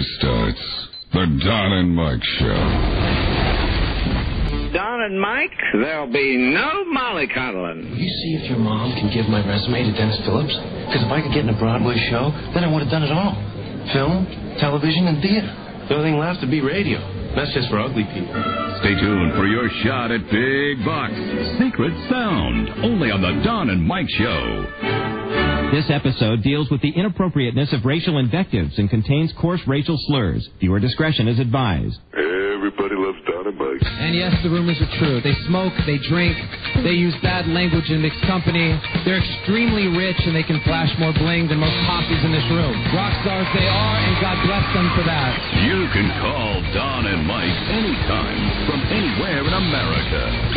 starts. The Don and Mike Show. Don and Mike, there'll be no mollycoddling. You see if your mom can give my resume to Dennis Phillips? Because if I could get in a Broadway show, then I would have done it all. Film, television, and theater. The only thing left would be radio. That's just for ugly people. Stay tuned for your shot at big bucks. Secret Sound, only on the Don and Mike Show. This episode deals with the inappropriateness of racial invectives and contains coarse racial slurs. Viewer discretion is advised. Everybody loves Don and Mike. And yes, the rumors are true. They smoke, they drink, they use bad language in mixed company. They're extremely rich and they can flash more bling than most posses in this room. Rock stars they are, and God bless them for that. You can call Don and Mike anytime from anywhere in America.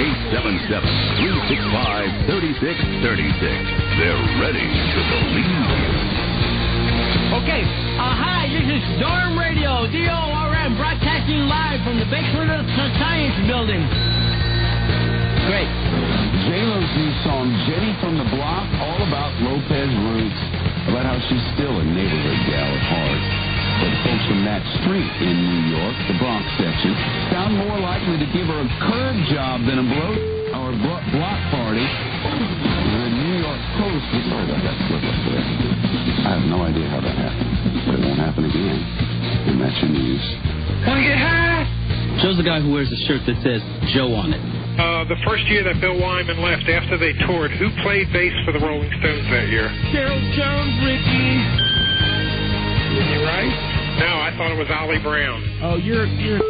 877-365-3636. They're ready to believe you. Okay, hi, this is Dorm Radio, DORM, broadcasting live from the basement of the Science Building. Great. J-Lo's new song, Jenny from the Block, all about Lopez roots, about how she's still a neighborhood gal at heart. But the folks from that street in New York, the Bronx section, sound more likely to give her a curb job than a block party. The New York Post, sorry about that slip up there. I have no idea how that happened, but it won't happen again. And that's your news. Want to get high? Joe's the guy who wears a shirt that says Joe on it. The first year that Bill Wyman left after they toured, who played bass for the Rolling Stones that year? Gerald Jones, Ricky. You right? No, I thought it was Ollie Brown. Oh, you're...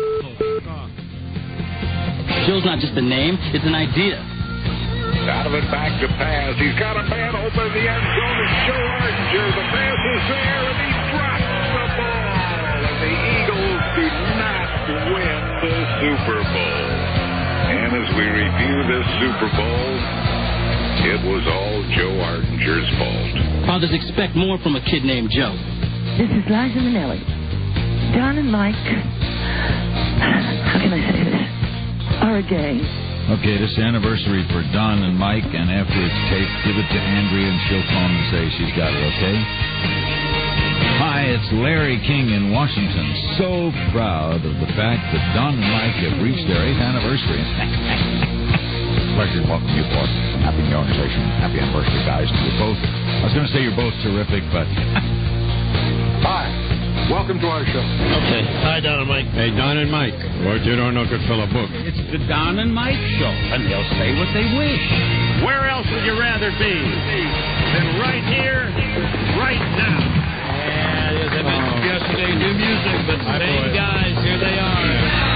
Joe's not just a name, it's an idea. Out of it, back to pass. He's got a man open the end zone. It's Joe Ardinger. The pass is there, and he drops the ball. And the Eagles do not win the Super Bowl. And as we review this Super Bowl, it was all Joe Ardinger's fault. Fathers expect more from a kid named Joe. This is Liza Minnelli. Don and Mike, how can I say this, are a gang. Okay, this is anniversary for Don and Mike, and after it's taped, give it to Andrea, and she'll phone and say she's got it, okay? Hi, it's Larry King in Washington. So proud of the fact that Don and Mike have reached their 8th anniversary. Pleasure to welcome you both. Happy new organization. Happy anniversary, guys. You're both, I was going to say you're both terrific, but... Hi. Welcome to our show. Okay. Hi, Don and Mike. Hey, Don and Mike. What you don't know could fill a book. It's the Don and Mike Show, and they'll say what they wish. Where else would you rather be than right here, right now? Yeah, they mentioned yesterday new music, but same guys, here they are.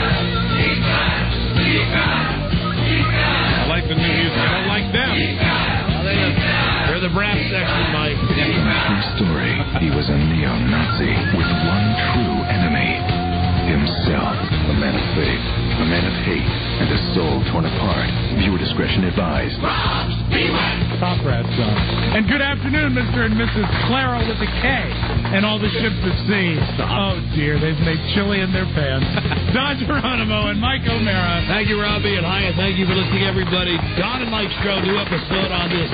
I like the new music. I don't like them. They're the brass section, Mike. True story. He was a neo-Nazi with one true enemy. Himself. A man of faith, a man of hate, and a soul torn apart. Viewer discretion advised. Top Rat song. And good afternoon, Mr. and Mrs. Claro with a K, and all the ships at sea. Oh, dear, they've made chili in their pants. Don Geronimo and Mike O'Mara. Thank you, Robbie, and hi, and thank you for listening, everybody. Don and Mike Show, new episode on this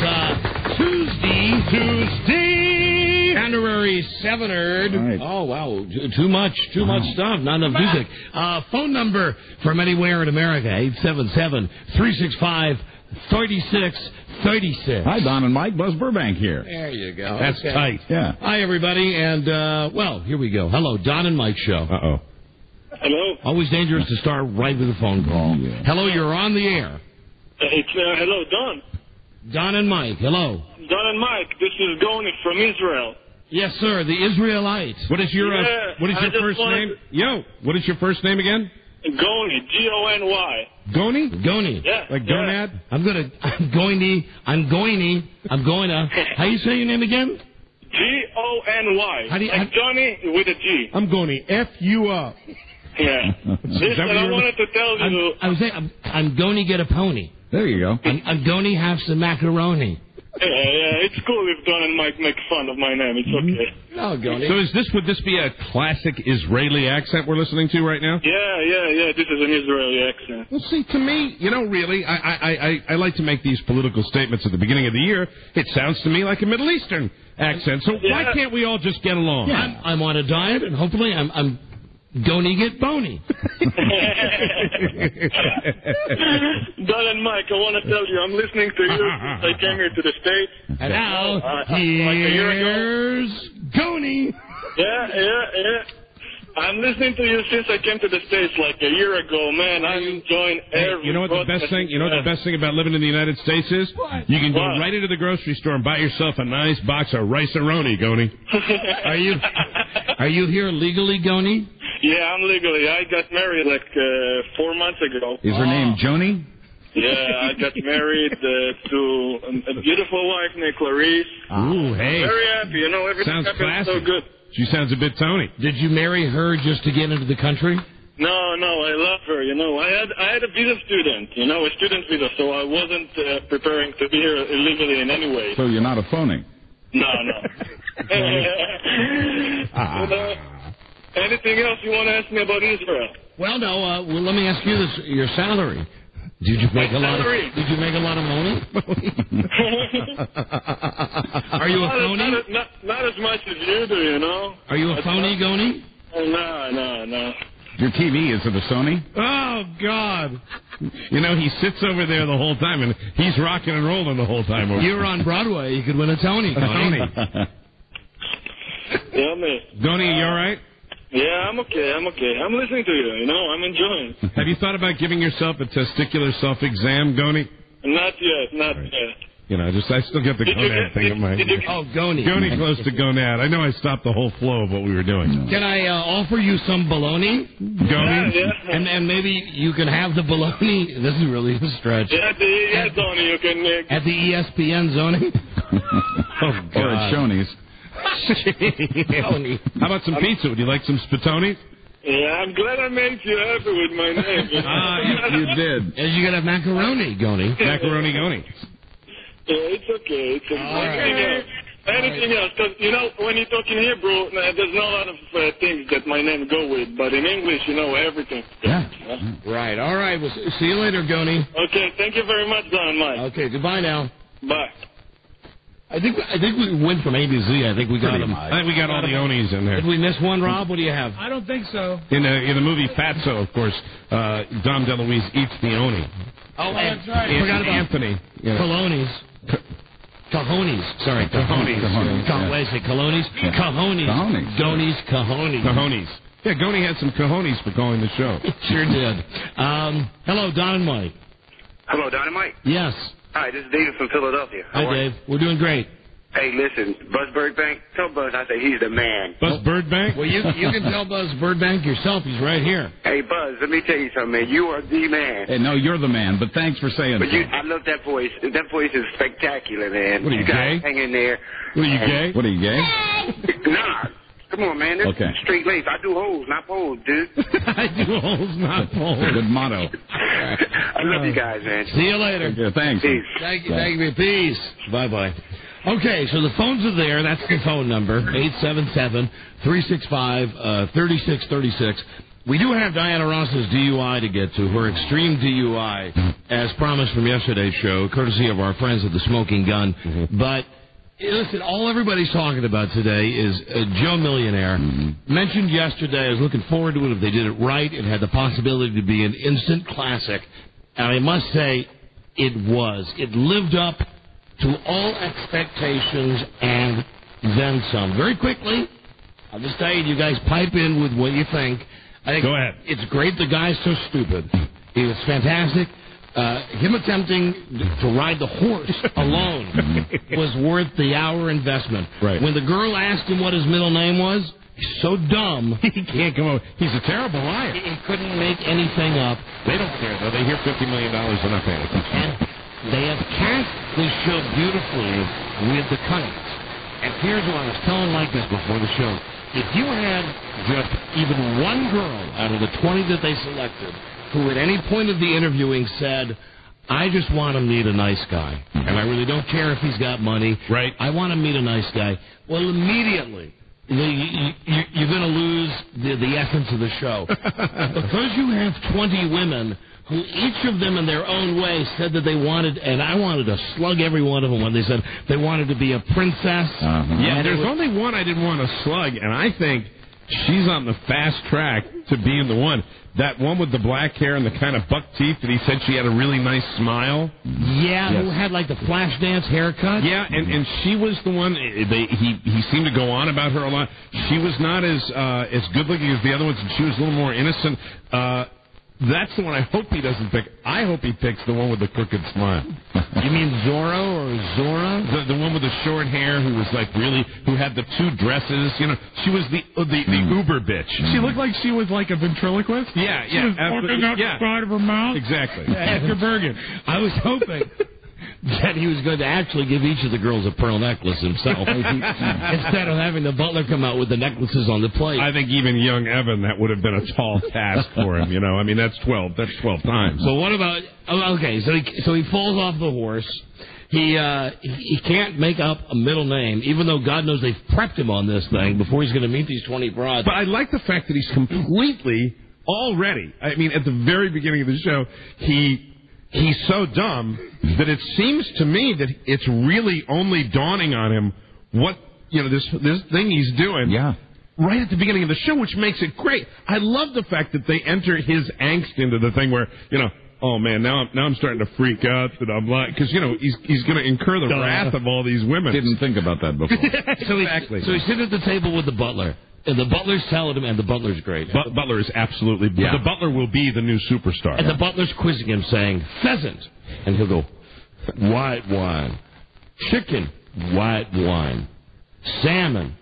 Tuesday, January 7th. Right. Oh, wow, too much stuff, not enough music. Phone number from anywhere in America, 877-365-3636. Hi, Don and Mike. Buzz Burbank here. There you go. That's tight. Yeah. Hi, everybody, and, well, here we go. Hello, Don and Mike Show. Uh-oh. Hello? Always dangerous to start right with a phone call. Yeah. Hello, you're on the air. It's, hello, Don. Don and Mike, hello. Don and Mike, this is Goni from Israel. Yes, sir, the Israelites. What is your first name? What is your first name again? Goni, G-O-N-Y. Goni? Goni. Yeah. Like gonad? I'm going to. How you say your name again? G-O-N-Y. How do you... Like Johnny with a G. I'm Goni. F-U-up. Yeah. Listen, I wanted to tell you... I was saying, I'm going to get a pony. There you go. I'm going to have some macaroni. Yeah, it's cool if Don and Mike make fun of my name. It's okay. No, Goni. So would this be a classic Israeli accent we're listening to right now? Yeah. This is an Israeli accent. Well, see, to me, really, I like to make these political statements at the beginning of the year. It sounds to me like a Middle Eastern accent. So why can't we all just get along? Yeah. I'm on a diet, and hopefully I'm gonna get bony. Don and Mike, I want to tell you, I'm listening to you since I came here to the States. And now, like a year ago. here's Goni. Yeah. I'm listening to you since I came to the States like a year ago, man. I'm enjoying every. You know what the best thing? You know what the best thing about living in the United States is? What? You can go right into the grocery store and buy yourself a nice box of rice-a-roni, Goni. Are you here legally, Goni? Yeah, I'm legally. I got married like 4 months ago. Is her name Joni? Yeah, I got married to a beautiful wife named Clarice. Ooh, hey. Very happy. You know, everything Sounds happened so classy. good. She sounds a bit Tony. Did you marry her just to get into the country? No, I love her. You know, I had a visa student. You know, a student visa, so I wasn't preparing to be here illegally in any way. So you're not a phony? No. Anything else you want to ask me about Israel? Well, no. Well, let me ask you this: your salary. Did you make a lot of money? Are you a phony? Not as much as you do, you know. Are you a phony, Goni? No. Your TV, is it a Sony? Oh, God. You know, he sits over there the whole time, and he's rocking and rolling the whole time. You were on Broadway. You could win a Tony. Tony. Yeah, man. Goni, you all right? Yeah, I'm okay. I'm listening to you. You know, I'm enjoying. Have you thought about giving yourself a testicular self-exam, Goni? Not yet. You know, I still get the gonad thing in my head. Goni. Goni close to gonad. I know I stopped the whole flow of what we were doing. Can I offer you some bologna? Goni? Yeah. And maybe you can have the bologna. This is really a stretch. Yeah, Tony, you can... At the ESPN zoning? Oh, God. Or at Shoney's. How about some pizza? Would you like some spatoni? Yeah, I'm glad I made you happy with my name. You did. And you got a macaroni, Goni. Macaroni Goni. Yeah, it's okay. Anything else? Because, you know, when you talk in Hebrew, there's not a lot of things that my name go with. But in English, you know, everything. Yeah. Right. All right. We'll see you later, Goni. Okay. Thank you very much, Don, Mike. Okay. Goodbye now. Bye. I think we went from A to Z. I think we got them. I think we got all the Onis in there. Did we miss one, Rob? What do you have? I don't think so. In the movie Fatso, of course, Dom DeLuise eats the Oni. Oh, that's right. I forgot about Anthony. Colonis. Cajones. Sorry, cajones. Wait, say colonis? Cajones. Goni's cajones. Cajones. Yeah, Goni had some cajones for calling the show. Sure did. Hello, Don and Mike. Hello, Don and Mike. Yes. Hi, this is David from Philadelphia. Hi, Dave. We're doing great. Hey, listen, Buzz Birdbank, tell Buzz I say he's the man. Buzz Birdbank? Well, you can tell Buzz Birdbank yourself. He's right here. Hey, Buzz, let me tell you something, man. You are the man. Hey, no, you're the man, but thanks for saying But so. I love that voice. That voice is spectacular, man. What are you, guys gay? hang in there. What are you, gay? What are you, gay? Nah. Come on, man. This Okay. is straight lace. I do holes, not poles, dude. I do holes, not poles. Good motto. I love you guys, man. See you later. Yeah, thanks. Peace. Thank you. Peace. Bye-bye. Okay, so the phones are there. That's the phone number, 877-365-3636. We do have Diana Ross's DUI to get to, her extreme DUI, as promised from yesterday's show, courtesy of our friends at the Smoking Gun. Mm-hmm. But listen, all everybody's talking about today is Joe Millionaire. Mm-hmm. Mentioned yesterday, I was looking forward to it. If they did it right, it had the possibility to be an instant classic. And I must say, it was. It lived up to all expectations and then some. Very quickly, I'll just tell you guys pipe in with what you think. I think Go ahead. It's great the guy's so stupid. He was fantastic. Him attempting to ride the horse alone was worth the hour investment. Right. When the girl asked him what his middle name was, he's so dumb. He can't come up. He's a terrible liar. He couldn't make anything up. They don't care, though. They hear $50 million, they're not paying attention. And they have cast this show beautifully with the Cunnings. And here's what I was telling like this before the show. If you had just even one girl out of the 20 that they selected who at any point of the interviewing said, I just want to meet a nice guy, and I really don't care if he's got money. Right. I want to meet a nice guy. Well, immediately, you're going to lose the essence of the show. Because you have 20 women who each of them in their own way said that they wanted, and I wanted to slug every one of them when they said they wanted to be a princess. Yeah, there's only one I didn't want to slug, and I think she's on the fast track to being the one. That one with the black hair and the kind of buck teeth that he said she had a really nice smile. Yeah, who had like the flash dance haircut. Yeah, and she was the one. He seemed to go on about her a lot. She was not as good looking as the other ones, and she was a little more innocent. That's the one I hope he doesn't pick. I hope he picks the one with the crooked smile. You mean Zorro or Zora? The one with the short hair who was like who had the two dresses. You know, she was the Uber bitch. She looked like she was like a ventriloquist. Yeah, She was talking out the side of her mouth. Exactly. Edgar Bergen. I was hoping that he was going to actually give each of the girls a pearl necklace himself instead of having the butler come out with the necklaces on the plate. I think even young Evan, that would have been a tall task for him. You know, I mean that's 12 times. So what about? Okay, so he falls off the horse. He can't make up a middle name, even though God knows they've prepped him on this thing before he's going to meet these 20 broads. But I like the fact that he's completely already. I mean, at the very beginning of the show, He's so dumb that it seems to me that it's really only dawning on him what, this thing he's doing. Yeah. Right at the beginning of the show, which makes it great. I love the fact that they enter his angst into the thing where, oh man, now I'm starting to freak out that I'm like, because he's going to incur the wrath of all these women. Didn't think about that before. Exactly. So he's sitting at the table with the butler. And the butler's telling him, and the butler's great. Butler is absolutely... Yeah. The butler will be the new superstar. And the butler's quizzing him, saying, pheasant. And he'll go, white wine. Chicken, white wine. Salmon,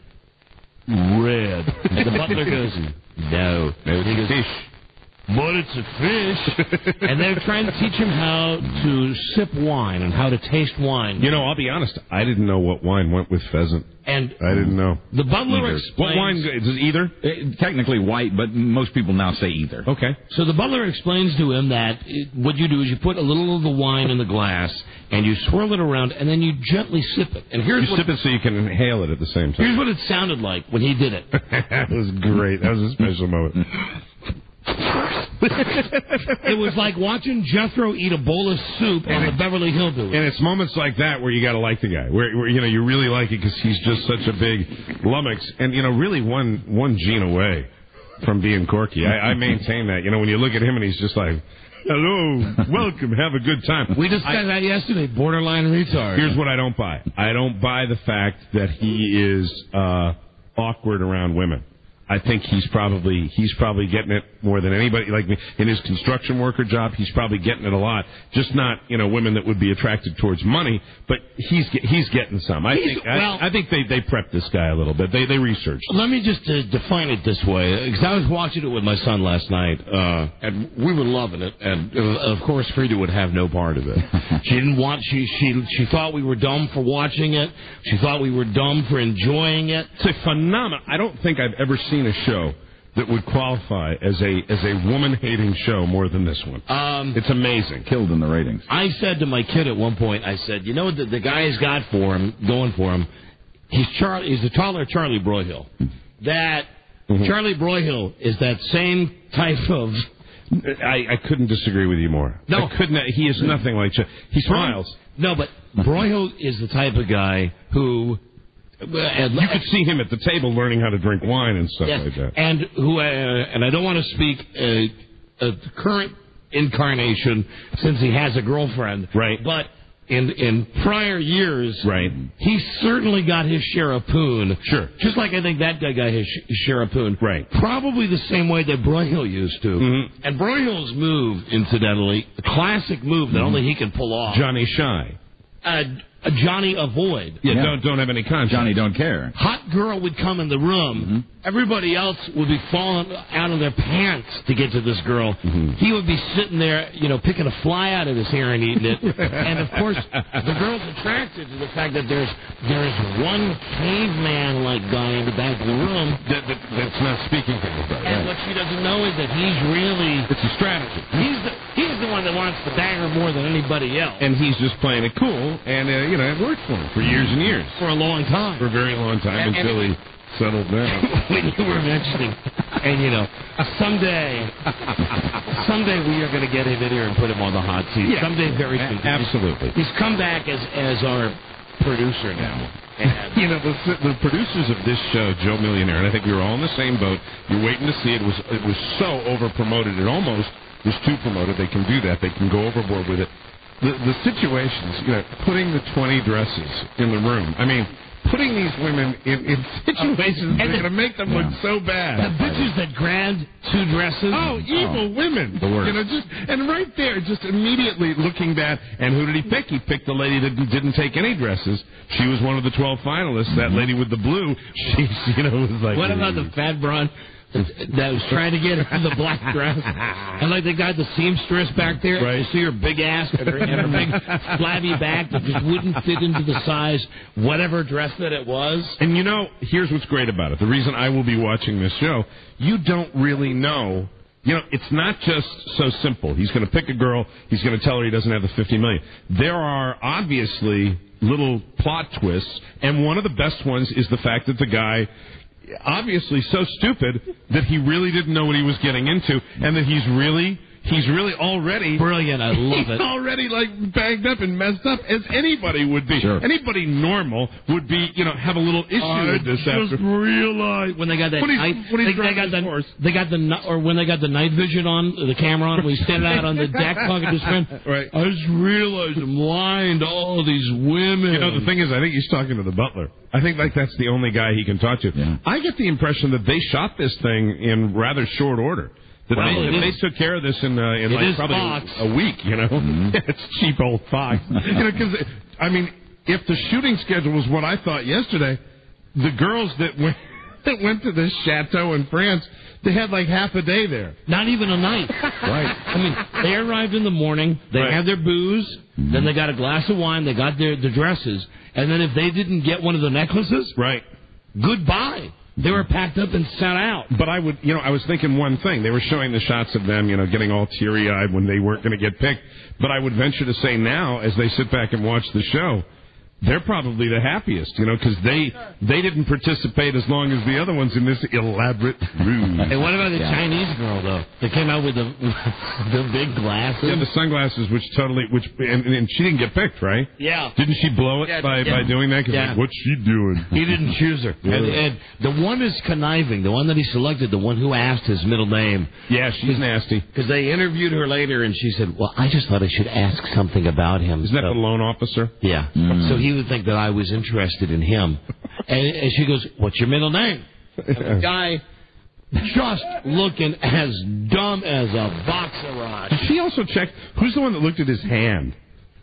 red. And the butler goes, no. And he goes, fish. But it's a fish. And they're trying to teach him how to sip wine and how to taste wine. I'll be honest, I didn't know what wine went with pheasant. And I didn't know. The butler explains... What wine is it? Either? Technically white, but most people now say either. Okay. So the butler explains to him that what you do is you put a little of the wine in the glass, and you swirl it around, and then you gently sip it. And here's sip it so you can inhale it at the same time. Here's what it sounded like when he did it. That was great. That was a special moment. It was like watching Jethro eat a bowl of soup on the Beverly Hillbillies. And it's moments like that where you got to like the guy, where you really like it because he's just such a big lummox, and really one gene away from being Corky. I maintain that. When you look at him and he's just like, hello, welcome, have a good time. We discussed that yesterday, borderline retard. Here's what I don't buy. I don't buy the fact that he is awkward around women. I think he's probably getting it more than anybody. Like in his construction worker job, he's probably getting it a lot. Just not women that would be attracted towards money, but he's getting some. I think they prepped this guy a little bit. They researched. Let me just define it this way, because I was watching it with my son last night, and we were loving it. And of course, Frida would have no part of it. She didn't want. She thought we were dumb for watching it. She thought we were dumb for enjoying it. It's a phenomenon. I don't think I've ever seen a show that would qualify as a woman-hating show more than this one. It's amazing. Killed in the ratings. I said to my kid at one point, I said, the guy has got going for him, he's the taller Charlie Broyhill. That Charlie Broyhill is that same type of... I couldn't disagree with you more. No. I couldn't. He is nothing like... He smiles. No, but Broyhill is the type of guy who... you could see him at the table learning how to drink wine and stuff like that. And who, and I don't want to speak a current incarnation since he has a girlfriend. Right. But in prior years, right, he certainly got his share of poon. Sure. Just like I think that guy got his share of poon. Right. Probably the same way that Broyhill used to. Mm-hmm. And Broyhill's move, incidentally, a classic move that only he can pull off. Johnny Shy. Johnny Avoid. Yeah, don't have any conscience. Johnny don't care. Hot girl would come in the room. Mm-hmm. Everybody else would be falling out of their pants to get to this girl. Mm-hmm. He would be sitting there, picking a fly out of his hair and eating it. And of course, the girl's attracted to the fact that there's one caveman-like guy in the back of the room that's not speaking to anybody. And what she doesn't know is that he's really... It's a strategy. He's the one that wants to bang her more than anybody else. And he's just playing it cool, and it worked for him for years and years. For a long time. For a very long time, until he settled down. When you were mentioning, and someday we are going to get him in here and put him on the hot seat. Yeah. Someday, very soon. Absolutely. He's come back as our producer now. And the producers of this show, Joe Millionaire, and I think we were all in the same boat. You're waiting to see it. It was so over promoted. It almost was too promoted. They can do that. They can go overboard with it. The situations, putting the 20 dresses in the room. I mean, putting these women in situations that are going to make them look so bad. The bitches that grabbed 2 dresses. Oh, evil women. The worst. And right there, just immediately looking bad. And who did he pick? He picked the lady that didn't take any dresses. She was one of the 12 finalists. That lady with the blue, she was like... What about the fat broad that was trying to get her the black dress? And they got the seamstress back there. Right. You see her big ass and her big flabby back that just wouldn't fit into the size, whatever dress that it was. And here's what's great about it. The reason I will be watching this show, you don't really know. It's not just so simple. He's going to pick a girl. He's going to tell her he doesn't have the $50 million. There are obviously little plot twists, and one of the best ones is the fact that the guy, obviously so stupid that he really didn't know what he was getting into, and that he's really already brilliant. I love it. Already bagged up and messed up as anybody would be. Sure. Anybody normal would be, have a little issue with this. I just realized when they got that when they got the night vision on, the camera on, we stand out on the deck talking to his friend. Right. I just realized I'm lying to all these women. The thing is, I think he's talking to the butler. I think that's the only guy he can talk to. Yeah. I get the impression that they shot this thing in rather short order. That they took care of this in probably Fox. a week, Mm-hmm. It's cheap old Fox. Because, if the shooting schedule was what I thought yesterday, the girls that went to this chateau in France, they had half a day there. Not even a night. Right. I mean, they arrived in the morning, they had their booze, then they got a glass of wine, they got their dresses, and then if they didn't get one of the necklaces, right, goodbye. They were packed up and sent out. But I was thinking one thing. They were showing the shots of them, getting all teary-eyed when they weren't going to get picked. But I would venture to say now, as they sit back and watch the show, they're probably the happiest, because they didn't participate as long as the other ones in this elaborate ruse. And what about the Chinese girl, though? They came out with the big glasses. Yeah, the sunglasses, and she didn't get picked, right? Yeah. Didn't she blow it by doing that? Yeah. What's she doing? He didn't choose her. Yeah. And the one is conniving. The one that he selected, the one who asked his middle name. Yeah, she's nasty. Because they interviewed her later, and she said, well, I just thought I should ask something about him. Isn't that the loan officer? Yeah. So he would think that I was interested in him. And she goes, what's your middle name? And the guy, just looking as dumb as a box of rocks. Did she also check, who's the one that looked at his hand?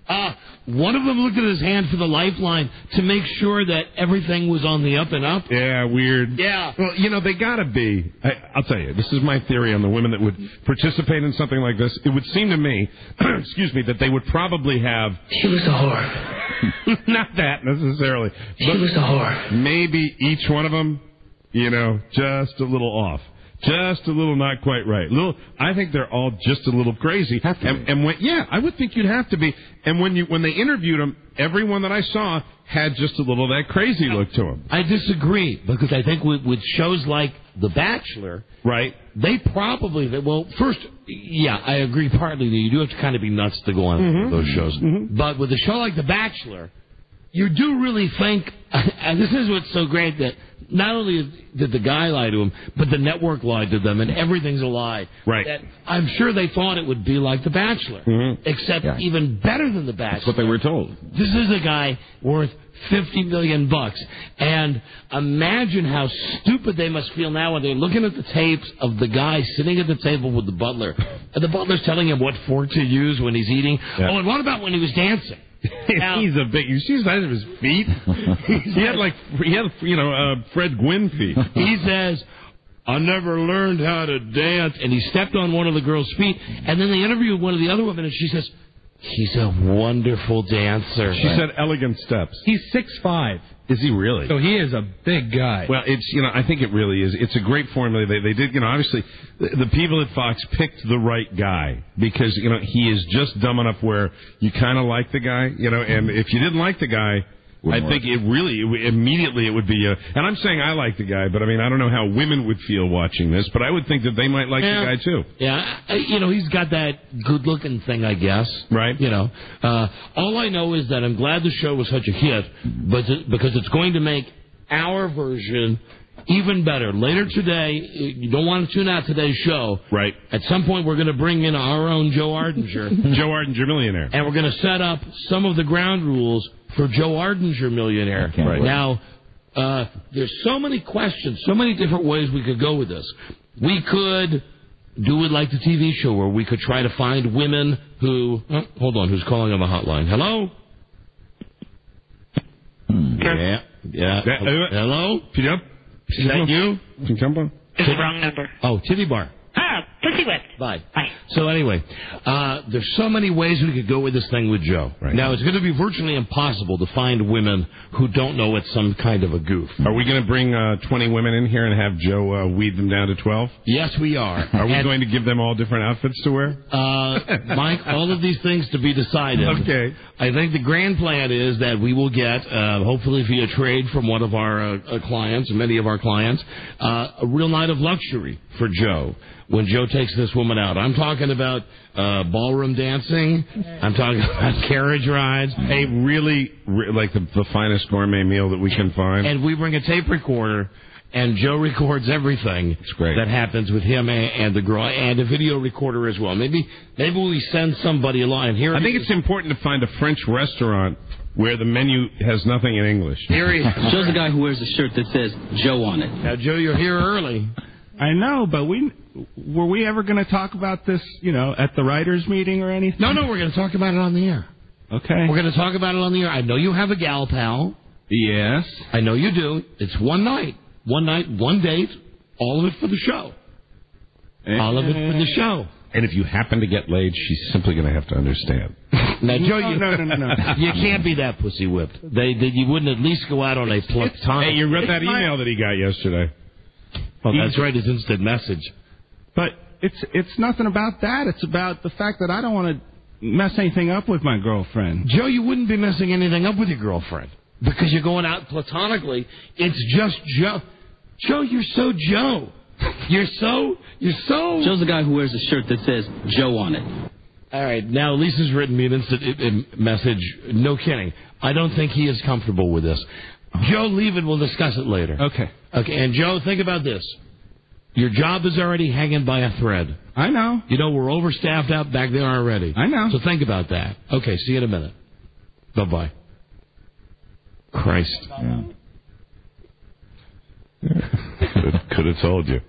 One of them looked at his hand for the lifeline to make sure that everything was on the up and up. Yeah, weird. Yeah. Well, they gotta be. I'll tell you, this is my theory on the women that would participate in something like this. It would seem to me, excuse me, that they would probably have... She was a whore. Not that necessarily. She was a whore. Maybe each one of them, just a little off. Just a little not quite right. I think they're all just a little crazy. I would think you'd have to be. And when they interviewed them, everyone that I saw had just a little of that crazy look to them. I disagree, because I think with shows like The Bachelor, right? They probably first, I agree partly that you do have to kind of be nuts to go on those shows. Mm-hmm. But with a show like The Bachelor, you do really think, and this is what's so great, that not only did the guy lie to him, but the network lied to them, and everything's a lie. Right. That I'm sure they thought it would be like The Bachelor, except even better than The Bachelor. That's what they were told. This is a guy worth $50 million, and imagine how stupid they must feel now when they're looking at the tapes of the guy sitting at the table with the butler, and the butler's telling him what fork to use when he's eating. Yeah. Oh, and what about when he was dancing? Now, he's a big. You see the size of his feet? he had Fred Gwynn feet. He says, I never learned how to dance, and he stepped on one of the girl's feet, and then they interviewed one of the other women, and she says, he's a wonderful dancer. She said elegant steps. He's 6'5". Is he really? So he is a big guy. Well, it's I think it really is. It's a great formula. They did obviously the people at Fox picked the right guy because he is just dumb enough where you kind of like the guy and if you didn't like the guy, I think immediately it would be, and I'm saying I like the guy, but I mean, I don't know how women would feel watching this, but I would think that they might like the guy too. Yeah, he's got that good-looking thing, I guess. Right. All I know is that I'm glad the show was such a hit, because it's going to make our version even better. Later today, you don't want to tune out today's show. Right. At some point, we're going to bring in our own Joe Ardinger. Joe Ardinger Millionaire. And we're going to set up some of the ground rules for Joe Ardinger Millionaire. Right. Now, there's so many questions, so many different ways we could go with this. We could do it like the TV show where we could try to find women who... Oh, hold on, who's calling on the hotline? Hello? Yeah. Hello? Is that you? It's the wrong number. Oh, Titty Bar. Ah, Pussy Whip. Bye. So anyway, there's so many ways we could go with this thing with Joe. Right. Now, it's going to be virtually impossible to find women who don't know it's some kind of a goof. Are we going to bring 20 women in here and have Joe weed them down to 12? Yes, we are. Are we going to give them all different outfits to wear? Mike, all of these things to be decided. Okay. I think the grand plan is that we will get, hopefully via trade from one of our clients, many of our clients, a real night of luxury for Joe when Joe takes this woman out. I'm talking about ballroom dancing. I'm talking about carriage rides. A really, like the finest gourmet meal that we can find. And we bring a tape recorder, and Joe records everything that happens with him and the girl, and a video recorder as well. Maybe we send somebody along. Here, I think it's important to find a French restaurant where the menu has nothing in English. Here he is. Joe's the guy who wears a shirt that says Joe on it. Now, Joe, you're here early. I know, but were we ever going to talk about this, at the writers' meeting or anything? No, we're going to talk about it on the air. Okay. We're going to talk about it on the air. I know you have a gal pal. Yes. I know you do. It's one night, one date, all of it for the show. All of it for the show. And if you happen to get laid, she's simply going to have to understand. Now, Joe, no. You can't be that pussy whipped. You wouldn't at least go out on a platonic... Hey, you read that email that he got yesterday. Well, that's right, his instant message. But it's nothing about that. It's about the fact that I don't want to mess anything up with my girlfriend. Joe, you wouldn't be messing anything up with your girlfriend because you're going out platonically. It's just Joe. Joe, you're so Joe. You're so... Joe's the guy who wears a shirt that says Joe on it. All right, now Lisa's written me an instant message. No kidding. I don't think he is comfortable with this. Joe, leave it. We'll discuss it later. Okay. And Joe, think about this. Your job is already hanging by a thread. I know. We're overstaffed out back there already. I know. So think about that. Okay, see you in a minute. Bye-bye. Christ. Yeah. Could have told you.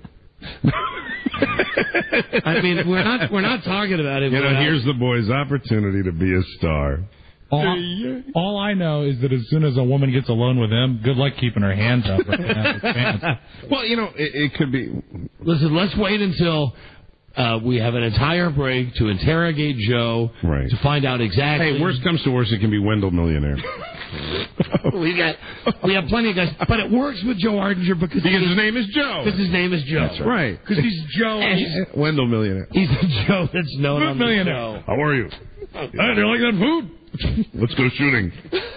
I mean, we're not talking about it. Here's the boy's opportunity to be a star. All I know is that as soon as a woman gets alone with him, good luck keeping her hands up. Well, it could be. Listen, let's wait until we have an entire break to interrogate Joe, right, to find out exactly. Hey, worst comes to worst, it can be Wendell Millionaire. we have plenty of guys, but it works with Joe Ardinger because his name is Joe. Because his name is Joe. That's right. Because he's Joe. Wendell Millionaire. He's a Joe that's known on the show. How are you? Hey, do you like that food? Let's go shooting.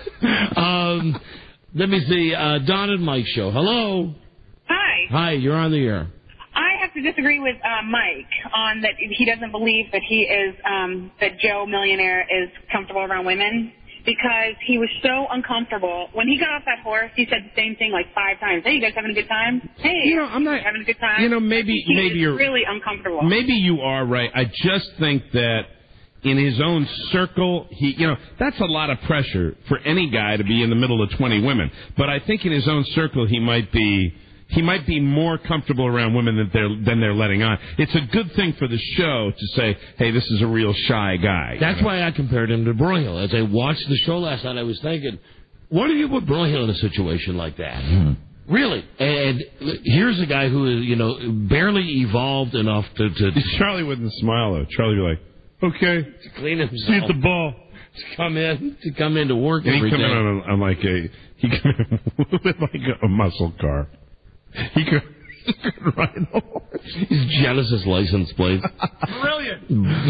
Let me see. Don and Mike show. Hello. Hi, you're on the air. I have to disagree with Mike on that he doesn't believe that he is that Joe Millionaire is comfortable around women because he was so uncomfortable. When he got off that horse, he said the same thing like 5 times. Hey, you guys having a good time? Hey, I'm not having a good time. Maybe you're really uncomfortable. Maybe you are right. I just think that in his own circle, that's a lot of pressure for any guy to be in the middle of 20 women. But I think in his own circle, he might be more comfortable around women than they're letting on. It's a good thing for the show to say, hey, this is a real shy guy. That's why I compared him to Broyhill. As I watched the show last night, I was thinking, what do you put Broyhill in a situation like that? Mm-hmm. Really? And here's a guy who is, barely evolved enough to... Charlie wouldn't smile, though. Charlie would be like, okay, to clean himself. See at the ball. To come in to work and every day. He come in with like a muscle car. He could ride a horse. His Genesis license plates.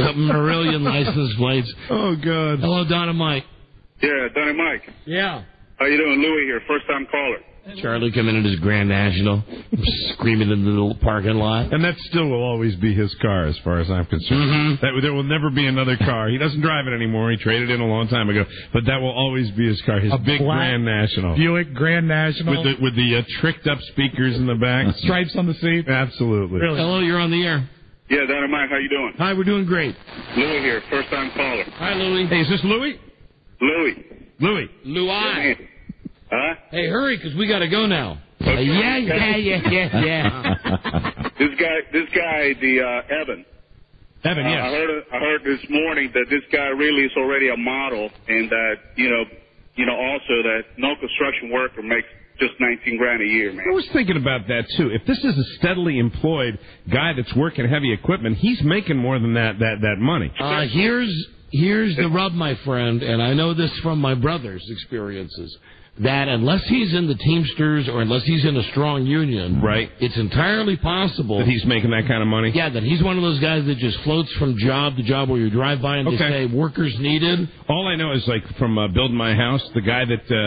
Marillion license plates. Oh, God. Hello, Don and Mike. Yeah, Don and Mike. Yeah. How you doing? Louis here, first-time caller. Charlie coming in his Grand National, screaming in the little parking lot. And that still will always be his car, as far as I'm concerned. Mm-hmm. There will never be another car. He doesn't drive it anymore. He traded in a long time ago. But that will always be his car, his big Grand National. Buick Grand National. With the tricked-up speakers in the back. Stripes on the seat. Absolutely. Really? Hello, you're on the air. Yeah, Don and Mike, how you doing? Hi, we're doing great. Louis here, first-time caller. Hi, Louis. Hey, is this Louis? Louis. Louis. Huh? Hey, hurry, because we got to go now. Okay. Yeah. This guy, Evan. Evan, yes. I heard this morning that this guy really is already a model, and that also that no construction worker makes just $19,000 a year, man. I was thinking about that too. If this is a steadily employed guy that's working heavy equipment, he's making more than that money. Here's the rub, my friend, and I know this from my brother's experiences. That unless he's in the Teamsters or unless he's in a strong union, right, it's entirely possible that he's making that kind of money. Yeah, that he's one of those guys that just floats from job to job where you drive by and they say workers needed. All I know is like from building my house, the guy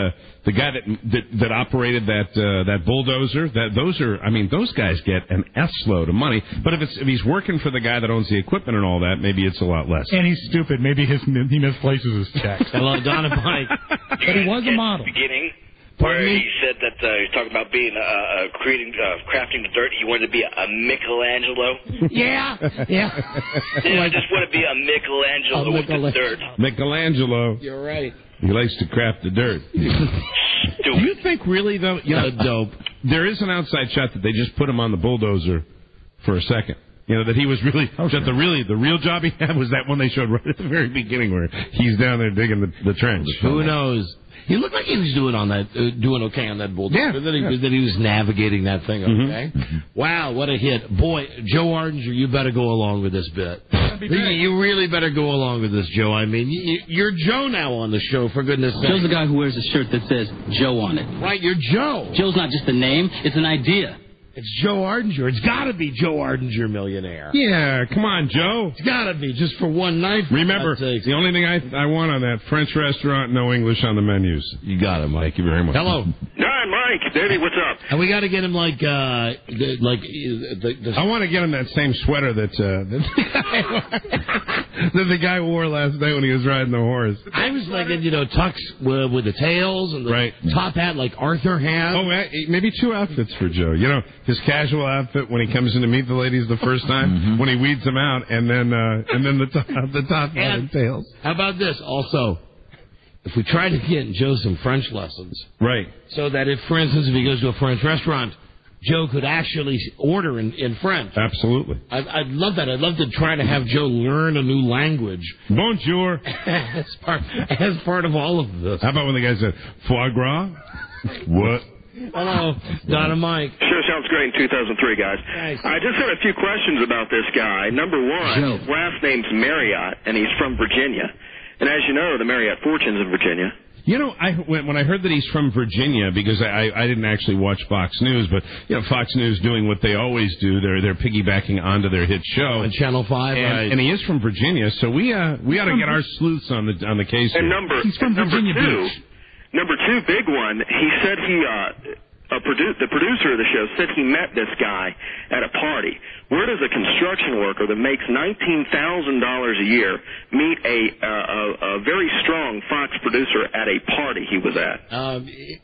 that operated that bulldozer. Those guys get an S-load of money. But if he's working for the guy that owns the equipment and all that, maybe it's a lot less. And he's stupid. Maybe he misplaces his checks. Hello, Don and Mike. But he was a model. Where he said that he was talking about being crafting the dirt. He wanted to be a Michelangelo. Yeah. I just want to be a Michelangelo with the dirt. Michelangelo. You're right. He likes to craft the dirt. Do you think really though? Dope. There is an outside shot that they just put him on the bulldozer for a second. That he was really the real job he had was that one they showed right at the very beginning where he's down there digging the trench. Who knows? He looked like he was doing okay on that bulldozer. Yeah. That he was navigating that thing okay. Mm-hmm. Wow, what a hit. Boy, Joe Ardinger, you better go along with this bit. You really better go along with this, Joe. I mean, you're Joe now on the show, for goodness sake. Joe's the guy who wears a shirt that says Joe on it. Right, you're Joe. Joe's not just a name, it's an idea. It's Joe Ardinger. It's got to be Joe Ardinger, millionaire. Yeah, come on, Joe. It's got to be, just for one night. Remember, the only thing I want on that French restaurant, no English on the menus. You got it, Mike. Thank you very much. Hello. Hi, Mike. Davey, what's up? And we got to get him I want to get him that same sweater that the guy wore last night when he was riding the horse. I was thinking, tux with the tails and the top hat like Arthur had. Oh, maybe two outfits for Joe. His casual outfit when he comes in to meet the ladies the first time, when he weeds them out, and then the top hat and tails. How about this? Also, if we try to get Joe some French lessons, right? So that if, for instance, if he goes to a French restaurant, Joe could actually order in French. Absolutely. I'd love that. I'd love to try to have Joe learn a new language. Bonjour. as part of all of this. How about when the guy said foie gras? What? Hello, Don and Mike. Sure sounds great in 2003, guys. Thanks. I just had a few questions about this guy. Number one, his last name's Marriott, and he's from Virginia. And as you know, the Marriott fortune's in Virginia. When I heard that he's from Virginia, because I didn't actually watch Fox News, but Fox News doing what they always do, they're piggybacking onto their hit show on Channel 5, and he is from Virginia, so we ought to get our sleuths on the case. And he's from Virginia Beach. Number two, big one. He said the producer of the show said he met this guy at a party. Where does a construction worker that makes $19,000 a year meet a very strong Fox producer at a party he was at?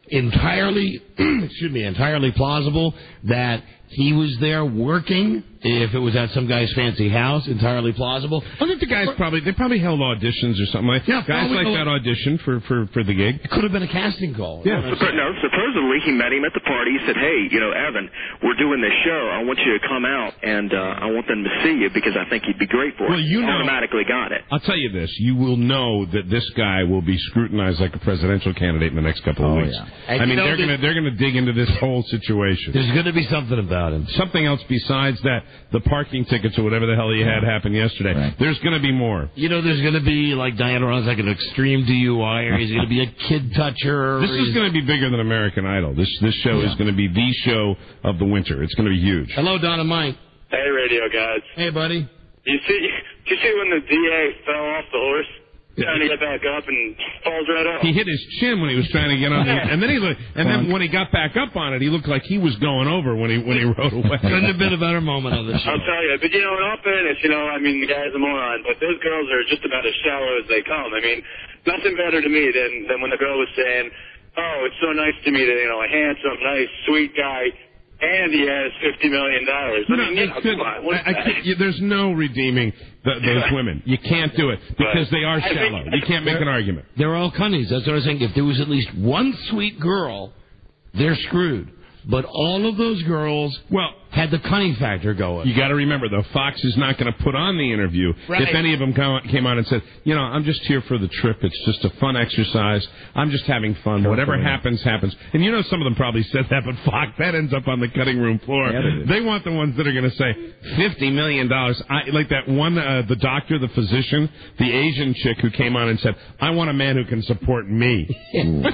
Entirely plausible that he was there working. If it was at some guy's fancy house, entirely plausible. I think the guys probably held auditions or something like that. Yeah, guys like that audition for the gig. It could have been a casting call. Yeah. No, supposedly he met him at the party. He said, hey, Evan, we're doing this show. I want you to come out, and I want them to see you because I think you'd be great for it. Automatically got it. I'll tell you this. You will know that this guy will be scrutinized like a presidential candidate in the next couple of weeks. Yeah. I mean, they're going to dig into this whole situation. There's going to be something about him. Something else besides that. The parking tickets or whatever the hell he had happen yesterday. Right. There's going to be more. There's going to be, like Diana Ross, like an extreme DUI, or he's going to be a kid toucher. This is going to be bigger than American Idol. This show is going to be the show of the winter. It's going to be huge. Hello, Don and Mike. Hey, radio guys. Hey, buddy. Did you see when the DA fell off the horse? trying to get back up and falls right off. He hit his chin when he was trying to get on, and then when he got back up on it, he looked like he was going over when he rode away. Couldn't have been a better moment of the show. I'll tell you, but in all fairness, I mean, the guy's a moron, but those girls are just about as shallow as they come. I mean, nothing better to me than when the girl was saying, "Oh, it's so nice to meet a handsome, nice, sweet guy." And he has $50 million. Come on. There's no redeeming those women. You can't do it because they are shallow. You can't make an argument. They're all cunnies. That's what I was saying. If there was at least one sweet girl, they're screwed. But all of those girls had the cunning factor going. You got to remember, though, Fox is not going to put on the interview if any of them came on and said, I'm just here for the trip. It's just a fun exercise. I'm just having fun. Whatever happens, happens. And some of them probably said that, but Fox, that ends up on the cutting room floor. Yeah, they want the ones that are going to say $50 million. Like that one, the doctor, the physician, the Asian chick who came on and said, I want a man who can support me. And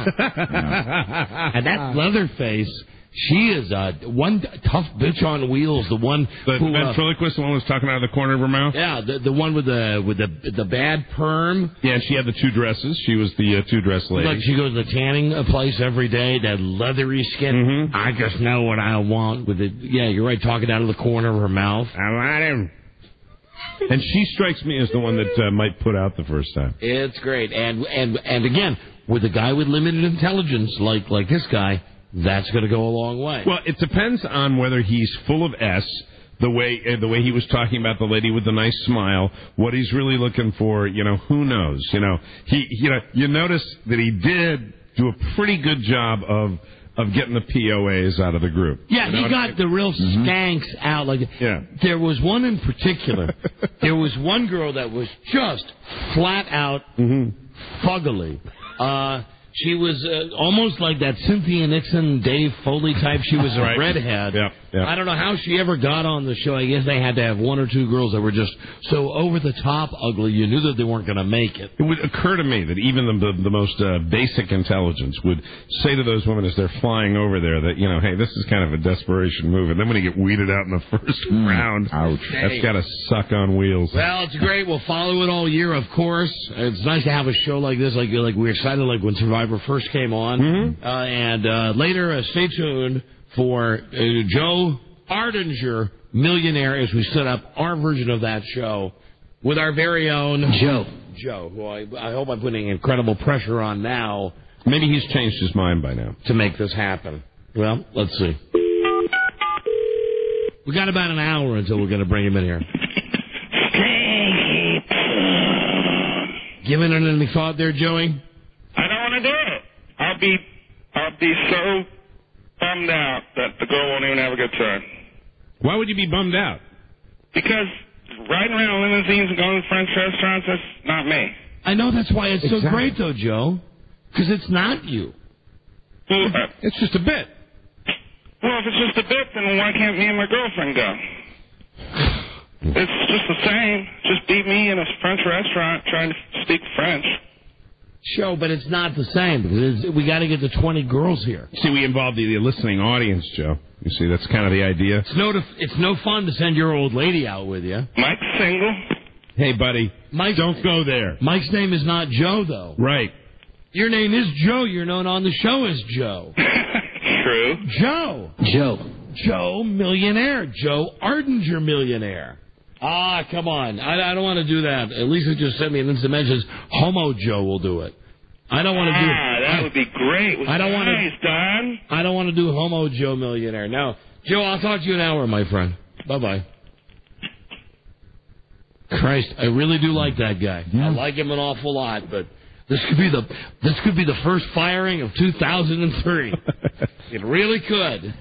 that Leatherface... She is one tough bitch on wheels. The one the ventriloquist, the one who was talking out of the corner of her mouth. Yeah, the one with the bad perm. Yeah, she had the two dresses. She was the two-dress lady. Like she goes to the tanning place every day. That leathery skin. Mm-hmm. I just know what I want with it. Yeah, you're right. Talking out of the corner of her mouth. I want him. And she strikes me as the one that might put out the first time. It's great, and again, with a guy with limited intelligence like this guy. That's going to go a long way. Well, it depends on whether he's full of S, the way he was talking about the lady with the nice smile, what he's really looking for, who knows? You notice that he did do a pretty good job of getting the POAs out of the group. Yeah, he got the real skanks out. There was one in particular. There was one girl that was just flat out fuggly. She was almost like that Cynthia Nixon, Dave Foley type. She was a redhead. Yep. I don't know how she ever got on the show. I guess they had to have one or two girls that were just so over-the-top ugly, you knew that they weren't going to make it. It would occur to me that even the most basic intelligence would say to those women as they're flying over there that, hey, this is kind of a desperation move. And then when you get weeded out in the first round, ouch, that's got to suck on wheels. Well, it's great. We'll follow it all year, of course. It's nice to have a show like this. Like we're excited like when Survivor first came on. Mm-hmm. And later, stay tuned for Joe Ardinger, Millionaire, as we set up our version of that show with our very own Joe, who I hope I'm putting incredible pressure on now. Maybe he's changed his mind by now. To make this happen. Well, let's see. We got about an hour until we're going to bring him in here. Giving it any thought there, Joey? I don't want to do it. I'll be so bummed out that the girl won't even have a good time. Why would you be bummed out? Because riding around limousines and going to French restaurants, that's not me. I know, that's why it's so great, though, Joe. Because it's not you. Well, it's just a bit. Well, if it's just a bit, then why can't me and my girlfriend go? It's just the same. Just beat me in a French restaurant trying to speak French. Show, but it's not the same because we got to get the 20 girls here. See, we involve the listening audience, Joe. You see, that's kind of the idea. It's no fun to send your old lady out with you. Mike's single. Hey, buddy, don't go there. Mike's name is not Joe, though. Right. Your name is Joe. You're known on the show as Joe. True. Joe Millionaire. Joe Ardinger Millionaire. Ah, come on. I don't want to do that. At least it just sent me an instant message. Homo Joe will do it. I don't want to do it. That would be great. I don't want Don. I don't want to do Homo Joe Millionaire. No. Joe, I'll talk to you in an hour, my friend. Bye-bye. Christ, I really do like that guy. Yeah. I like him an awful lot, but this could be the first firing of 2003. It really could.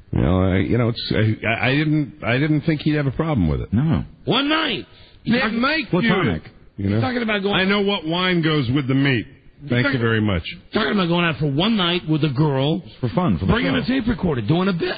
I didn't think he'd have a problem with it. No. One night. Mike, platonic. Talking about going. I know what wine goes with the meat. Thank you very much. Talking about going out for one night with a girl. Just for fun. For the bringing show. a tape recorder. Doing a bit.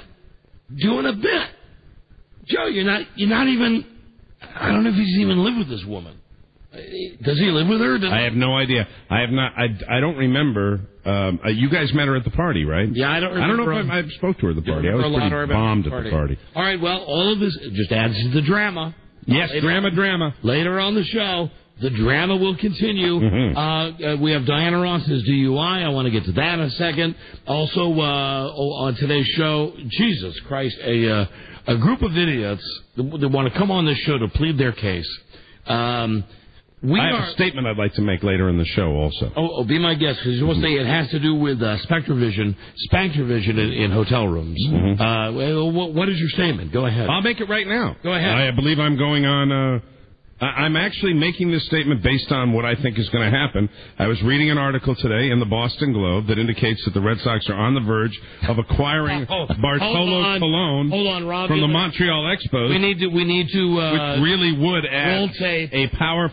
Joe, you're not even. I don't know if he's even lived with this woman. Does he live with her? I have no idea. I have not. I don't remember. You guys met her at the party, right? Yeah, I don't remember. I don't know if I spoke to her at the party. I was pretty bombed at the party. All right, well, all of this just adds to the drama. Yes, drama. Later on the show, The drama will continue. We have Diana Ross's DUI. I want to get to that in a second. Also, on today's show, Jesus Christ, a group of idiots that want to come on this show to plead their case. I have a statement I'd like to make later in the show also. Oh, be my guest, because you want to say it has to do with Spectrovision in hotel rooms. What is your statement? Go ahead. I'll make it right now. Go ahead. I believe I'm going on... I'm actually making this statement based on what I think is going to happen. I was reading an article today in the Boston Globe that indicates that the Red Sox are on the verge of acquiring Bartolo Colon from the Montreal Expos. We need to which really would add a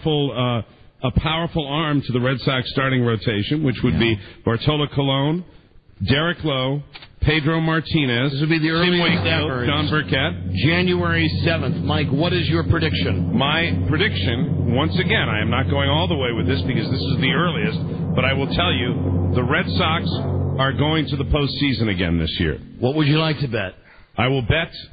powerful arm to the Red Sox starting rotation, which would be Bartolo Colon, Derek Lowe, Pedro Martinez. This would be the earliest ever. John Burkett. January 7th. Mike, what is your prediction? My prediction, once again, I am not going all the way with this because this is the earliest, but I will tell you, the Red Sox are going to the postseason again this year. What would you like to bet? I will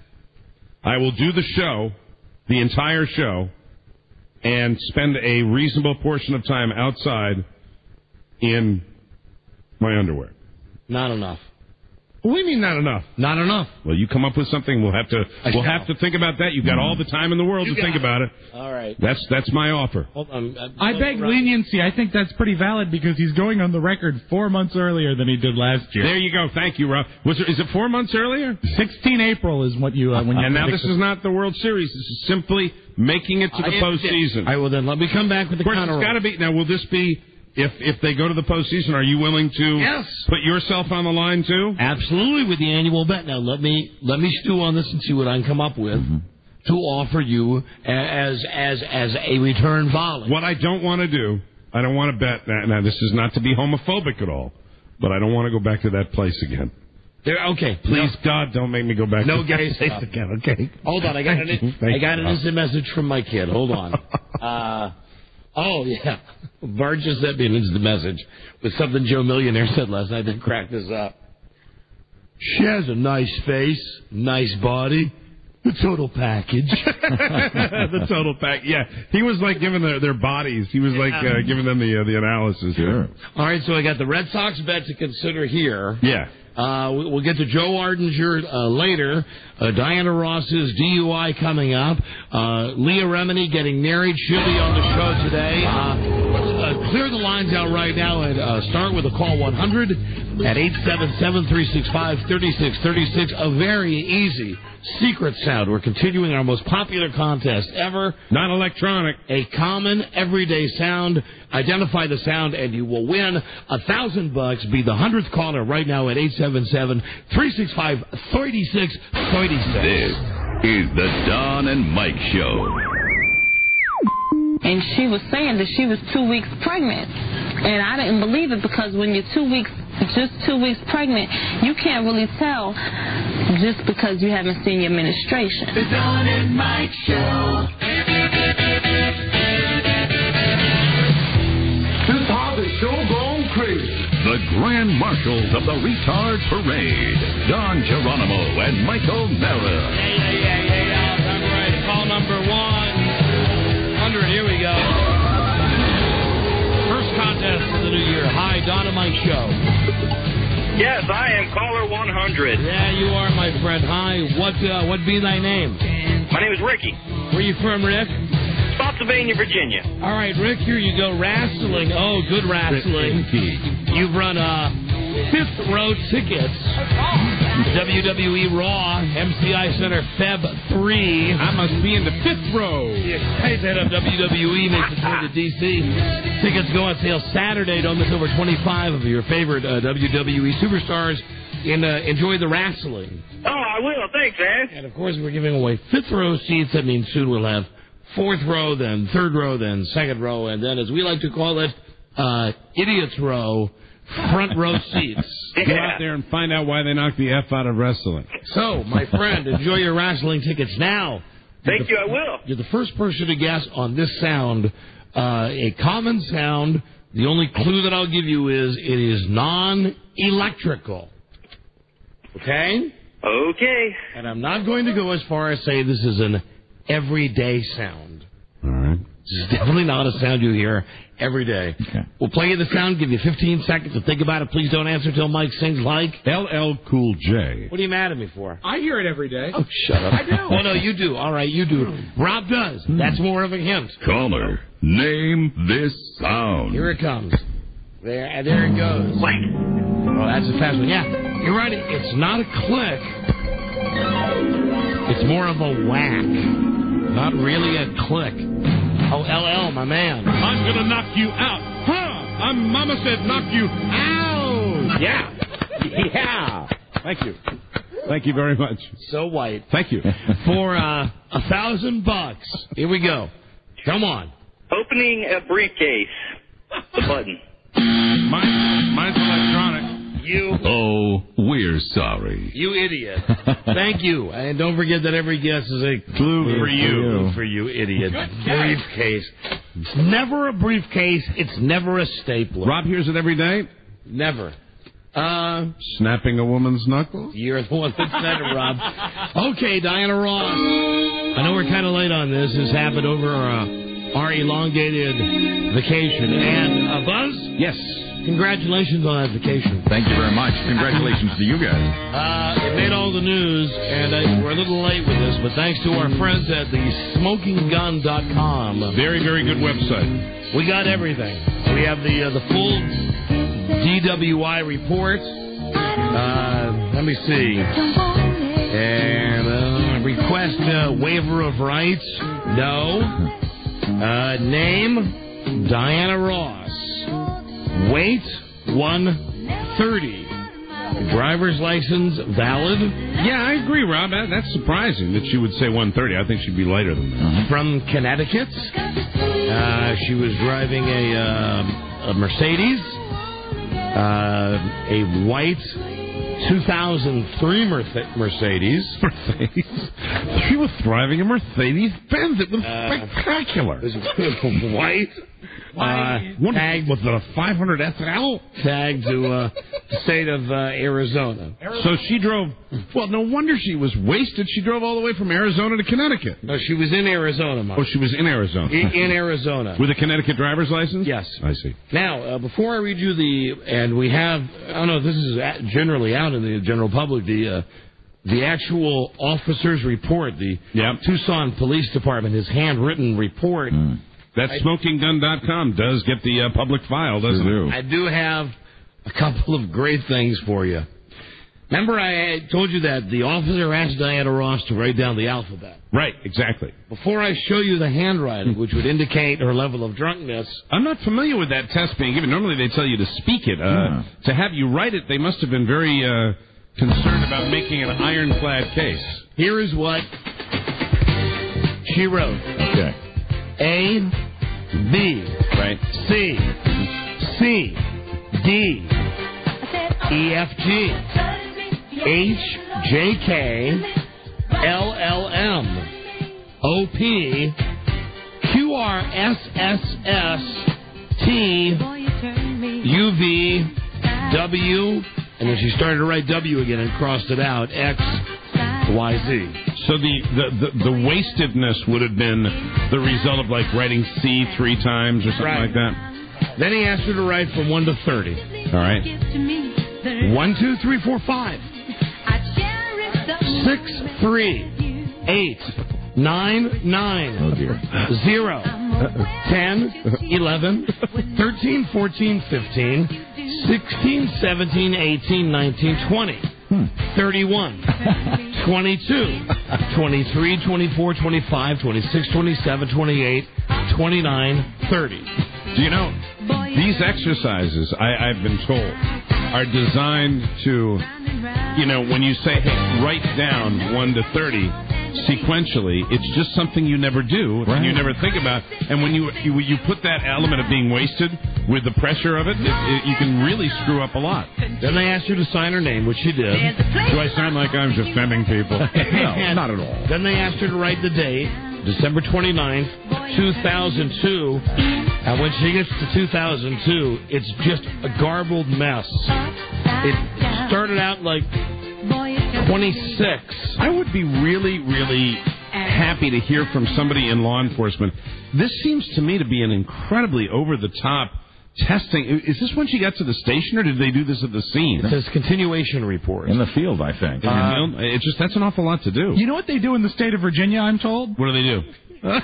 do the show, the entire show, and spend a reasonable portion of time outside in my underwear. Not enough. What do you mean not enough? Not enough. Well, you come up with something. We'll have to think about that. You've got all the time in the world to think about it. All right. That's my offer. Hold on. I beg leniency. I think that's pretty valid because he's going on the record 4 months earlier than he did last year. There you go. Thank you, Rob. Is it 4 months earlier? 16 April is what you when you. And now this is not the World Series. This is simply making it to the postseason. All right. Well, then let me come back with the counter. Of course, it's got to be. Now, will this be? If they go to the postseason, are you willing to put yourself on the line too? Absolutely, with the annual bet. Now let me stew on this and see what I can come up with to offer you as a return volley. What I don't want to do, I don't want to bet. Now this is not to be homophobic at all, but I don't want to go back to that place again. Okay, please, God, don't make me go back. No to that gay place stuff again. Okay. Hold on, I got an instant message from my kid. Hold on. Oh, yeah. Bart just sent me an instant message with something Joe Millionaire said last night that cracked us up. She has a nice face, nice body, the total package. The total pack. Yeah, he was like giving their bodies. He was like giving them the analysis. Sure. All right, so I got the Red Sox bet to consider here. Yeah. We'll get to Joe Ardinger later. Diana Ross's DUI coming up. Leah Remini getting married. She'll be on the show today. Let's clear the lines out right now and start with a call 100 at 877-365-3636. A very easy secret sound. We're continuing our most popular contest ever. Not electronic. A common everyday sound. Identify the sound and you will win $1,000. Be the 100th caller right now at 877-365-3636. This is the Don and Mike Show. And she was saying that she was 2 weeks pregnant. And I didn't believe it because when you're 2 weeks, just 2 weeks pregnant, you can't really tell just because you haven't seen your menstruation. The Don and Mike Show. This holiday show gone crazy. The Grand Marshals of the Retard Parade, Don Geronimo and Michael Mara. Hey, call number 100. Here we go. First contest of the new year. Hi, Don and Mike Show. Yes, I am caller 100. Yeah, you are, my friend. Hi. What be thy name? My name is Ricky. Where you from, Rick? Spotsylvania, Virginia. All right, Rick, here you go. Wrestling. Oh, good wrestling. You've run fifth row tickets. WWE Raw, MCI Center, Feb 3. I must be in the fifth row. The excitement of WWE makes its way to D.C. Tickets go on sale Saturday. Don't miss over 25 of your favorite WWE superstars. And enjoy the wrestling. Oh, I will. Thanks, man. And, of course, we're giving away fifth row seats. That means soon we'll have fourth row, then third row, then second row, and then, as we like to call it, idiot's row, front row seats. Go out there and find out why they knocked the F out of wrestling. So, my friend, enjoy your wrestling tickets now. Thank you, I will. You're the first person to guess on this sound, a common sound. The only clue that I'll give you is it is non-electrical. Okay? Okay. And I'm not going to go as far as say this is an everyday sound. All right. This is definitely not a sound you hear every day. Okay. We'll play you the sound, give you 15 seconds to think about it. Please don't answer till Mike sings like LL Cool J. What are you mad at me for? I hear it every day. Oh, shut up. I do. Oh, no, you do. All right, you do. Rob does. That's more of a hint. Caller, name this sound. Here it comes. There it goes. Oh, that's a fast one. Yeah, you're right. It's not a click. It's more of a whack. Not really a click. Oh, LL, my man. I'm going to knock you out. Huh? Mama said knock you out. Yeah. Yeah. Thank you. Thank you very much. So white. Thank you. For $1,000. Here we go. Come on. Opening a briefcase. The button. Mine's electronic. Oh, we're sorry. You idiot. Thank you. And don't forget that every guess is a clue for you. For you, idiot. Briefcase. It's never a briefcase. It's never a stapler. Rob hears it every day? Never. Snapping a woman's knuckles? You're the one that said it, Rob. Okay, Diana Ross. I know we're kind of late on this. This happened over our elongated vacation. And Buzz? Yes. Congratulations on that vacation. Thank you very much. Congratulations to you guys. It made all the news, and we're a little late with this, but thanks to our friends at the SmokingGun.com. Very, very good website. We got everything. We have the full DWI report. Let me see. And request waiver of rights. No. Name, Diana Ross. Weight, 130. Driver's license, valid. Yeah, I agree, Rob. That's surprising that she would say 130. I think she'd be lighter than that. From Connecticut. She was driving a Mercedes, a white 2003 Mercedes. She was driving a Mercedes Benz. It was spectacular. It was white. Tagged with a 500 SL. Tagged to the state of Arizona. So she drove. Well, no wonder she was wasted. She drove all the way from Arizona to Connecticut. No, she was in Arizona, Mike. Oh, she was in Arizona. In Arizona. With a Connecticut driver's license? Yes. I see. Now, before I read you and we have, I don't know if this is generally out in the general public, the actual officer's report, the Tucson Police Department, his handwritten report. That SmokingGun.com does get the public file, doesn't it? I do have a couple of great things for you. Remember I told you that the officer asked Diana Ross to write down the alphabet? Right, exactly. Before I show you the handwriting, which would indicate her level of drunkenness... I'm not familiar with that test being given. Normally they tell you to speak it. To have you write it, they must have been very concerned about making an ironclad case. Here is what she wrote. Okay. A, B, right. C, C, D, E, F, G, H, J, K, L, L, M, O, P, Q, R, S, S, S, T, U, V, W, and then she started to write W again and crossed it out, X, Y, Z. So the wastedness would have been the result of like writing C 3 times or something like that? Then he asked her to write from 1 to 30. All right. 1, 2, 3, 4, 5. 6, 3, 8, 9, 9. Oh, dear. 0, 10, 11, 13, 14, 15, 16, 17, 18, 19, 20. 31, 22, 23, 24, 25, 26, 27, 28, 29, 30. Do you know, these exercises, I've been told, are designed to, when you say, hey, write down 1 to 30 sequentially, it's just something you never do and you never think about. And when you put that element of being wasted with the pressure of it, you can really screw up a lot. Then they asked her to sign her name, which she did. Do I sound like I'm just offending people? No, not at all. Then they asked her to write the date, December 29th, 2002. And when she gets to 2002, it's just a garbled mess. It started out like 26. I would be really, really happy to hear from somebody in law enforcement. This seems to me to be an incredibly over-the-top testing. Is this when she got to the station, or did they do this at the scene? It says continuation report. In the field, I think. It's just, that's an awful lot to do. You know what they do in the state of Virginia, I'm told? What do they do?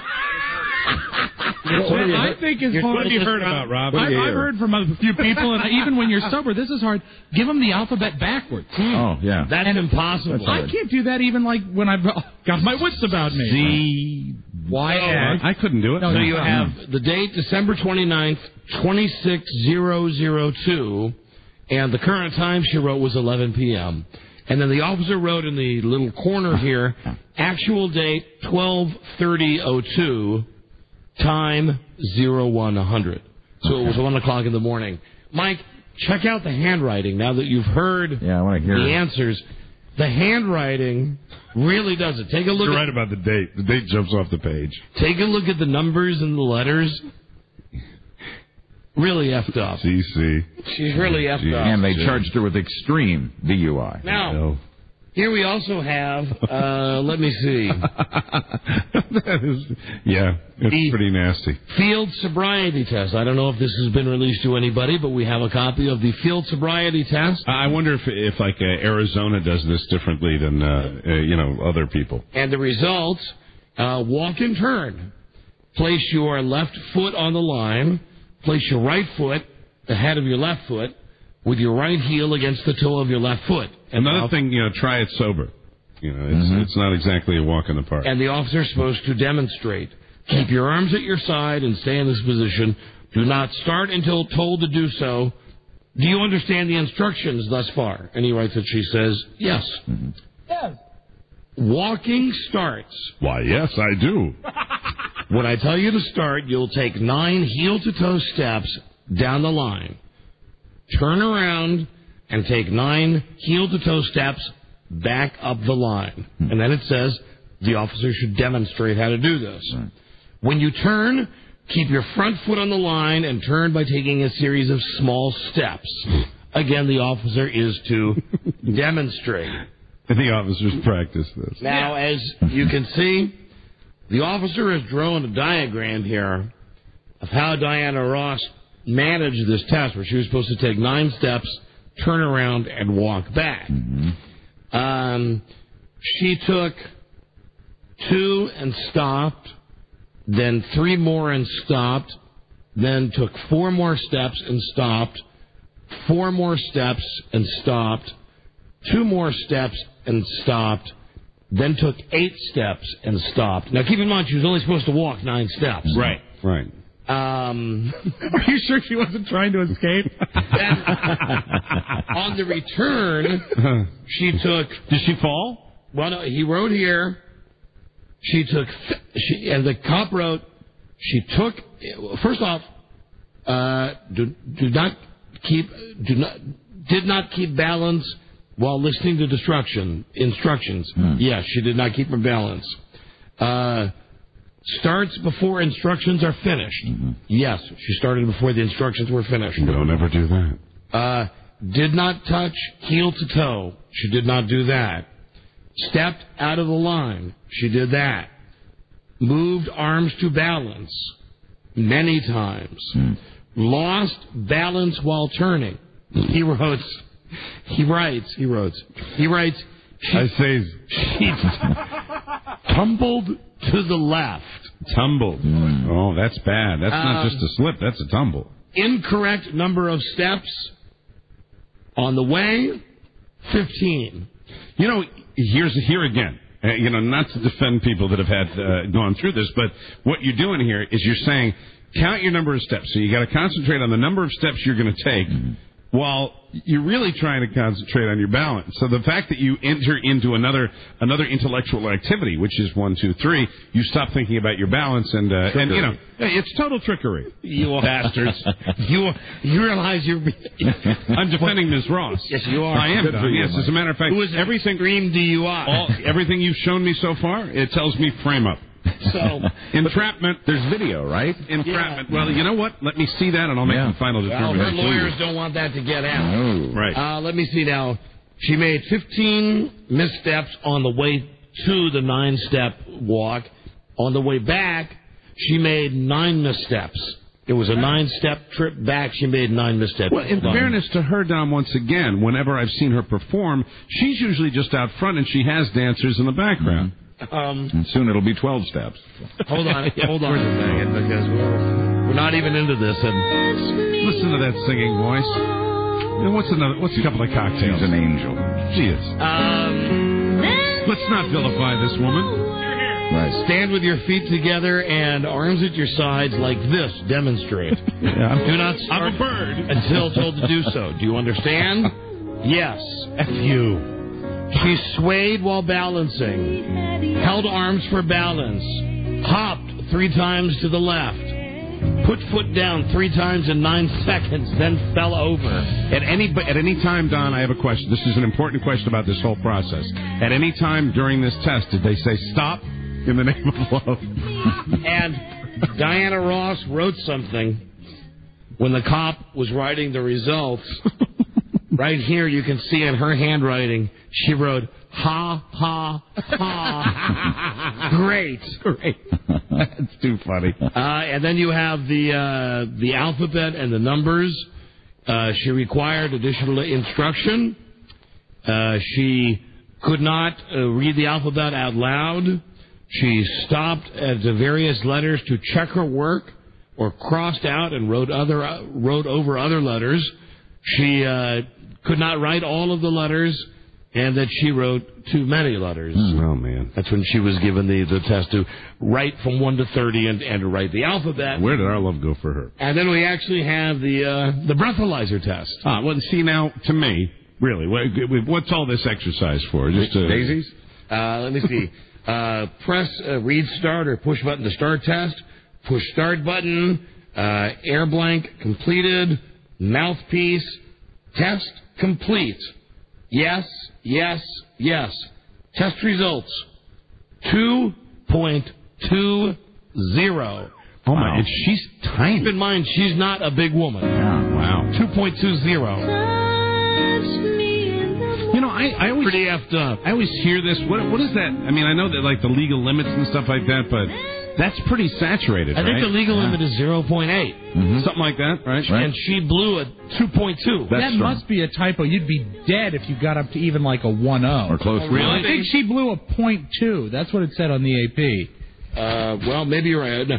I think it's hard. What have you heard about, Rob? I've heard from a few people, and even when you're sober, this is hard. Give them the alphabet backwards. Oh, yeah. That's impossible. I can't do that even like when I've got my wits about me. Z-Y-X. I couldn't do it. So you have the date, December 29th, 26002, and the current time she wrote was 11 p.m. And then the officer wrote in the little corner here, actual date 12:30:02, time 0100. So it was 1 o'clock in the morning. Mike, check out the handwriting now that you've heard I want to hear the answers. The handwriting really does it. Take a look. You're right about the date. The date jumps off the page. Take a look at the numbers and the letters. Really effed up. CC. She's really effed up. And they charged her with extreme DUI. Now, here we also have, let me see. That is, it's pretty nasty. Field sobriety test. I don't know if this has been released to anybody, but we have a copy of the field sobriety test. I wonder if like Arizona does this differently than other people. And the results: walk and turn. Place your left foot on the line. Place your right foot ahead of your left foot with your right heel against the toe of your left foot. Another thing, try it sober. It's not exactly a walk in the park. And the officer is supposed to demonstrate. Keep your arms at your side and stay in this position. Do not start until told to do so. Do you understand the instructions thus far? And he writes that she says, yes. Yes. Walking starts. Why, yes, I do. When I tell you to start, you'll take 9 heel-to-toe steps down the line. Turn around and take 9 heel-to-toe steps back up the line. And then it says the officer should demonstrate how to do this. When you turn, keep your front foot on the line and turn by taking a series of small steps. Again, the officer is to demonstrate. And the officers practice this. Now, as you can see, the officer has drawn a diagram here of how Diana Ross managed this test, where she was supposed to take 9 steps, turn around, and walk back. She took 2 and stopped, then 3 more and stopped, then took 4 more steps and stopped, 4 more steps and stopped, 2 more steps and stopped, then took 8 steps and stopped. Now, keep in mind, she was only supposed to walk 9 steps. Right. Are you sure she wasn't trying to escape? On the return, she took... Did she fall? Well, no, he wrote here, and the cop wrote, she took... First off, did not keep balance while listening to instructions. Yes, she did not keep her balance. Starts before instructions are finished. Yes, she started before the instructions were finished. Don't ever do that. Did not touch heel to toe. She did not do that. Stepped out of the line. She did that. Moved arms to balance many times. Lost balance while turning. He writes, I say, she tumbled to the left. Tumbled. Oh, that's bad. That's not just a slip. That's a tumble. Incorrect number of steps on the way, 15. Here again. Not to defend people that have had gone through this, but what you're doing here is you're saying count your number of steps. So you got to concentrate on the number of steps you're going to take. While you're really trying to concentrate on your balance. So the fact that you enter into another intellectual activity, which is 1, 2, 3, you stop thinking about your balance, and it's total trickery. You bastards! You realize you're. I'm defending Ms. Ross. Yes, you are. I am. Yes, as a matter of fact, everything extreme DUI. Everything you've shown me so far, it tells me frame up. So entrapment. There's video, right? Entrapment. Well, you know what? Let me see that, and I'll make the final determination. Her lawyers don't want that to get out. Oh, right. Let me see now. She made 15 missteps on the way to the 9-step walk. On the way back, she made 9 missteps. It was a 9-step trip back. She made 9 missteps. Well, in fairness to her, Don, once again, whenever I've seen her perform, she's usually just out front and she has dancers in the background. And soon it'll be 12 steps. Hold on a second, because we're not even into this. And listen to that singing voice. And what's a couple of cocktails? She's an angel. She is. Let's not vilify this woman. Right. Stand with your feet together and arms at your sides like this. Demonstrate. Do not start I'm a bird until told to do so. Do you understand? Yes. F you. She swayed while balancing, held arms for balance, hopped 3 times to the left, put foot down 3 times in 9 seconds, then fell over. At any time, Don, I have a question. This is an important question about this whole process. At any time during this test, did they say stop in the name of love? And Diana Ross wrote something when the cop was writing the results. Right here, you can see in her handwriting, she wrote, ha, ha, ha. Great. That's too funny. And then you have the alphabet and the numbers. She required additional instruction. She could not read the alphabet out loud. She stopped at the various letters to check her work, or crossed out and wrote over other letters. She could not write all of the letters, and that she wrote too many letters. Oh, man. That's when she was given the test to write from 1 to 30 and to write the alphabet. Where did our love go for her? And then we actually have the breathalyzer test. Well, see, now, to me, really, what's all this exercise for? Just daisies? Let me see. Press read start or push button to start test. Push start button. Air blank completed. Mouthpiece. Test complete. Yes, yes, yes. Test results. 2.20. Oh, my. And she's tiny. Keep in mind, she's not a big woman. Yeah, wow. 2.20. You know, I always... Pretty effed up. I always hear this. What is that? I mean, I know that, like, the legal limits and stuff like that, but that's pretty saturated, I think the legal limit is 0.8. Mm-hmm. Something like that, right? And she blew a 2.2. That must be a typo. You'd be dead if you got up to even like a 1.0. Or close. Really? I think she blew a 0.2. That's what it said on the AP. Well, maybe you're right.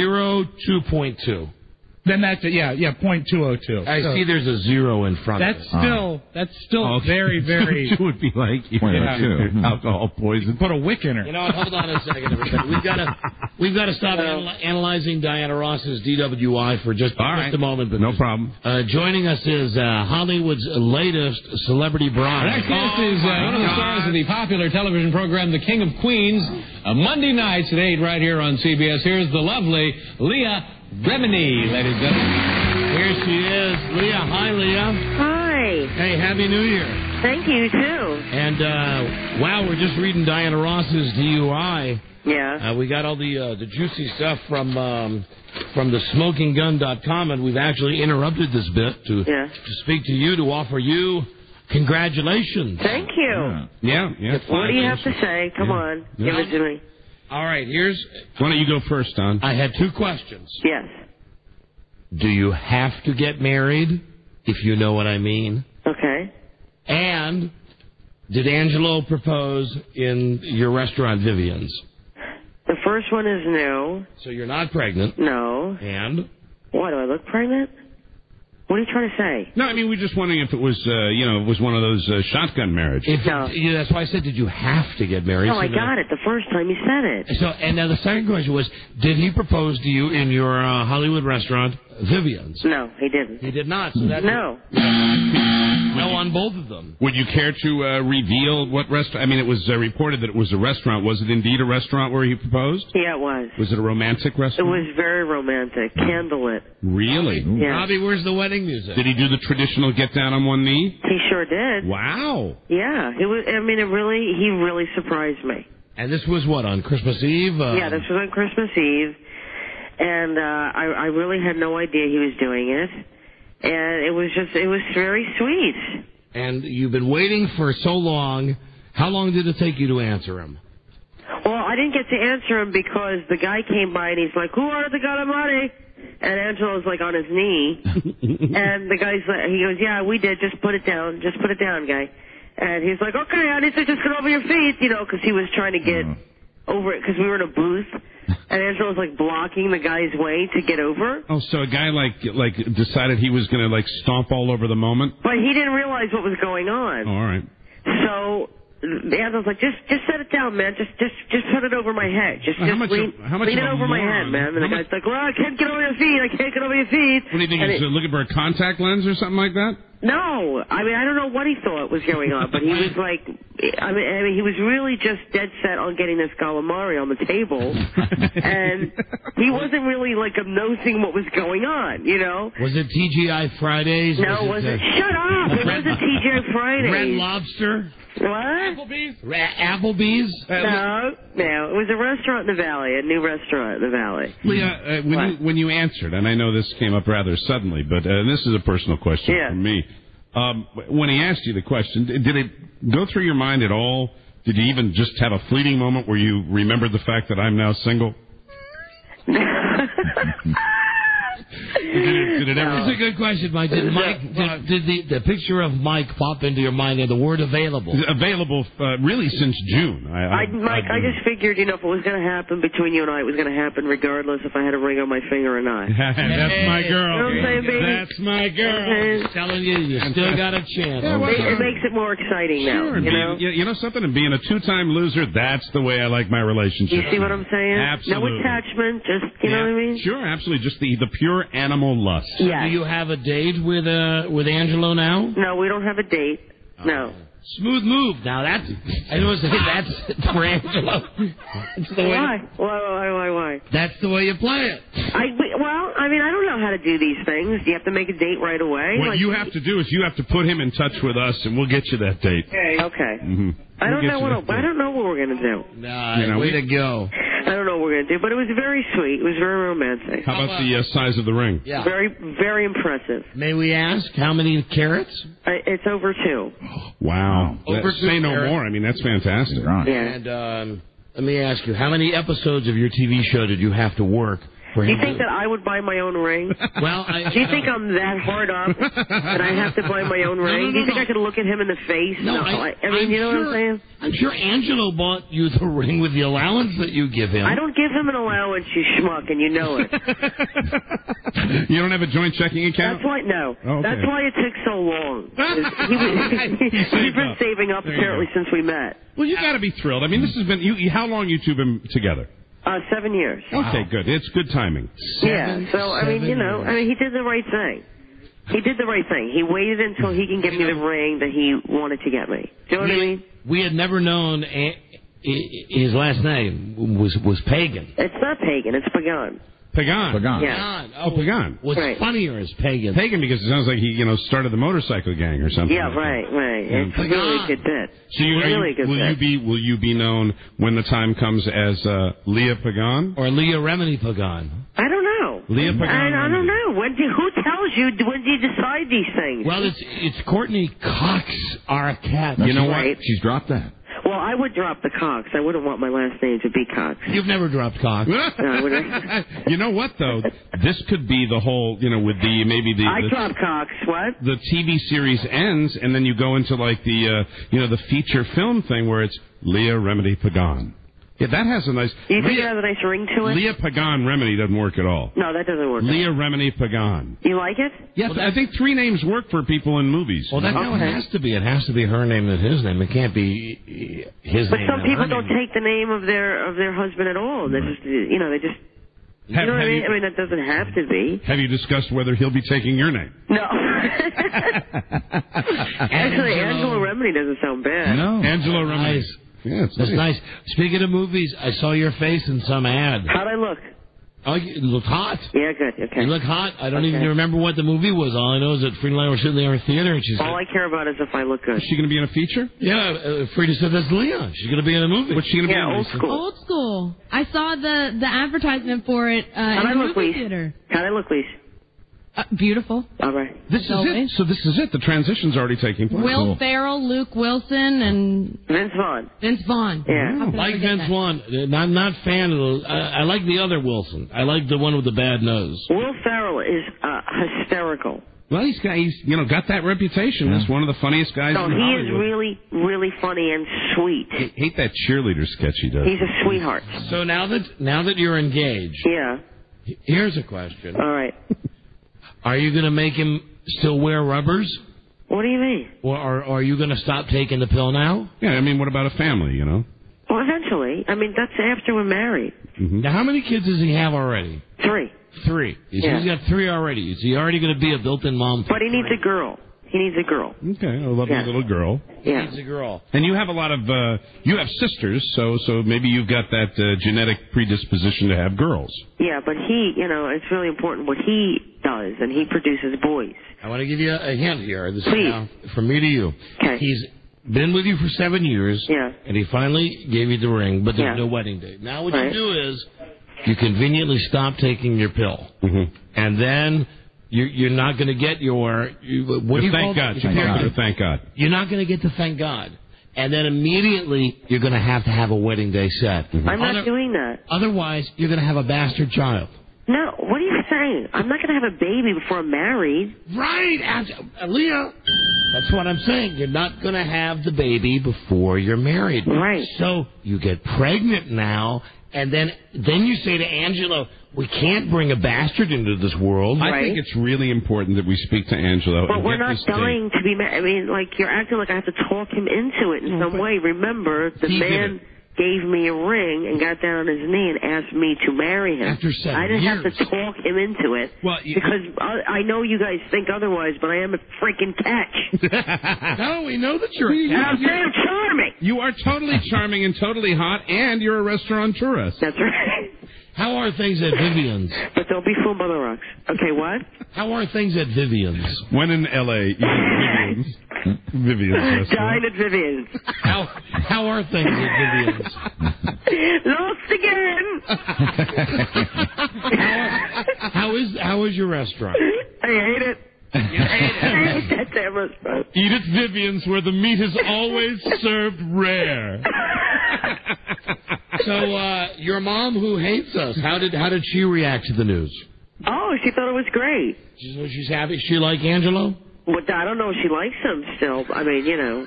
2.2. Then that's it. Yeah, 0.202. I see there's a 0 in front of it. That's still very, very... It would be like alcohol poison. Put a wick in her. You know what? Hold on a second, everybody. We've got to stop analyzing Diana Ross's DWI for just a moment. No problem. Joining us is Hollywood's latest celebrity bride. Next guest is one of the stars of the popular television program The King of Queens. Monday nights at 8 right here on CBS. Here's the lovely Leah Remini, ladies and gentlemen. Here she is. Leah. Hi, Leah. Hi. Hey, Happy New Year. Thank you, too. And, wow, we're just reading Diana Ross's DUI. Yeah. We got all the juicy stuff from the smokinggun.com, and we've actually interrupted this bit to speak to you, to offer you congratulations. Thank you. Yeah. What do you have to say? Come on. Give it to me. All right, why don't you go first, Don? I had 2 questions. Yes. Do you have to get married, if you know what I mean? Okay. And did Angelo propose in your restaurant, Vivian's? The first one is no. So you're not pregnant? No. And? What, do I look pregnant? What are you trying to say? No, I mean, we're just wondering if it was, it was one of those shotgun marriages. That's why I said, did you have to get married? No, I got it the first time you said it. So, and now the second question was, did he propose to you in your Hollywood restaurant, Vivian's? No, he didn't. He did not. So that's no. No on both of them. Would you care to reveal what restaurant? I mean, it was reported that it was a restaurant. Was it indeed a restaurant where he proposed? Yeah, it was. Was it a romantic restaurant? It was very romantic. Candlelit. Really? Yeah. Robbie, where's the wedding music? Did he do the traditional get down on one knee? He sure did. Wow. Yeah, it was. I mean, he really surprised me. And this was what, on Christmas Eve? Yeah, this was on Christmas Eve, and I really had no idea he was doing it, and it was very sweet. And you've been waiting for so long. How long did it take you to answer him? I didn't get to answer him because the guy came by and he's like, "Who ordered the calamari?" And Angelo's like on his knee, and the guy's like, he goes, "Yeah, we did. Just put it down, guy." And he's like, "Okay, I need to just get over your feet," because he was trying to get over it because we were in a booth, and Angelo was like blocking the guy's way to get over. Oh, so a guy like decided he was going to like stomp all over the moment? But he didn't realize what was going on. Oh, all right. So Angelo's like, just set it down, man. Just put it over my head. Just lean it over my head, man. And the guy's like, "Well, I can't get over your feet. I can't get over your feet." What do you think? He's looking for a contact lens or something like that? No, I mean, I don't know what he thought was going on, but he was like, I mean, he was really just dead set on getting this calamari on the table, and he wasn't really like nosing what was going on, Was it TGI Fridays? No, was it? Shut up! It wasn't TGI Fridays. Red Lobster? What? Applebee's? No, it was a restaurant in the Valley, a new restaurant in the Valley. Leah, when you answered, and I know this came up rather suddenly, but this is a personal question from me. When he asked you the question, did it go through your mind at all? Did you even just have a fleeting moment where you remembered the fact that I'm now single? Did it ever? That's a good question, Mike. Did the picture of Mike pop into your mind and the word available? Available really since June. Mike, I just figured, if it was going to happen between you and I, it was going to happen regardless if I had a ring on my finger or not. That's my girl. You know what I'm saying, baby? That's my girl. I'm telling you still got a chance. It makes it more exciting now, You know something? And being a two-time loser, that's the way I like my relationship. You see what I'm saying? Absolutely. No attachment, just, you know what I mean? Sure, absolutely. Just the pure animal lust. Yes. Do you have a date with Angelo now? No, we don't have a date. No. Smooth move. Now that's that's for Angelo. Why? That's the way you play it. I don't know how to do these things. You have to make a date right away. What you have to do is you have to put him in touch with us, and we'll get you that date. Okay. Mm-hmm. I don't know what we're going to do. Way to go. I don't know what we're going to do, but it was very sweet. It was very romantic. How about the size of the ring? Yeah. Very, very impressive. May we ask how many carats? It's over 2. Wow. Over 2 Say no carats. more. I mean, that's fantastic. Yeah. And let me ask you, how many episodes of your TV show did you have to work for him? Do you think that I would buy my own ring? Well, do you think I'm that hard up that I have to buy my own ring? Do you think I could look at him in the face? No, I mean, you know what I'm saying? I'm sure Angelo bought you the ring with the allowance that you give him. I don't give him an allowance, you schmuck, and you know it. You don't have a joint checking account? That's why, no. Oh, okay. That's why it took so long. He's been saving up apparently since we met. Well, you got to be thrilled. I mean, this has been how long you two been together? 7 years. Okay, good. It's good timing. So I mean, he did the right thing. He did the right thing. He waited until he can get me the ring that he wanted to get me. Do you know what I mean? We had never known his last name was Pagan. It's not Pagan. It's Pagan. Pagan. Yeah. Oh, Pagan. What's funnier is Pagan. Pagan because it sounds like he, started the motorcycle gang or something. Yeah, right. It's a really good bit. So will you be known when the time comes as Leah Pagan or Leah Remini Pagan? I don't know. Leah Pagan. I don't know. Who tells you? When do you decide these things? Well, it's Courtney Cox Arquette. You know what? Right. She's dropped that. Well, I would drop the Cox. I wouldn't want my last name to be Cox. You've never dropped Cox. You know what, though? This could be the whole, with the I drop Cox. What? The TV series ends, and then you go into like the the feature film thing where it's Leah Remini Pagan. Yeah, that has a nice. You think it has a nice ring to it? Leah Pagan Remini doesn't work at all. No, that doesn't work. Leah Remini Pagan. You like it? Yes, I think 3 names work for people in movies. Well, that's how it has to be. It has to be her name and his name. It can't be his but name. But some people don't take the name of their husband at all. They just You know what I mean? I mean, that doesn't have to be. Have you discussed whether he'll be taking your name? No. Actually, Angelo Remini doesn't sound bad. No. Angelo Remini. Yeah, that's nice. Speaking of movies, I saw your face in some ad. How'd I look? Oh, you look hot. Yeah, good. Okay. You look hot. I don't even remember what the movie was. All I know is that Frida and I were sitting there in theater, and she said, all I care about is if I look good. Is she going to be in a feature? Yeah, Frida said that's Leah. She's going to be in a movie. What's she going to be in? Old school. Old school. I saw the advertisement for it in the movie theater. How'd I look, Lise? Beautiful. All right. This is it. So this is it. The transition's already taking place. Will Ferrell, Luke Wilson, and Vince Vaughn. Vince Vaughn. Yeah. Like Vince Vaughn. I'm not a fan of the. I like the other Wilson. I like the one with the bad nose. Will Ferrell is hysterical. Well, he's got that reputation as one of the funniest guys No, in he Hollywood. is really, really funny and sweet. I hate that cheerleader sketch he does. He's a sweetheart. So now that you're engaged, Yeah. here's a question. All right. Are you going to make him still wear rubbers? What do you mean? Or are you going to stop taking the pill now? Yeah, I mean, what about a family, you know? Well, eventually. I mean, that's after we're married. Now, how many kids does he have already? 3. 3. Yeah. He's got 3 already. Is he already going to be a built-in mom? But he needs a girl. He needs a girl. Okay, a lovely little girl. Yeah. He needs a girl. And you have a lot of, you have sisters, so maybe you've got that genetic predisposition to have girls. Yeah, but he, it's really important what he does, and he produces boys. I want to give you a hint here. This Please. is now from me to you. Okay. He's been with you for 7 years. Yeah. And he finally gave you the ring, but there's Yeah. no wedding date. Now what Right. you do is you conveniently stop taking your pill. Mm-hmm. And then you're not going to get what do you call Thank God. it? Thank God. You're not going to get the thank God. And then immediately you're going to have a wedding day set. I'm not doing that. Otherwise, you're going to have a bastard child. No, what are you saying? I'm not going to have a baby before I'm married. Right, Leah. That's what I'm saying. You're not going to have the baby before you're married. Right. So you get pregnant now, and then you say to Angelo, we can't bring a bastard into this world. I think it's really important that we speak to Angelo. But and we're get not this date. dying to be married. I mean, like, you're acting like I have to talk him into it in some way. Remember, the He did man gave me a ring and got down on his knee and asked me to marry him. After 7 I didn't years. have to talk him into it. Well, because I know you guys think otherwise, but I am a freaking catch. No, we know that you're And I'm damn charming. You are totally charming and totally hot, and you're a restaurateurist. That's right. How are things at Vivian's? But don't be fooled by the rocks. Okay, what? How are things at Vivian's? When in L.A., Vivian's. Vivian's Dine at Vivian's. How are things at Vivian's? Lost again. How is your restaurant? I hate it. I hate that damn restaurant. Eat at Vivian's, where the meat is always served rare. So, your mom who hates us, how did she react to the news? Oh, she thought it was great. She's happy. She like Angelo? Well, I don't know if she likes him still. I mean,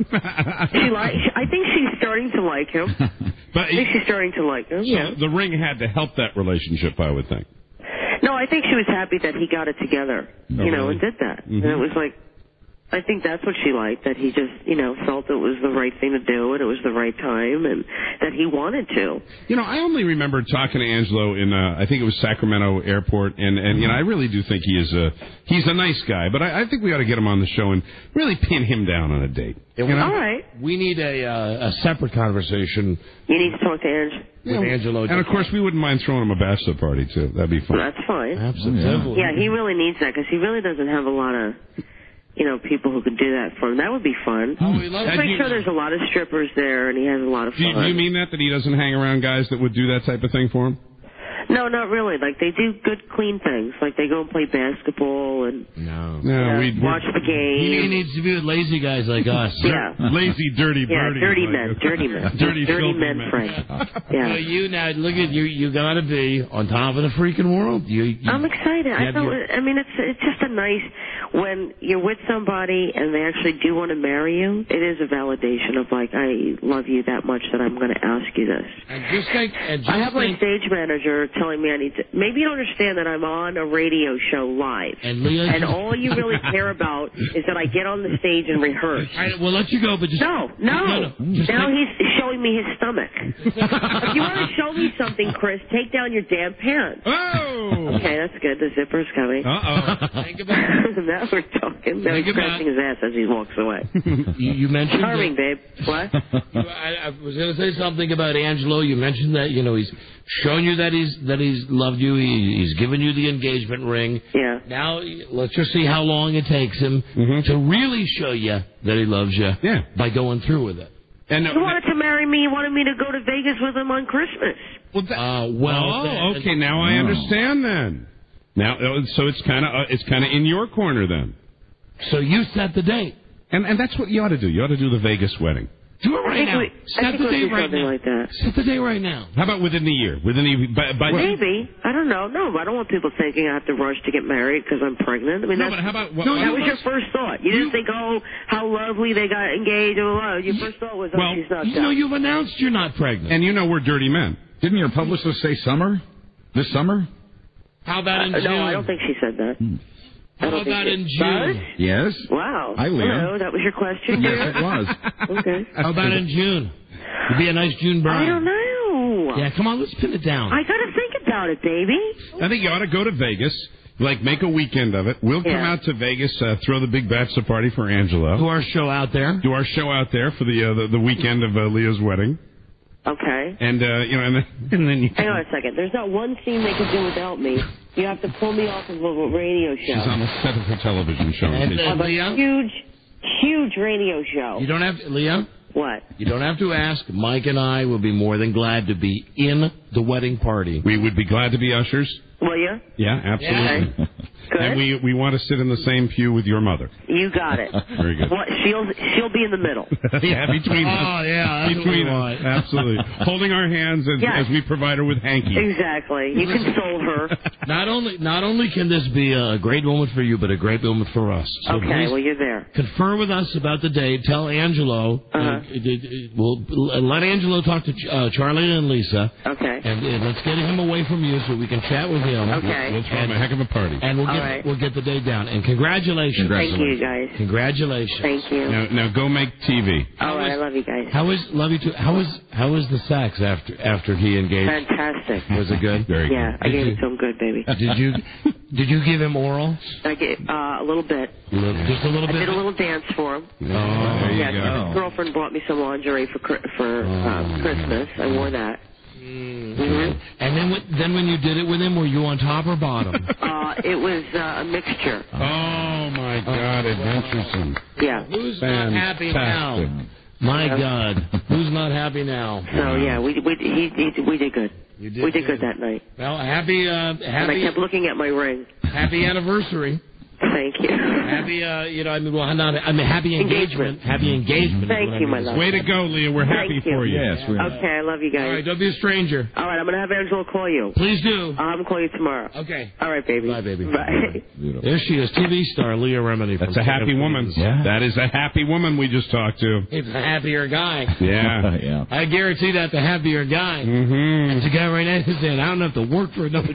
I think she's starting to like him. But I think she's starting to like him. So Yeah. the ring had to help that relationship, I would think. No, I think she was happy that he got it together, really? and did that. Mhm. And it was like, I think that's what she liked, that he just, felt it was the right thing to do, and it was the right time, and that he wanted to. I only remember talking to Angelo in, I think it was Sacramento Airport, and I really do think he's a nice guy, but I think we ought to get him on the show and really pin him down on a date. All right. We need a separate conversation. You need to talk to Ange. With Angelo. And, of course, we wouldn't mind throwing him a bachelor party, too. That'd be fun. That's fine. Absolutely. Yeah, he really needs that, because he really doesn't have a lot of... people who could do that for him. That would be fun. Oh, we love Just make sure there's a lot of strippers there, and he has a lot of Do fun. you mean that he doesn't hang around guys that would do that type of thing for him? No, not really. Like, they do good, clean things. Like, they go and play basketball and watch the game. He needs to be with lazy guys like us. Yeah. Lazy, dirty birdies. Dirty like men. us. Dirty men. Dirty filthy men, Frank. Yeah. You now, look at you. You got to be on top of the freaking world. I'm excited. It's just a nice, when you're with somebody and they actually do want to marry you, it is a validation of, like, I love you that much that I'm going to ask you this. I have my stage manager telling me I need to. Maybe you don't understand that I'm on a radio show live, and all you really care about is that I get on the stage and rehearse. All right, we'll let you go, but just No. Now he's showing me his stomach. If you want to show me something, Chris, take down your damn pants. Oh. Okay, that's good. The zipper's coming. Think about it. Now we're talking. Now he's scratching his ass as he walks away. You mentioned charming, babe. What? I was going to say something about Angelo. You mentioned that he's shown you that he's loved you. He's given you the engagement ring. Yeah. Now let's just see how long it takes him to really show you that he loves you. Yeah. By going through with it. And he wanted to marry me. He wanted me to go to Vegas with him on Christmas. Okay, now I understand then. Now, so it's kind of in your corner then. So you set the date. And that's what you ought to do. You ought to do the Vegas wedding. Do it right now. Set the date right now. Like that. Set the date right now. How about within the year? Maybe. I don't know. No, I don't want people thinking I have to rush to get married because I'm pregnant. I mean, but how about... that was your first thought. You didn't think, oh, how lovely they got engaged. Your first thought was, oh, she's not done. You've announced you're not pregnant. And we're dirty men. Didn't your publicist say summer? This summer? How about in June? No, I don't think she said that. How about in June? Yes. Wow. Hi, Leah. Hello, that was your question? Yes, it was. Okay. How about in June? It'd be a nice June bride. I don't know. Yeah, come on, let's pin it down. I got to think about it, baby. I think you ought to go to Vegas, make a weekend of it. We'll come out to Vegas, throw the big bachelor party for Angelo. Do our show out there. For the weekend of Leah's wedding. Okay. And then you. Hang on a second. There's not one scene they could do without me. You have to pull me off of a radio show. She's on the set of her television show. Of a huge radio show. You don't have to, Leah. What? You don't have to ask. Mike and I will be more than glad to be in the wedding party. We would be glad to be ushers. Will you? Yeah, absolutely. Okay. Good. And we want to sit in the same pew with your mother. You got it. Very good. What, she'll be in the middle. Yeah, between us. Oh, yeah. Between us. Absolutely. Holding our hands as we provide her with hanky. Exactly. You console her. Not only can this be a great moment for you, but a great moment for us. So okay, well, you're there. Confer with us about the date. Tell Angelo. We'll let Angelo talk to Charlie and Lisa. Okay. And let's get him away from you so we can chat with him. Okay. We'll throw him a heck of a party. And we'll get the date down. And congratulations. Thank you, guys. Congratulations. Thank you. Now go make TV. All right, I love you guys. Love you too. How was the sex after he engaged? Fantastic. Was it good? Very good. Yeah, I gave it to him good, baby. Did you give him oral? I gave a little bit. Just a little bit. I did a little dance for him. Oh, there you go. His girlfriend bought me some lingerie for Christmas. I wore that. Mm-hmm. And then when you did it with him, were you on top or bottom? It was a mixture. Oh my God, adventuresome! Yeah. Who's not happy now? My God, who's not happy now? So yeah, we did good. You did we did good that night. Well, happy. And I kept looking at my ring. Happy anniversary. Thank you. Happy, happy engagement. Happy engagement. Thank you, my love. Way to go, Leah. We're happy for you. Yes. Okay, I love you guys. All right, don't be a stranger. All right, I'm going to have Angela call you. Please do. I'll have him call you tomorrow. Okay. All right, baby. Bye, baby. Bye. There she is, TV star Leah Remini. That's a happy woman. Yeah. That is a happy woman we just talked to. He's a happier guy. Yeah. Yeah. I guarantee that the happier guy. Mm-hmm. That's the guy right now who's saying, I don't have to work for another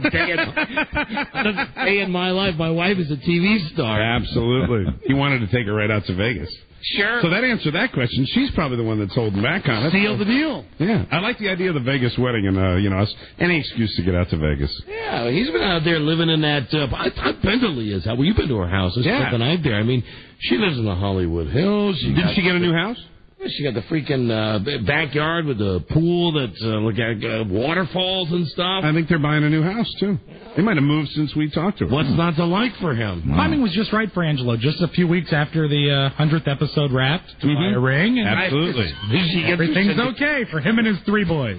day in my life. My wife is a TV star. Absolutely. He wanted to take her right out to Vegas. Sure. So that answered that question. She's probably the one that's holding back on it. Seal the deal. Yeah. I like the idea of the Vegas wedding and, us, any excuse to get out to Vegas. Yeah, he's been out there living in that, I've been to Leah's house. Well, you've been to her house. I spent the night there. I mean, she lives in the Hollywood Hills. Didn't she get a new house? She got the freaking backyard with the pool that's waterfalls and stuff. I think they're buying a new house, too. They might have moved since we talked to her. What's not to like for him? Timing was just right for Angelo. Just a few weeks after the 100th episode wrapped to buy a ring. And absolutely. Everything's okay for him and his 3 boys.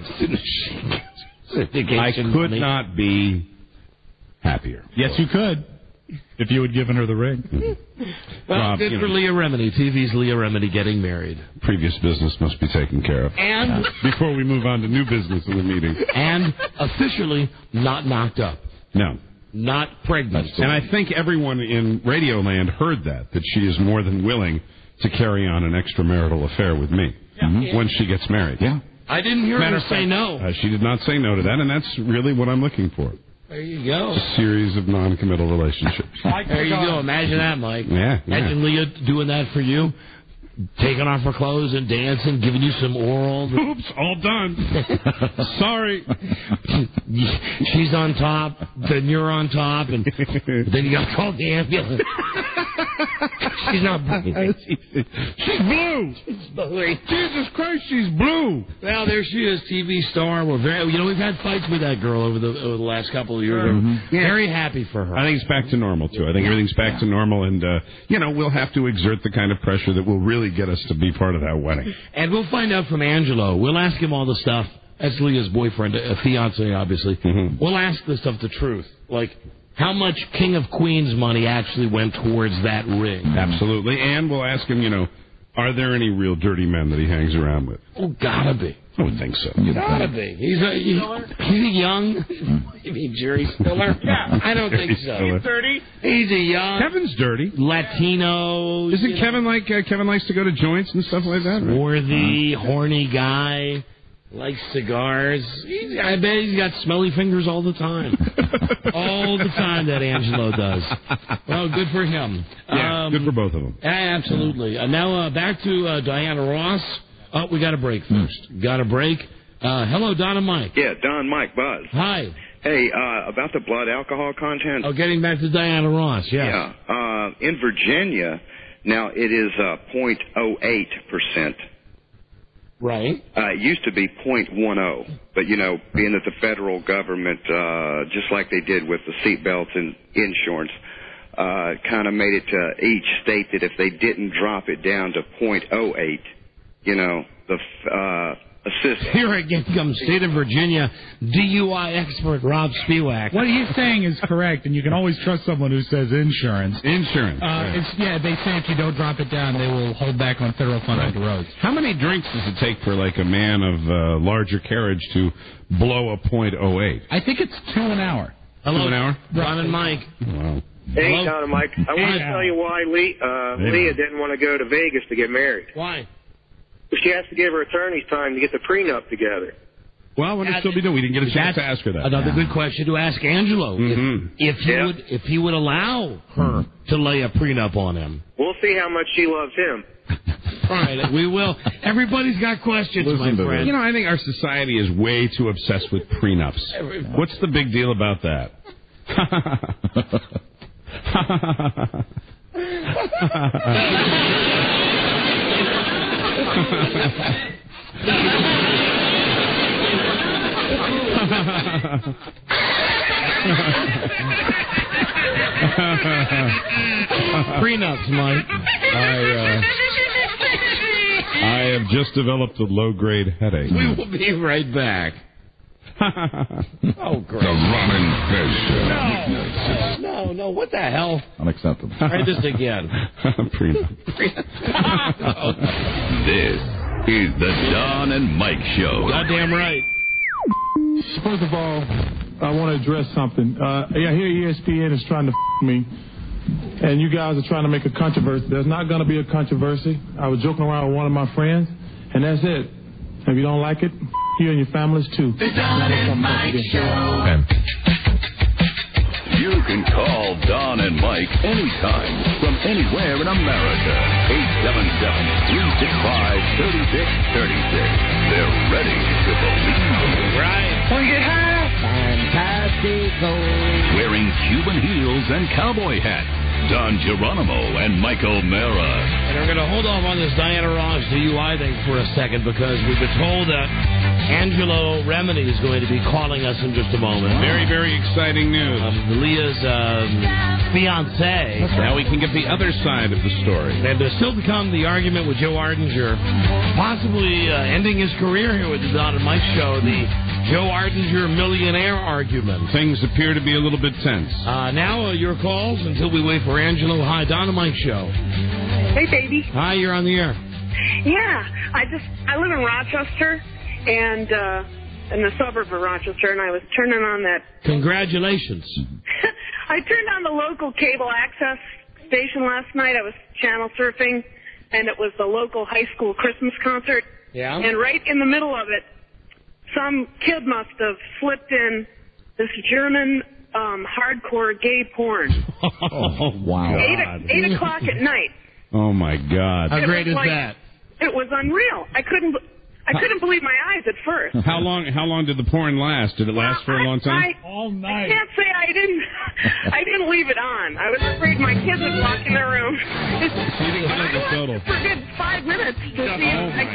I could not be happier. Yes, you could. If you had given her the ring. Well, good for Leah Remini. TV's Leah Remini getting married. Previous business must be taken care of. And before we move on to new business in the meeting. And officially not knocked up. No. Not pregnant. And I think everyone in Radioland heard that she is more than willing to carry on an extramarital affair with me when she gets married. Yeah. I didn't hear her say no. She did not say no to that, and that's really what I'm looking for. There you go. A series of non-committal relationships. There you go. Imagine that, Mike. Yeah. Imagine Leah doing that for you. Taking off her clothes and dancing, giving you some oral. Oops, all done. Sorry. She's on top, then you're on top, and then you got to call the ambulance. She's not breathing. She's blue. She's blue. Jesus Christ, she's blue. Well, there she is, TV star. We've had fights with that girl over the last couple of years. Mm-hmm. Very happy for her. I think it's back to normal, too. I think everything's back to normal, and, we'll have to exert the kind of pressure that will really get us to be part of that wedding. And we'll find out from Angelo. We'll ask him all the stuff. That's Leah's boyfriend, a fiance, obviously. Mm-hmm. We'll ask the stuff the truth. Like, how much King of Queens money actually went towards that ring. Absolutely. And we'll ask him, are there any real dirty men that he hangs around with? Oh, gotta be. I would think so. Gotta be. He's a young. You mean Jerry Stiller? Yeah, I don't think so. He's dirty. He's a young. Kevin's dirty. Latino. Isn't Kevin like Kevin likes to go to joints and stuff like that? Right? Swarthy, horny guy. Likes cigars. I bet he's got smelly fingers all the time. All the time, that Angelo does. Well, good for him. Yeah, good for both of them. Absolutely. Now back to Diana Ross. Oh, we got a break first. Got a break. Hello, Don and Mike. Yeah, Don, Mike, Buzz. Hi. Hey, about the blood alcohol content. Oh, getting back to Diana Ross, yes. Yeah. In Virginia, now it is 0.08%. Right. It used to be 0.10, but, being that the federal government, just like they did with the seatbelts and insurance, kind of made it to each state that if they didn't drop it down to 0.08, the assist. Here again comes State of Virginia DUI expert Rob Spiewak. What he's saying is correct, and you can always trust someone who says insurance. Insurance. They say if you don't drop it down, they will hold back on federal funding to roads. How many drinks does it take for like a man of larger carriage to blow a 0.08? I think it's 2 an hour. Hello, 2 an hour? Ron and Mike. Wow. Hey, Hello? Don and Mike. I want to tell you why Leah didn't want to go to Vegas to get married. Why? She has to give her attorneys time to get the prenup together. Well, what still be doing? We didn't get a chance to ask her that. Another good question to ask Angelo. Mm-hmm. If he would allow her to lay a prenup on him. We'll see how much she loves him. All right, we will. Everybody's got questions, my friend. I think our society is way too obsessed with prenups. What's the big deal about that? Prenups, Mike. I have just developed a low-grade headache. We will be right back. Oh, great. The Ron and Fez Show. No, what the hell? Unacceptable. Try this again. Prenup. This is the Don and Mike Show. Goddamn right. First of all, I want to address something. I hear ESPN is trying to me, and you guys are trying to make a controversy. There's not going to be a controversy. I was joking around with one of my friends, and that's it. If you don't like it, you and your families too. The Don and Mike Show. You can call Don and Mike anytime from anywhere in America. 877-365-3636. They're ready to believe. Right. Fantastico. Wearing Cuban heels and cowboy hats. Don Geronimo and Michael Mara. And we're going to hold off on this Diana Ross DUI thing for a second because we've been told that Angelo Remini is going to be calling us in just a moment. Very, very exciting news. Leah's fiancé. Now we can get the other side of the story. And there's still to come the argument with Joe Ardinger, possibly ending his career here with the Don and Mike Show, the Joe Ardinger millionaire argument. Things appear to be a little bit tense. Now your calls until we wait for Angelo. Hi, Don and Mike Show. Hey, baby. Hi, you're on the air. Yeah, I live in Rochester, and in the suburb of Rochester, and I was turning on that. Congratulations. I turned on the local cable access station last night. I was channel surfing, and it was the local high school Christmas concert. Yeah. And right in the middle of it, some kid must have slipped in this German hardcore gay porn. Oh, wow. 8 o'clock at night. Oh, my God. How great is that? It was unreal. I couldn't believe my eyes at first. How long did the porn last? Did it last for a long time? All night. I can't say I didn't leave it on. I was afraid my kids would walk in their room. For a good 5 minutes to see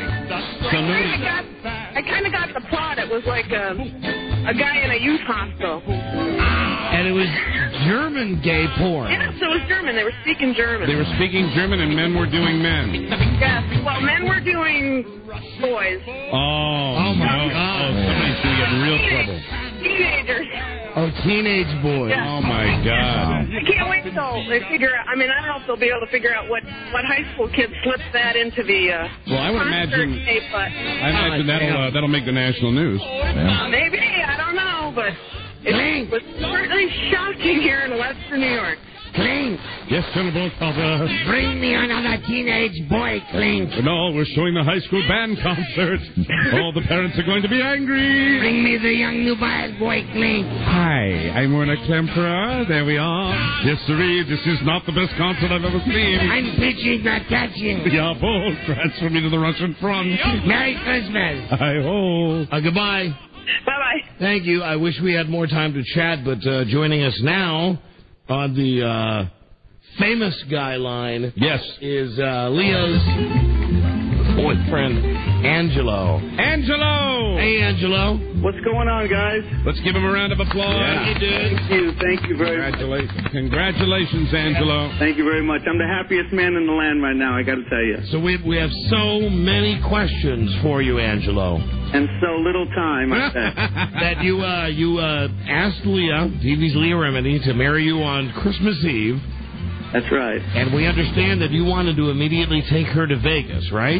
I kind of got the plot. It was like a guy in a youth hospital. And it was German gay porn. Yes, it was German. They were speaking German. They were speaking German and men were doing men. Yes. Well, men were doing boys. Oh my God. Oh, somebody's going to get in real trouble. Teenagers. Oh, teenage boys. Yes. Oh, my God. I can't wait till they figure out. I mean, I don't know if they'll be able to figure out what high school kid slips that into the Well, I would imagine. tape, but I imagine that'll make the national news. maybe, I don't know, but it was certainly shocking here in Western New York. Clink. Yes, Senator Papa. Bring me another teenage boy, Clink. No, we're showing the high school band concert. All the parents are going to be angry. Bring me the young nubile boy, Clink. Hi, I'm Werner Klemperer. There we are. Yes, sirree, this is not the best concert I've ever seen. I'm pitching, not catching. Jawohl, transfer me to the Russian front. Merry Christmas. Hi-ho. Goodbye. Bye-bye. Thank you. I wish we had more time to chat, but joining us now on the famous guy line is Leah's boyfriend, Angelo. Angelo! Hey, Angelo. What's going on, guys? Let's give him a round of applause. Yeah. Thank you very much. Congratulations, Angelo. Thank you very much. I'm the happiest man in the land right now, I got to tell you. So we have so many questions for you, Angelo. And so little time, I bet. That you asked Leah, TV's Leah Remini, to marry you on Christmas Eve. That's right. And we understand that you wanted to immediately take her to Vegas, right?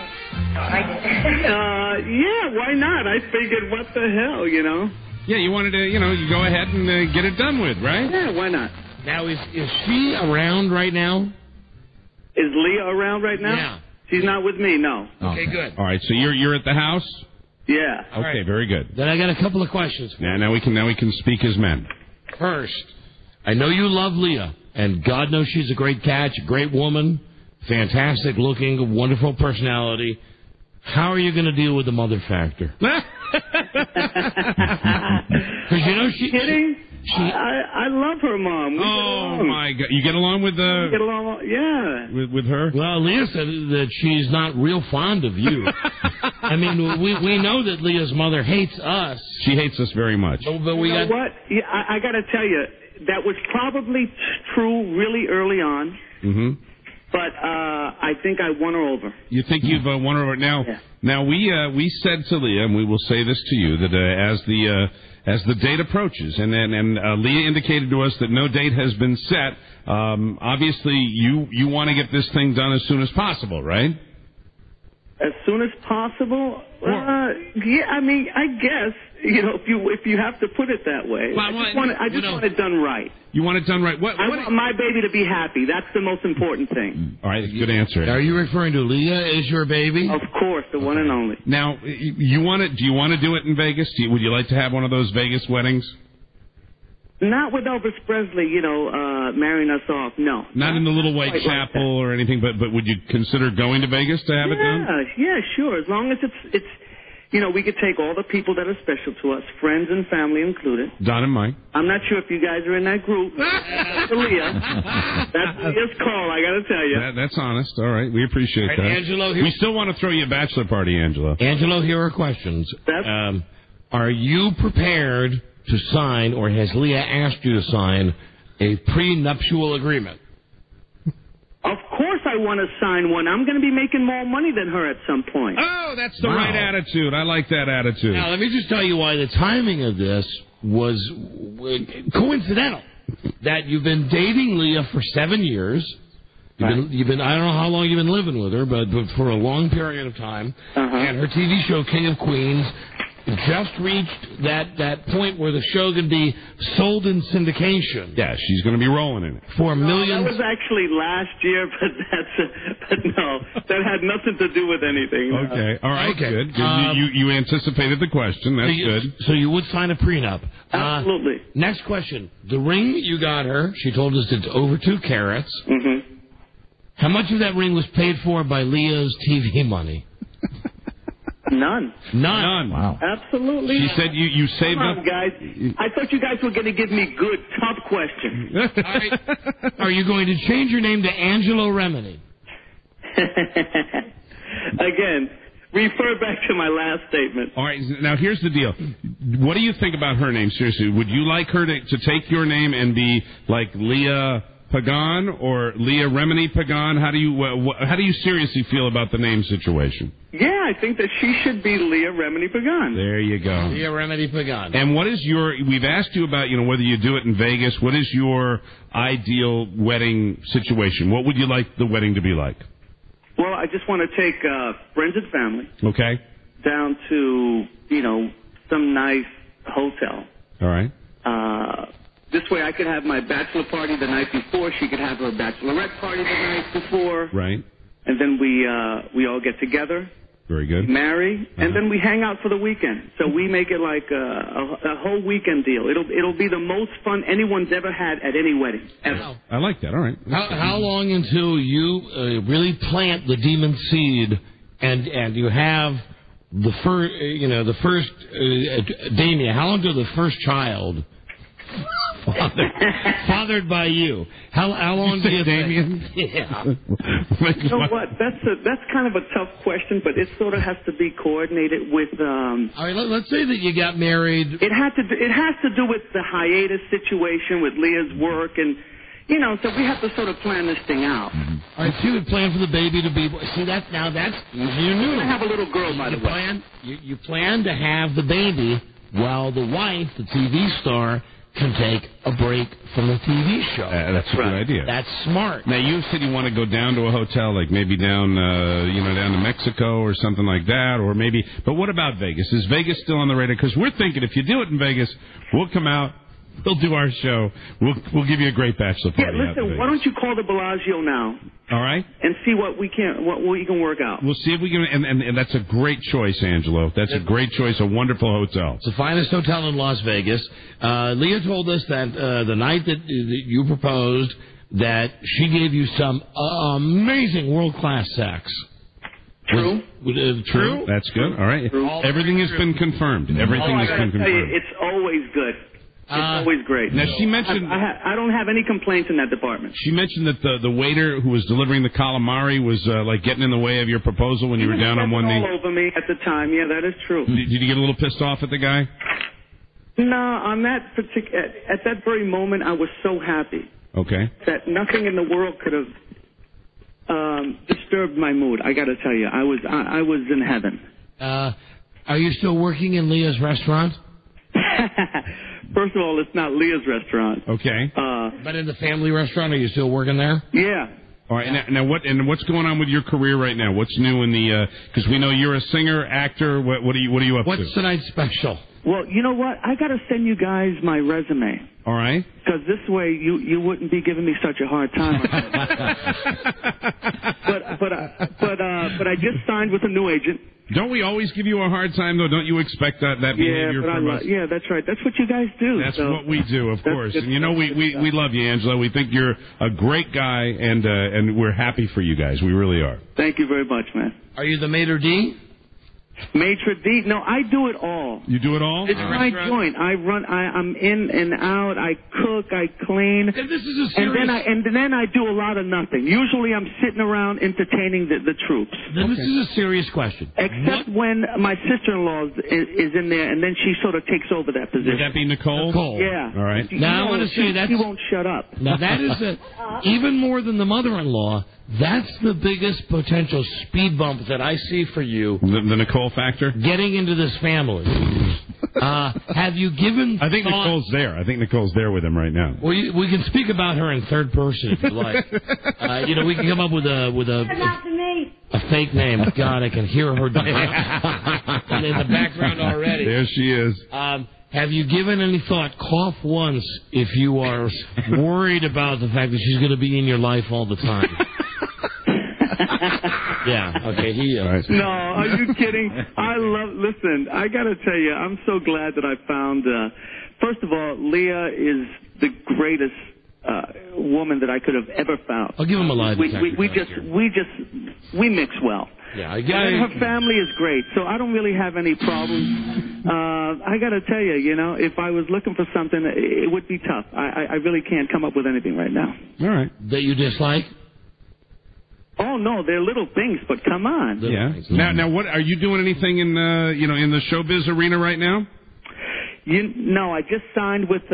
Yeah, why not? I figured, what the hell, you know? Yeah, you wanted to, you go ahead and get it done with, right? Yeah, why not? Now, is she around right now? Is Leah around right now? Yeah. She's not with me, no. Okay, good. All right, so you're at the house? Yeah. Okay, right. Very good. Then I got a couple of questions for you. Now we can speak as men. First, I know you love Leah, and God knows she's a great catch, a great woman, fantastic looking, wonderful personality. How are you going to deal with the mother factor? Because she kidding? I love her mom. Oh my God! You get along with We get along, yeah. with her? Well, Leah said that she's not real fond of you. I mean, we know that Leah's mother hates us. She hates us very much. But we got what? Yeah, I got to tell you, that was probably true really early on. Mm-hmm. But I think I won her over. You think you've won her over? Now, Now we said to Leah, and we will say this to you, that as the date approaches, and Leah indicated to us that no date has been set. Obviously, you want to get this thing done as soon as possible, right? As soon as possible? Yeah, I mean, I guess, if you have to put it that way. Well, I just want it done right. You want it done right? I want my baby to be happy. That's the most important thing. All right, good answer. Are you referring to Leah as your baby? Of course, the one and only. Now, do you want to do it in Vegas? Would you like to have one of those Vegas weddings? Not with Elvis Presley, marrying us off. No. Not in the little white chapel or anything, but would you consider going to Vegas to have it done? Yeah, sure. As long as it's we could take all the people that are special to us, friends and family included. Don and Mike. I'm not sure if you guys are in that group. That's Leah. That's Leah's call, I got to tell you. That's honest. All right, we appreciate that. Angelo, we still want to throw you a bachelor party, Angelo. Angelo, here are questions. Are you prepared to sign, or has Leah asked you to sign, a prenuptial agreement? Of course I want to sign one. I'm going to be making more money than her at some point. Oh, that's the right attitude. I like that attitude. Now, let me just tell you why the timing of this was coincidental. That you've been dating Leah for 7 years. You've been I don't know how long you've been living with her, but for a long period of time. And her TV show, King of Queens, just reached that point where the show could be sold in syndication. Yeah, she's going to be rolling in it. For millions. That was actually last year, but no, that had nothing to do with anything. Okay, all right, good. You anticipated the question. That's good. So you would sign a prenup. Absolutely. Next question. The ring you got her, she told us it's over 2 carats. Mm-hmm. How much of that ring was paid for by Leah's TV money? None. Wow. Absolutely. She said you saved up. Come on, guys. I thought you guys were going to give me good, tough questions. All right. Are you going to change your name to Angelo Remini? Again, refer back to my last statement. All right. Now, here's the deal. What do you think about her name? Seriously, would you like her to take your name and be like Leah Pagan or Leah Remini Pagan? How do you seriously feel about the name situation? Yeah, I think that she should be Leah Remini Pagan. There you go. Leah Remini Pagan. And what is we've asked you about, whether you do it in Vegas. What is your ideal wedding situation? What would you like the wedding to be like? Well, I just want to take friends and family. Okay. Down to, some nice hotel. All right. This way I could have my bachelor party the night before. She could have her bachelorette party the night before. Right. And then we all get together. Very good. Marry, and then we hang out for the weekend. So we make it like a whole weekend deal. It'll be the most fun anyone's ever had at any wedding, ever. I like that. All right. How long until you really plant the demon seed and you have the first Damien? How long till the first child fathered by you? How long do you Damien? Yeah. You know what? That's kind of a tough question, but it sort of has to be coordinated with. All right, let's say that you got married. It has to do with the hiatus situation with Leah's work, and so we have to sort of plan this thing out. All right, so you would plan for the baby to be. See, that's easier news. I have a little girl, by the way. You plan to have the baby while the wife, the TV star, can take a break from the TV show. That's a good idea. That's smart. Now, you said you want to go down to a hotel, like maybe down to Mexico or something like that, or maybe. But what about Vegas? Is Vegas still on the radar? Because we're thinking if you do it in Vegas, we'll come out, we'll do our show, we'll give you a great bachelor party. Yeah, listen, why don't you call the Bellagio now? All right. And see what we can work out. We'll see if we can, and that's a great choice, Angelo. That's a great choice, a wonderful hotel. It's the finest hotel in Las Vegas. Leah told us that the night that you proposed, that she gave you some amazing world-class sex. True. True. That's good. All right. Everything has been confirmed. Everything has been confirmed. It's always good. It's always great. Now, she mentioned... I don't have any complaints in that department. She mentioned that the waiter who was delivering the calamari was, getting in the way of your proposal when you were down on one knee. All over me at the time. Yeah, that is true. Did you get a little pissed off at the guy? No, on that at that very moment, I was so happy. Okay. That nothing in the world could have disturbed my mood. I got to tell you, I was in heaven. Are you still working in Leah's restaurant? First of all, it's not Leah's restaurant. Okay. But in the family restaurant, are you still working there? Yeah. All right. Now what's going on with your career right now? What's new in the? Because we know you're a singer, actor. What are you up to? What's tonight's special? Well, you know what? I got to send you guys my resume. All right. Because this way you wouldn't be giving me such a hard time. but I just signed with a new agent. Don't we always give you a hard time, though? Don't you expect that behavior from us? Yeah, that's right. That's what you guys do. That's what we do, of course. And we love you, Angelo. We think you're a great guy, and we're happy for you guys. We really are. Thank you very much, man. Are you the maitre d'? Maitre d'? No, I do it all. You do it all? It's my joint. I'm in and out. I cook. I clean. And this is a serious... And then I do a lot of nothing. Usually I'm sitting around entertaining the troops. Then this is a serious question. Except when my sister-in-law is in there, and then she sort of takes over that position. Would that be Nicole? Yeah. All right. Now I want to say that she won't shut up. Now that is even more than the mother-in-law. That's the biggest potential speed bump that I see for you. The Nicole factor? Getting into this family. Have you given I think thought... Nicole's there. I think Nicole's there with him right now. Well, we can speak about her in third person if you like. We can come up with a fake name. God, I can hear her in the background already. There she is. Have you given any thought, cough once, if you are worried about the fact that she's going to be in your life all the time? Yeah, okay, No, are you kidding? Listen, I got to tell you, I'm so glad that I found, first of all, Leah is the greatest woman that I could have ever found. I'll give him a lie detector. We mix well. Yeah, and her family is great, so I don't really have any problems. I got to tell you, if I was looking for something, it would be tough. I really can't come up with anything right now. All right. That you dislike? Oh no, they're little things, but come on. Yeah. Now, what are you doing? Anything in in the showbiz arena right now? No, I just signed with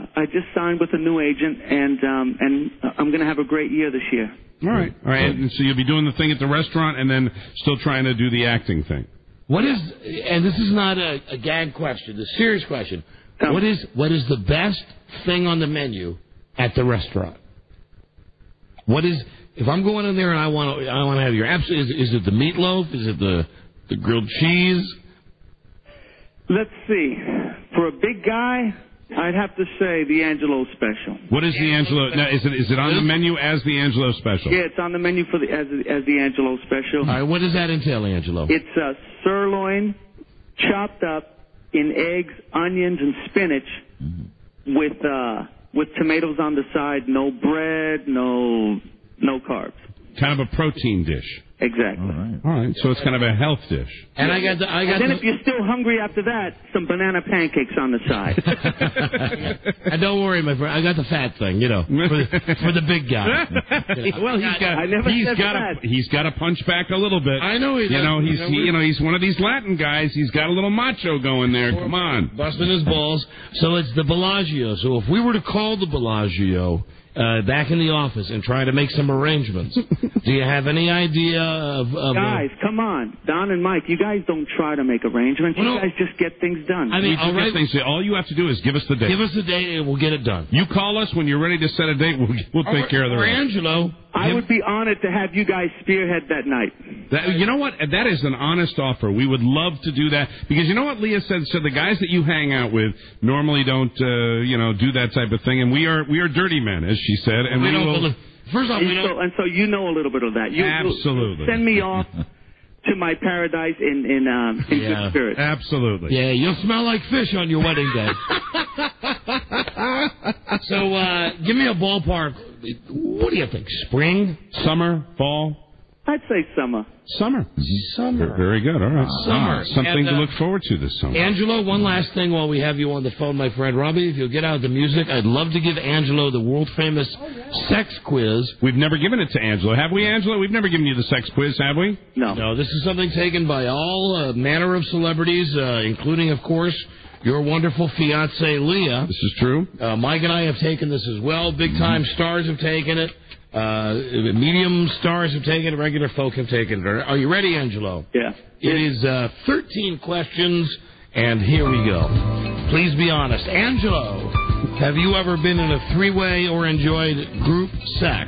a new agent, and I'm going to have a great year this year. All right. And so you'll be doing the thing at the restaurant, and then still trying to do the acting thing. What is? And this is not a gag question. The serious question. What is the best thing on the menu at the restaurant? What is? If I'm going in there and I want to have your absolute. Is it the meatloaf? Is it the grilled cheese? Let's see. For a big guy, I'd have to say the Angelo special. What is the Angelo? Now, is it on the menu as the Angelo special? Yeah, it's on the menu for as the Angelo special. All right, what does that entail, Angelo? It's sirloin chopped up in eggs, onions, and spinach with tomatoes on the side. No bread, no carbs. Kind of a protein dish. Exactly. All right. So it's kind of a health dish. And if you're still hungry after that, some banana pancakes on the side. And don't worry, my friend. I got the fat thing, for the big guy. Well, he's got to punch back a little bit. I know he does. He's one of these Latin guys. He's got a little macho going there. Come on, busting his balls. So it's the Bellagio. So if we were to call the Bellagio back in the office and try to make some arrangements, do you have any idea of guys, come on. Don and Mike, you guys don't try to make arrangements. You guys just get things done. I mean, all you have to do is give us the date. Give us the date and we'll get it done. You call us when you're ready to set a date. We'll take care of the rest. Angelo. I would be honored to have you guys spearhead that night. You know what? That is an honest offer. We would love to do that. Because you know what Leah said? So the guys that you hang out with normally don't, do that type of thing. And we are dirty men, as she said. And we will... First off, and so you know a little bit of that. Absolutely. Send me off to my paradise in good spirits. Absolutely. Yeah, you'll smell like fish on your wedding day. So give me a ballpark. What do you think? Spring? Summer? Fall? I'd say summer. Summer. Very good. All right. Summer. Something to look forward to this summer. Angelo, one last thing while we have you on the phone, my friend Robbie. If you'll get out the music, I'd love to give Angelo the world-famous sex quiz. We've never given it to Angelo. Have we, Angelo? We've never given you the sex quiz, have we? No. No, this is something taken by all manner of celebrities, including, of course, your wonderful fiancée, Leah. This is true. Mike and I have taken this as well. Big-time stars have taken it. Medium stars have taken it. Regular folk have taken it. Are you ready, Angelo? Yeah. It is 13 questions, and here we go. Please be honest. Angelo, have you ever been in a three-way or enjoyed group sex?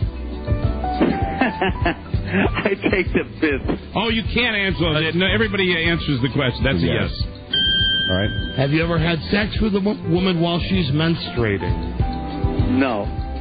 I take the fifth. Oh, you can't, Angelo. No, everybody answers the question. That's a yes. All right. Have you ever had sex with a woman while she's menstruating? No.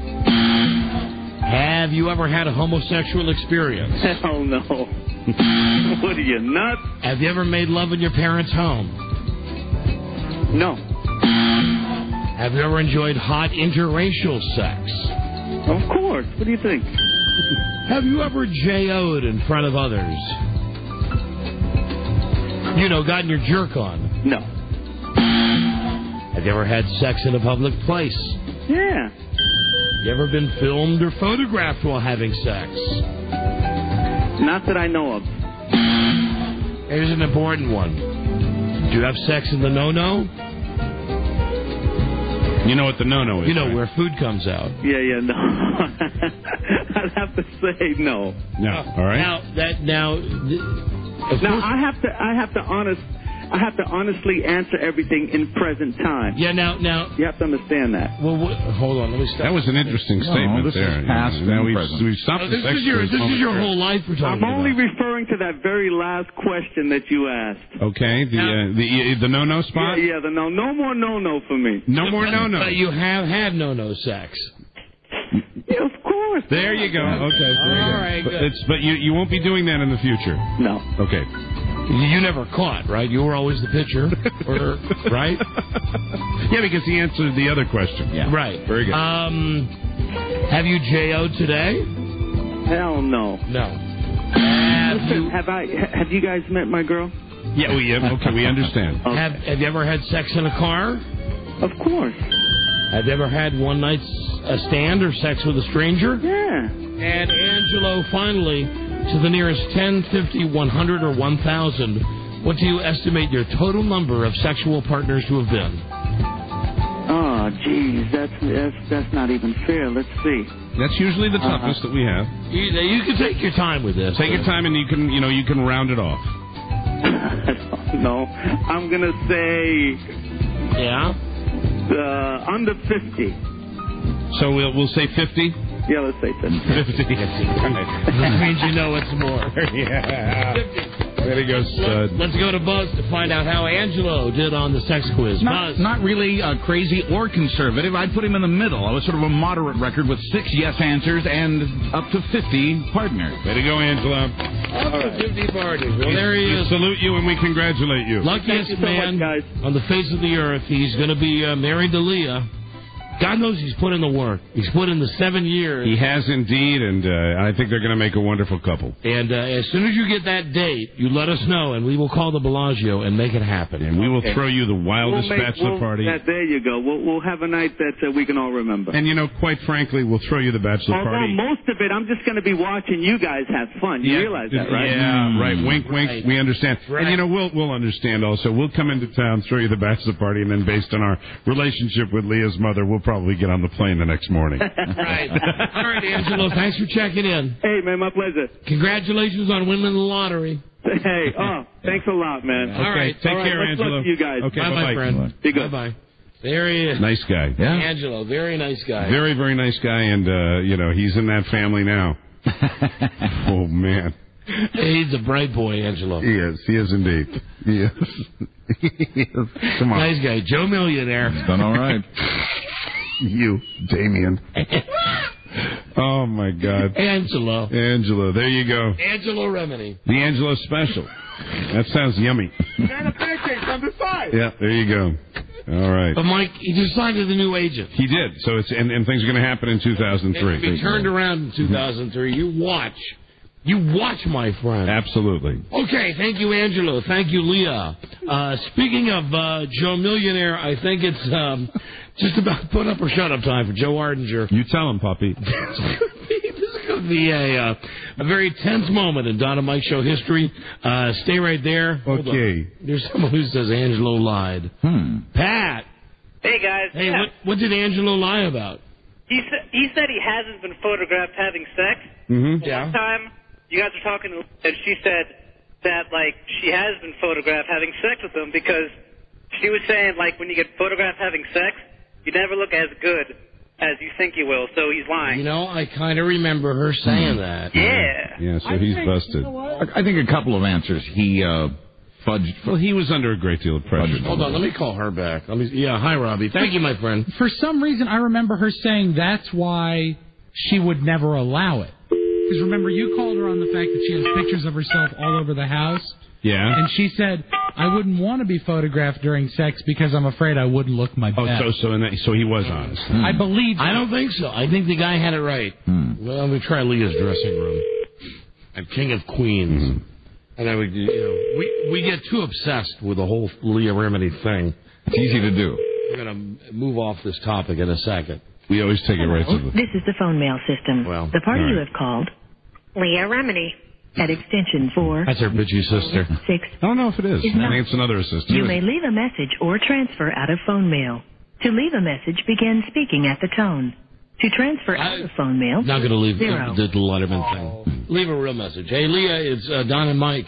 Have you ever had a homosexual experience? Hell no. What are you, nuts? Have you ever made love in your parents' home? No. Have you ever enjoyed hot interracial sex? Of course. What do you think? Have you ever J.O.'d in front of others? Gotten your jerk on? No. Have you ever had sex in a public place? Yeah. You ever been filmed or photographed while having sex? Not that I know of. Here's an important one. Do you have sex in the no-no? You know what the no-no is, right? Where food comes out. Yeah, no. I'd have to say no. No. All right. I have to honestly answer everything in present time. Yeah, now you have to understand that. Well, hold on, let me stop. That was an interesting statement there. Now we've stopped. This is your whole life we're talking about. I'm only referring to that very last question that you asked. Okay, the no-no spot. Yeah, the no more no-no for me. No more no-no. But you have had no-no sex. Yeah, of course. There you go. Okay. All right. But you won't be doing that in the future. No. Okay. You never caught, right? You were always the pitcher, right? Yeah, because he answered the other question. Yeah. Right. Very good. Have you J.O.'d today? Hell no. No. Have you guys met my girl? Yeah, we have. Okay, we understand. Okay. Have you ever had sex in a car? Of course. Have you ever had one night stand or sex with a stranger? Yeah. And Angelo, finally, to the nearest 10, 50, 100, or 1,000, What do you estimate your total number of sexual partners to have been? Oh, geez, that's not even fair. Let's see. That's usually the toughest that we have. You can take your time with this. Take your time, and you can round it off. No, I'm gonna say. Yeah. Under 50. So we'll say 50. Yeah, let's say 50. 50. That means you know it's more. Yeah. 50. There he goes, stud. Let's go to Buzz to find out how Angelo did on the sex quiz. Buzz. Not really crazy or conservative. I'd put him in the middle. I was sort of a moderate record with 6 yes answers and up to 50 partners. Way to go, Angelo. Up to 50 partners. Well, there he is. We salute you and we congratulate you. Luckiest man on the face of the earth. He's going to be married to Leah. God knows he's put in the work. He's put in the 7 years. He has indeed, and I think they're going to make a wonderful couple. And as soon as you get that date, you let us know, and we will call the Bellagio and make it happen. And we will throw you the wildest bachelor party. There you go. We'll have a night that we can all remember. And, quite frankly, we'll throw you the bachelor party. Most of it, I'm just going to be watching you guys have fun. You realize that, right? Yeah, right. Wink, wink. Right. We understand. Right. And, we'll understand also. We'll come into town, throw you the bachelor party, and then based on our relationship with Leah's mother, we'll probably get on the plane the next morning. Right. All right, Angelo, thanks for checking in. Hey, man, my pleasure. Congratulations on winning the lottery. Hey, thanks a lot, man. Okay, all right. Take care, Angelo. You guys. Okay, bye, my friend. Be good. Bye-bye. There he is. Nice guy. Yeah. Angelo, very nice guy. Very, very nice guy, and, he's in that family now. Oh, man. He's a bright boy, Angelo. He is indeed. He is. Come on. Nice guy. Joe Millionaire. He's done all right. You, Damien. Oh, my God. Angelo. There you go. Angelo Remini. The Angelo special. That sounds yummy. And a pancake on the side. Yeah, there you go. All right. But, Mike, he just signed with a new agent. He did. So it's and things are going to happen in 2003. It'll be turned around in 2003. You watch. You watch, my friend. Absolutely. Okay, thank you, Angelo. Thank you, Leah. Speaking of Joe Millionaire, I think it's just about put up or shut up time for Joe Ardinger. You tell him, puppy. This is going to be a very tense moment in Don and Mike Show history. Stay right there. Okay. There's someone who says Angelo lied. Pat. Hey, guys. Hey, what did Angelo lie about? He said he hasn't been photographed having sex. Mm-hmm. One time, you guys were talking, and she said that, she has been photographed having sex with him because she was saying, when you get photographed having sex, you never look as good as you think you will, so he's lying. I kind of remember her saying that. Yeah. Yeah, so he's busted. I think a couple of answers. He fudged. Well, he was under a great deal of pressure. Hold on, let me call her back. Hi, Robbie. Thank you, my friend. For some reason, I remember her saying that's why she would never allow it. Because remember, you called her on the fact that she has pictures of herself all over the house. Yeah. And she said, I wouldn't want to be photographed during sex because I'm afraid I wouldn't look my best. So he was honest. I believe I don't think so. I think the guy had it right. Well, let me try Leah's dressing room. I'm King of Queens. And I would, we get too obsessed with the whole Leah Remini thing. It's easy to do. We're going to move off this topic in a second. We always take it right to the... This is the phone mail system. Well, the party you have called, Leah Remini. at extension 4. That's her bitchy sister. 6. I don't know if it is. I think it's another assistant. You may leave a message or transfer out of phone mail. To leave a message, begin speaking at the tone. To transfer out of phone mail, not going to leave 0. the Letterman thing. Leave a real message. Hey, Leah, it's Don and Mike.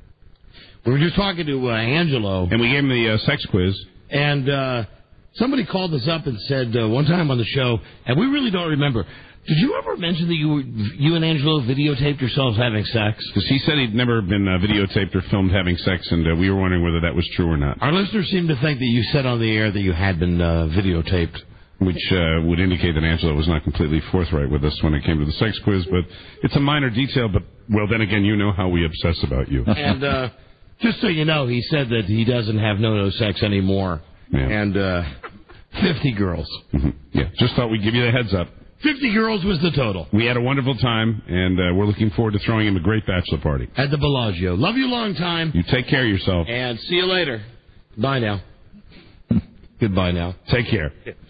We were just talking to Angelo. And we gave him the sex quiz. And somebody called us up and said one time on the show, and we really don't remember, did you ever mention that you and Angelo videotaped yourselves having sex? Because he said he'd never been videotaped or filmed having sex, and we were wondering whether that was true or not. Our listeners seem to think that you said on the air that you had been videotaped. Which would indicate that Angelo was not completely forthright with us when it came to the sex quiz, but it's a minor detail, but, well, then again, you know how we obsess about you. And just so you know, he said that he doesn't have no sex anymore. Yeah. And 50 girls. Mm-hmm. Yeah, just thought we'd give you the heads up. 50 girls was the total. We had a wonderful time, and we're looking forward to throwing him a great bachelor party. At the Bellagio. Love you long time. You take care of yourself. And see you later. Bye now. Goodbye now. Take care.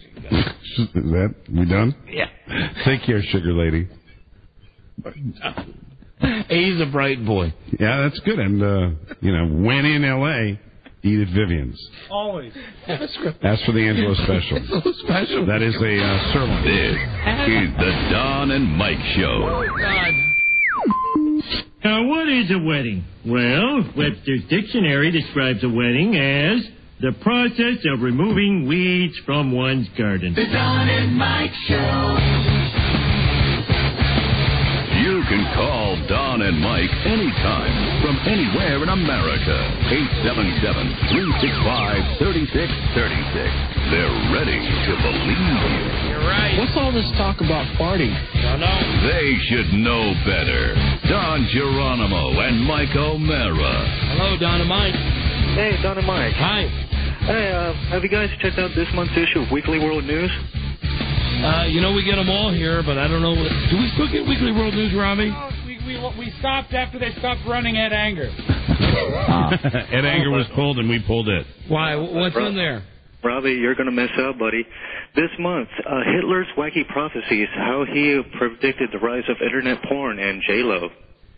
Is that, we done? Yeah. Take care, sugar lady. He's a bright boy. Yeah, that's good. And, when in L.A., eat at Vivian's. Always. As for the Angelo special. It's so special. That is a sirloin. This is the Don and Mike Show. Oh, God. Now, what is a wedding? Well, Webster's Dictionary describes a wedding as the process of removing weeds from one's garden. The Don and Mike Show. You can call Don and Mike anytime from anywhere in America. 877-365-3636. They're ready to believe you. You're right. What's all this talk about farting? Don't know. They should know better. Don Geronimo and Mike O'Mara. Hello, Don and Mike. Hey, Don and Mike. Hi. Hey, have you guys checked out this month's issue of Weekly World News? We get them all here, but I don't know. Do we still get Weekly World News, Robbie? No, we stopped after they stopped running Ed Anger. Ed Anger was pulled, and we pulled it. Why? What's in there? Robbie, you're going to miss out, buddy. This month, Hitler's Wacky Prophecies, how he predicted the rise of internet porn and J-Lo.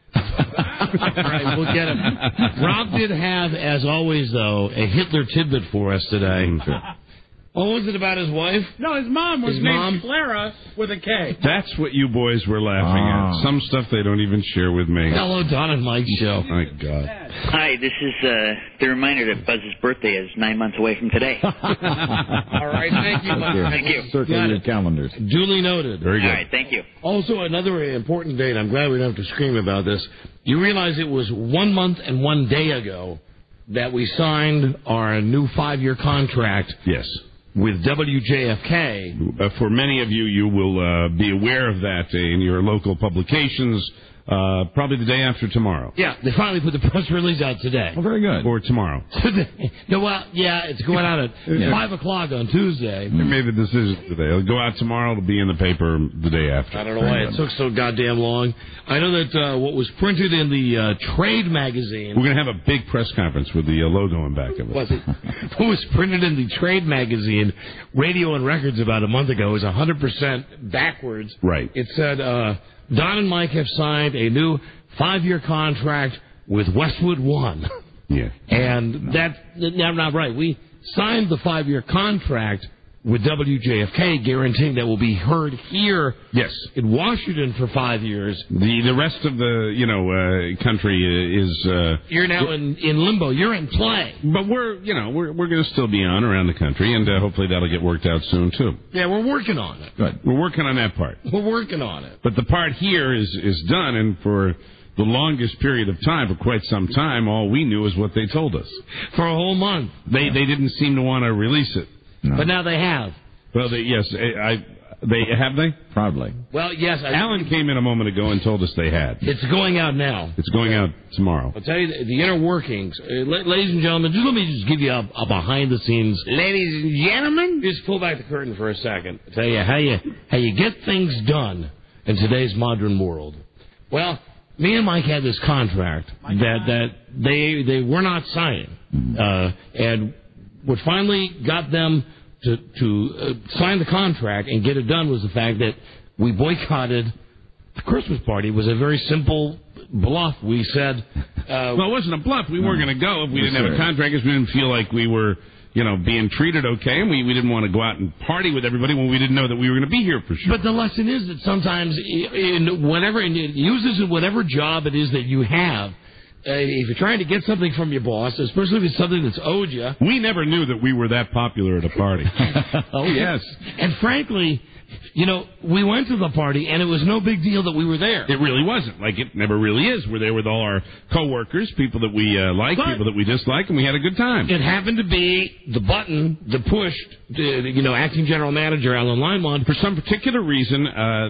Right, we'll get him. Rob did have, as always, though, a Hitler tidbit for us today. What was it about his wife? No, his mom was named Clara with a K. That's what you boys were laughing at. Some stuff they don't even share with me. Hello, Don and Mike Show. My God. Hi, this is the reminder that Buzz's birthday is 9 months away from today. All right, thank you, Mike. Thank you. Circle your calendars. Duly noted. Very good. All right, thank you. Also, another important date. I'm glad we don't have to scream about this. You realize it was 1 month and 1 day ago that we signed our new 5-year contract. Yes. With WJFK. For many of you, you will be aware of that in your local publications, probably the day after tomorrow. Yeah, they finally put the press release out today. Oh, very good. Or tomorrow. No, well, yeah, it's going out at 5 o'clock on Tuesday. They made the decision today. It'll go out tomorrow. It'll be in the paper the day after. I don't know why it took so goddamn long. I know that what was printed in the Trade magazine... We're going to have a big press conference with the logo in back of it. What was printed in the Trade magazine, Radio and Records, about a month ago, is 100% backwards. Right. It said, Don and Mike have signed a new 5-year contract with Westwood One. Yeah. And that's not right. We signed the 5-year contract with WJFK, guaranteeing that we'll be heard here in Washington for 5 years. The rest of the country is you're now in limbo. You're in play. But we're going to still be on around the country, and hopefully that'll get worked out soon too. Yeah, we're working on it. Good. We're working on that part. We're working on it. But the part here is done, and for the longest period of time, for quite some time, all we knew is what they told us. For a whole month. They didn't seem to want to release it. No. But now they have. Well, they have they? Probably. Well, yes. Alan came in a moment ago and told us they had. It's going out now. It's going out tomorrow. I'll tell you the inner workings. Ladies and gentlemen, let me give you a behind-the-scenes. Ladies and gentlemen, just pull back the curtain for a second. I'll tell you how you get things done in today's modern world. Well, me and Mike had this contract that they were not signing, and what finally got them to sign the contract and get it done was the fact that we boycotted the Christmas party. It was a very simple bluff. We said... well, it wasn't a bluff. We weren't going to go if we didn't have a contract, because we didn't feel like we were, being treated okay, and we didn't want to go out and party with everybody when we didn't know that we were going to be here for sure. But the lesson is that sometimes, use this in whatever job it is that you have, if you're trying to get something from your boss, especially if it's something that's owed you... We never knew that we were that popular at a party. Oh, yes. And frankly, we went to the party, and it was no big deal that we were there. It really wasn't. Like, it never really is. We're there with all our coworkers, people that we like, people that we dislike, and we had a good time. It happened to be the button that pushed, acting general manager Alan Limon. For some particular reason,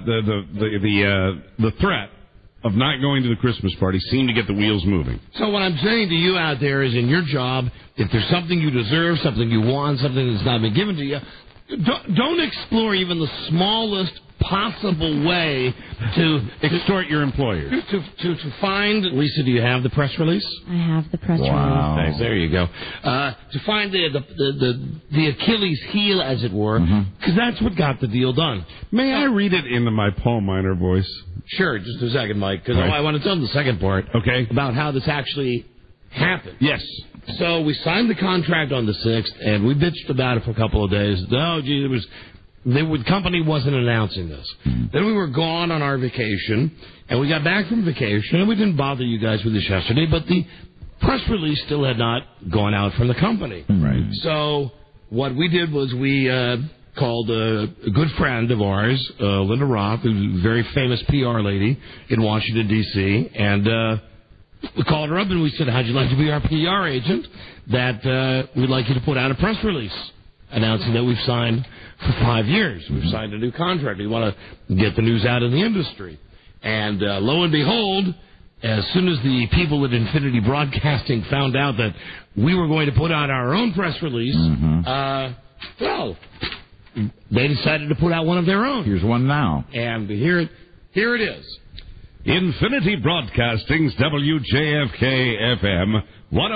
the threat of not going to the Christmas party seemed to get the wheels moving. So what I'm saying to you out there is, in your job, if there's something you deserve, something you want, something that's not been given to you, don't explore even the smallest possible way to extort your employers. To find. Lisa, do you have the press release? I have the press release. Thanks. There you go. To find the Achilles heel, as it were, because that's what got the deal done. May I read it in my Paul Miner voice? Sure, just a second, Mike, because Right. I want to tell them the second part. Okay. About how this actually happened. Yes. So we signed the contract on the 6th, and we bitched about it for a couple of days. Oh, gee, the company wasn't announcing this. Then we were gone on our vacation, and we got back from vacation, and we didn't bother you guys with this yesterday, but the press release still had not gone out from the company. Right. So what we did was we called a good friend of ours, Linda Roth, who's a very famous PR lady in Washington, D.C., and we called her up and we said, how'd you like to be our PR agent? That we'd like you to put out a press release announcing that we've signed for 5 years. We've signed a new contract. We want to get the news out in the industry. And lo and behold, as soon as the people at Infinity Broadcasting found out that we were going to put out our own press release, well, they decided to put out one of their own. Here's one now. And here it is. Infinity Broadcasting's WJFK-FM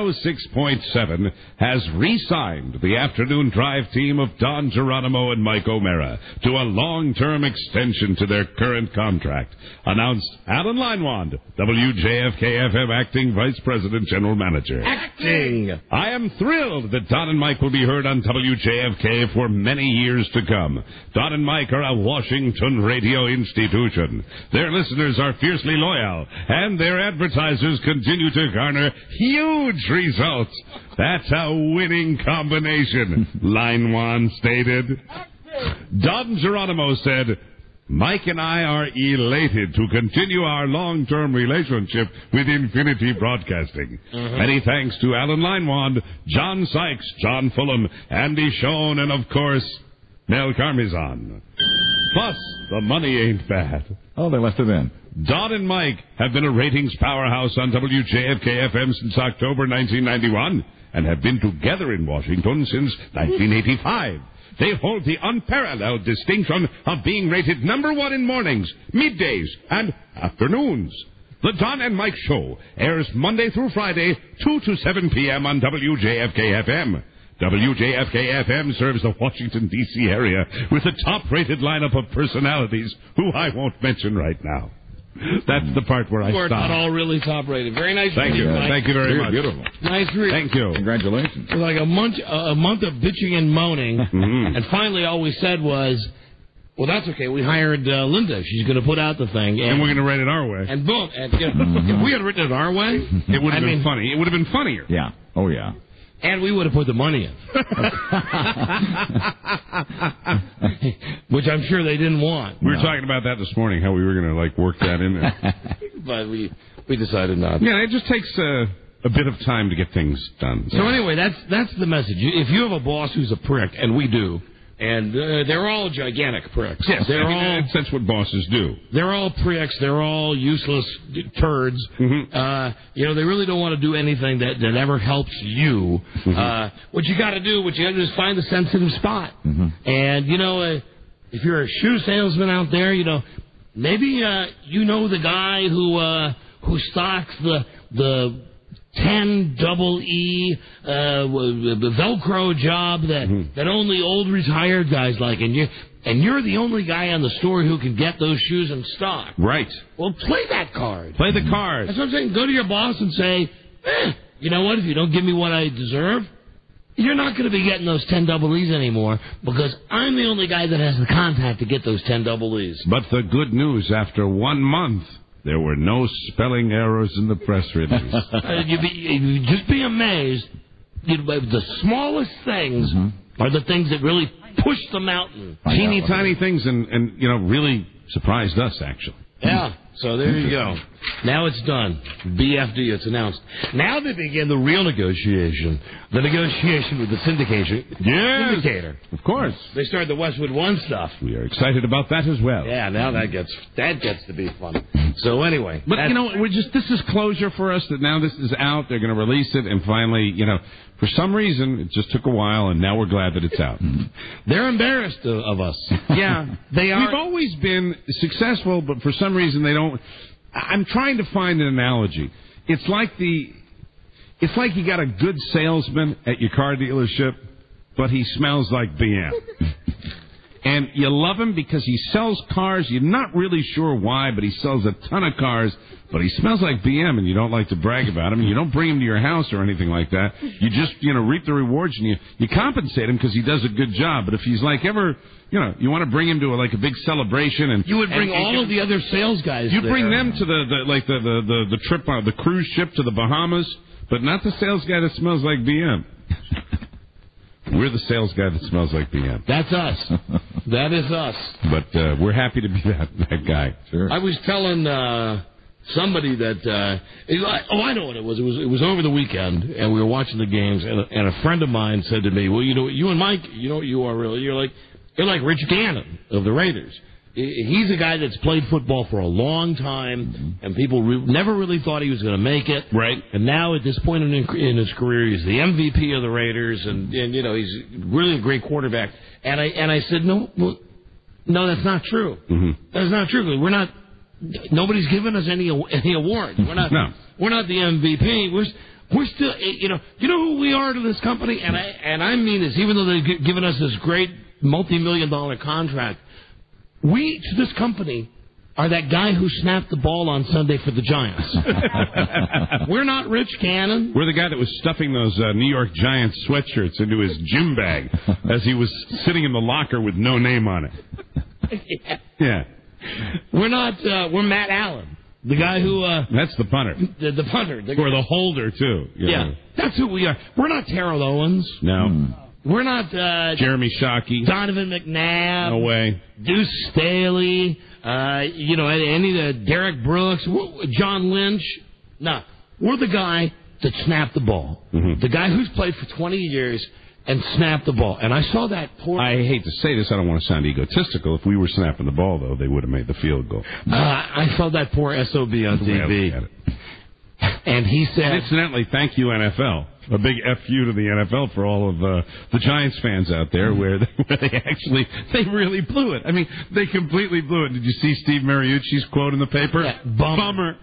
106.7 has re-signed the afternoon drive team of Don Geronimo and Mike O'Mara to a long-term extension to their current contract, announced Alan Leinwand, WJFK-FM Acting Vice President General Manager. Acting! I am thrilled that Don and Mike will be heard on WJFK for many years to come. Don and Mike are a Washington radio institution. Their listeners are fiercely loyal, and their advertisers continue to garner huge results. That's a winning combination, Leinwand stated. Don Geronimo said, Mike and I are elated to continue our long-term relationship with Infinity Broadcasting. Many thanks to Alan Leinwand, John Sykes, John Fulham, Andy Schoen, and of course, Mel Carmizan. Plus, the money ain't bad. Oh, they left it in. Don and Mike have been a ratings powerhouse on WJFK-FM since October 1991 and have been together in Washington since 1985. They hold the unparalleled distinction of being rated #1 in mornings, middays, and afternoons. The Don and Mike Show airs Monday through Friday, 2 to 7 p.m. on WJFK-FM. WJFK-FM serves the Washington, D.C. area with a top-rated lineup of personalities who I won't mention right now. That's the part where I We're stop. not all really top-rated. Very nice. Thank you. Mike. Thank you very much. Beautiful. Nice read. Thank you. Congratulations. It was like a month of bitching and moaning, and finally all we said was, well, that's okay. We hired Linda. She's going to put out the thing. And we're going to write it our way. And boom. And, if we had written it our way, it would have been funny. It would have been funnier. Yeah. Oh, yeah. And we would have put the money in. Which I'm sure they didn't want. We were talking about that this morning, how we were going to work that in there. But we decided not. Yeah, it just takes a bit of time to get things done. So anyway, that's the message. If you have a boss who's a prick, and we do, and they're all gigantic pricks. Yes, that's what bosses do. They're all pricks. They're all useless turds. They really don't want to do anything that ever helps you. What you got to do is find the sensitive spot. And if you're a shoe salesman out there, maybe the guy who stocks the 10 double E Velcro job that only old retired guys like, and you're the only guy on the store who can get those shoes in stock. Right. Well, play that card. Play the card. That's what I'm saying. Go to your boss and say, you know what? If you don't give me what I deserve, you're not going to be getting those 10 double E's anymore because I'm the only guy that has the contact to get those 10 double E's. But the good news, after 1 month, there were no spelling errors in the press release. You'd just be amazed. The smallest things are the things that really push the mountain. Teeny tiny things and really surprised us, actually. Yeah. So there you go. Now it's done. BFD, it's announced. Now they begin the real negotiation. The negotiation with the syndicator. Of course. They started the Westwood One stuff. We are excited about that as well. Yeah, now that gets to be fun. So anyway. But, this is closure for us that now this is out. They're going to release it, and finally, for some reason, it just took a while, and now we're glad that it's out. They're embarrassed of us. Yeah, they are. We've always been successful, but for some reason they don't. I'm trying to find an analogy. It's like you got a good salesman at your car dealership, but he smells like BM. And you love him because he sells cars. You're not really sure why, but he sells a ton of cars. But he smells like BM, and you don't like to brag about him. You don't bring him to your house or anything like that. You just, reap the rewards, and you compensate him because he does a good job. But if he's like ever, you want to bring him to a big celebration, and you would bring all of the other sales guys. You bring them to the trip on the cruise ship to the Bahamas, but not the sales guy that smells like BM. We're the sales guy that smells like BM. That's us. That is us. But we're happy to be that guy. Sure. I was telling somebody that I know what it was. It was over the weekend, and we were watching the games, and a friend of mine said to me, "Well, you and Mike, what you are really. You're like Rich Gannon of the Raiders. He's a guy that's played football for a long time, and people never really thought he was going to make it. Right. And now at this point in his career, he's the MVP of the Raiders, and he's really a great quarterback." And I said, no, that's not true. Mm-hmm. That's not true. We're not. Nobody's given us any award. We're not. No. We're not the MVP. We're still. You know who we are to this company, and I mean this. Even though they've given us this great multi-million-dollar contract, we to this company are that guy who snapped the ball on Sunday for the Giants. We're not Rich Gannon. We're the guy that was stuffing those New York Giants sweatshirts into his gym bag as he was sitting in the locker with no name on it. Yeah. We're not. We're Matt Allen, the guy who. That's the punter. The punter. Or the holder too. Yeah, that's who we are. We're not Terrell Owens. No. We're not Jeremy Shockey, Donovan McNabb. No way. Deuce Staley. Any of the Derek Brooks, John Lynch. No, we're the guy that snapped the ball. Mm-hmm. The guy who's played for 20 years and snapped the ball. And I saw that poor... I hate to say this, I don't want to sound egotistical. If we were snapping the ball, though, they would have made the field goal. I saw that poor SOB on TV. And he said... And incidentally, thank you, NFL. A big F-you to the NFL for all of the Giants fans out there where they really blew it. I mean, they completely blew it. Did you see Steve Mariucci's quote in the paper? Yeah, bummer.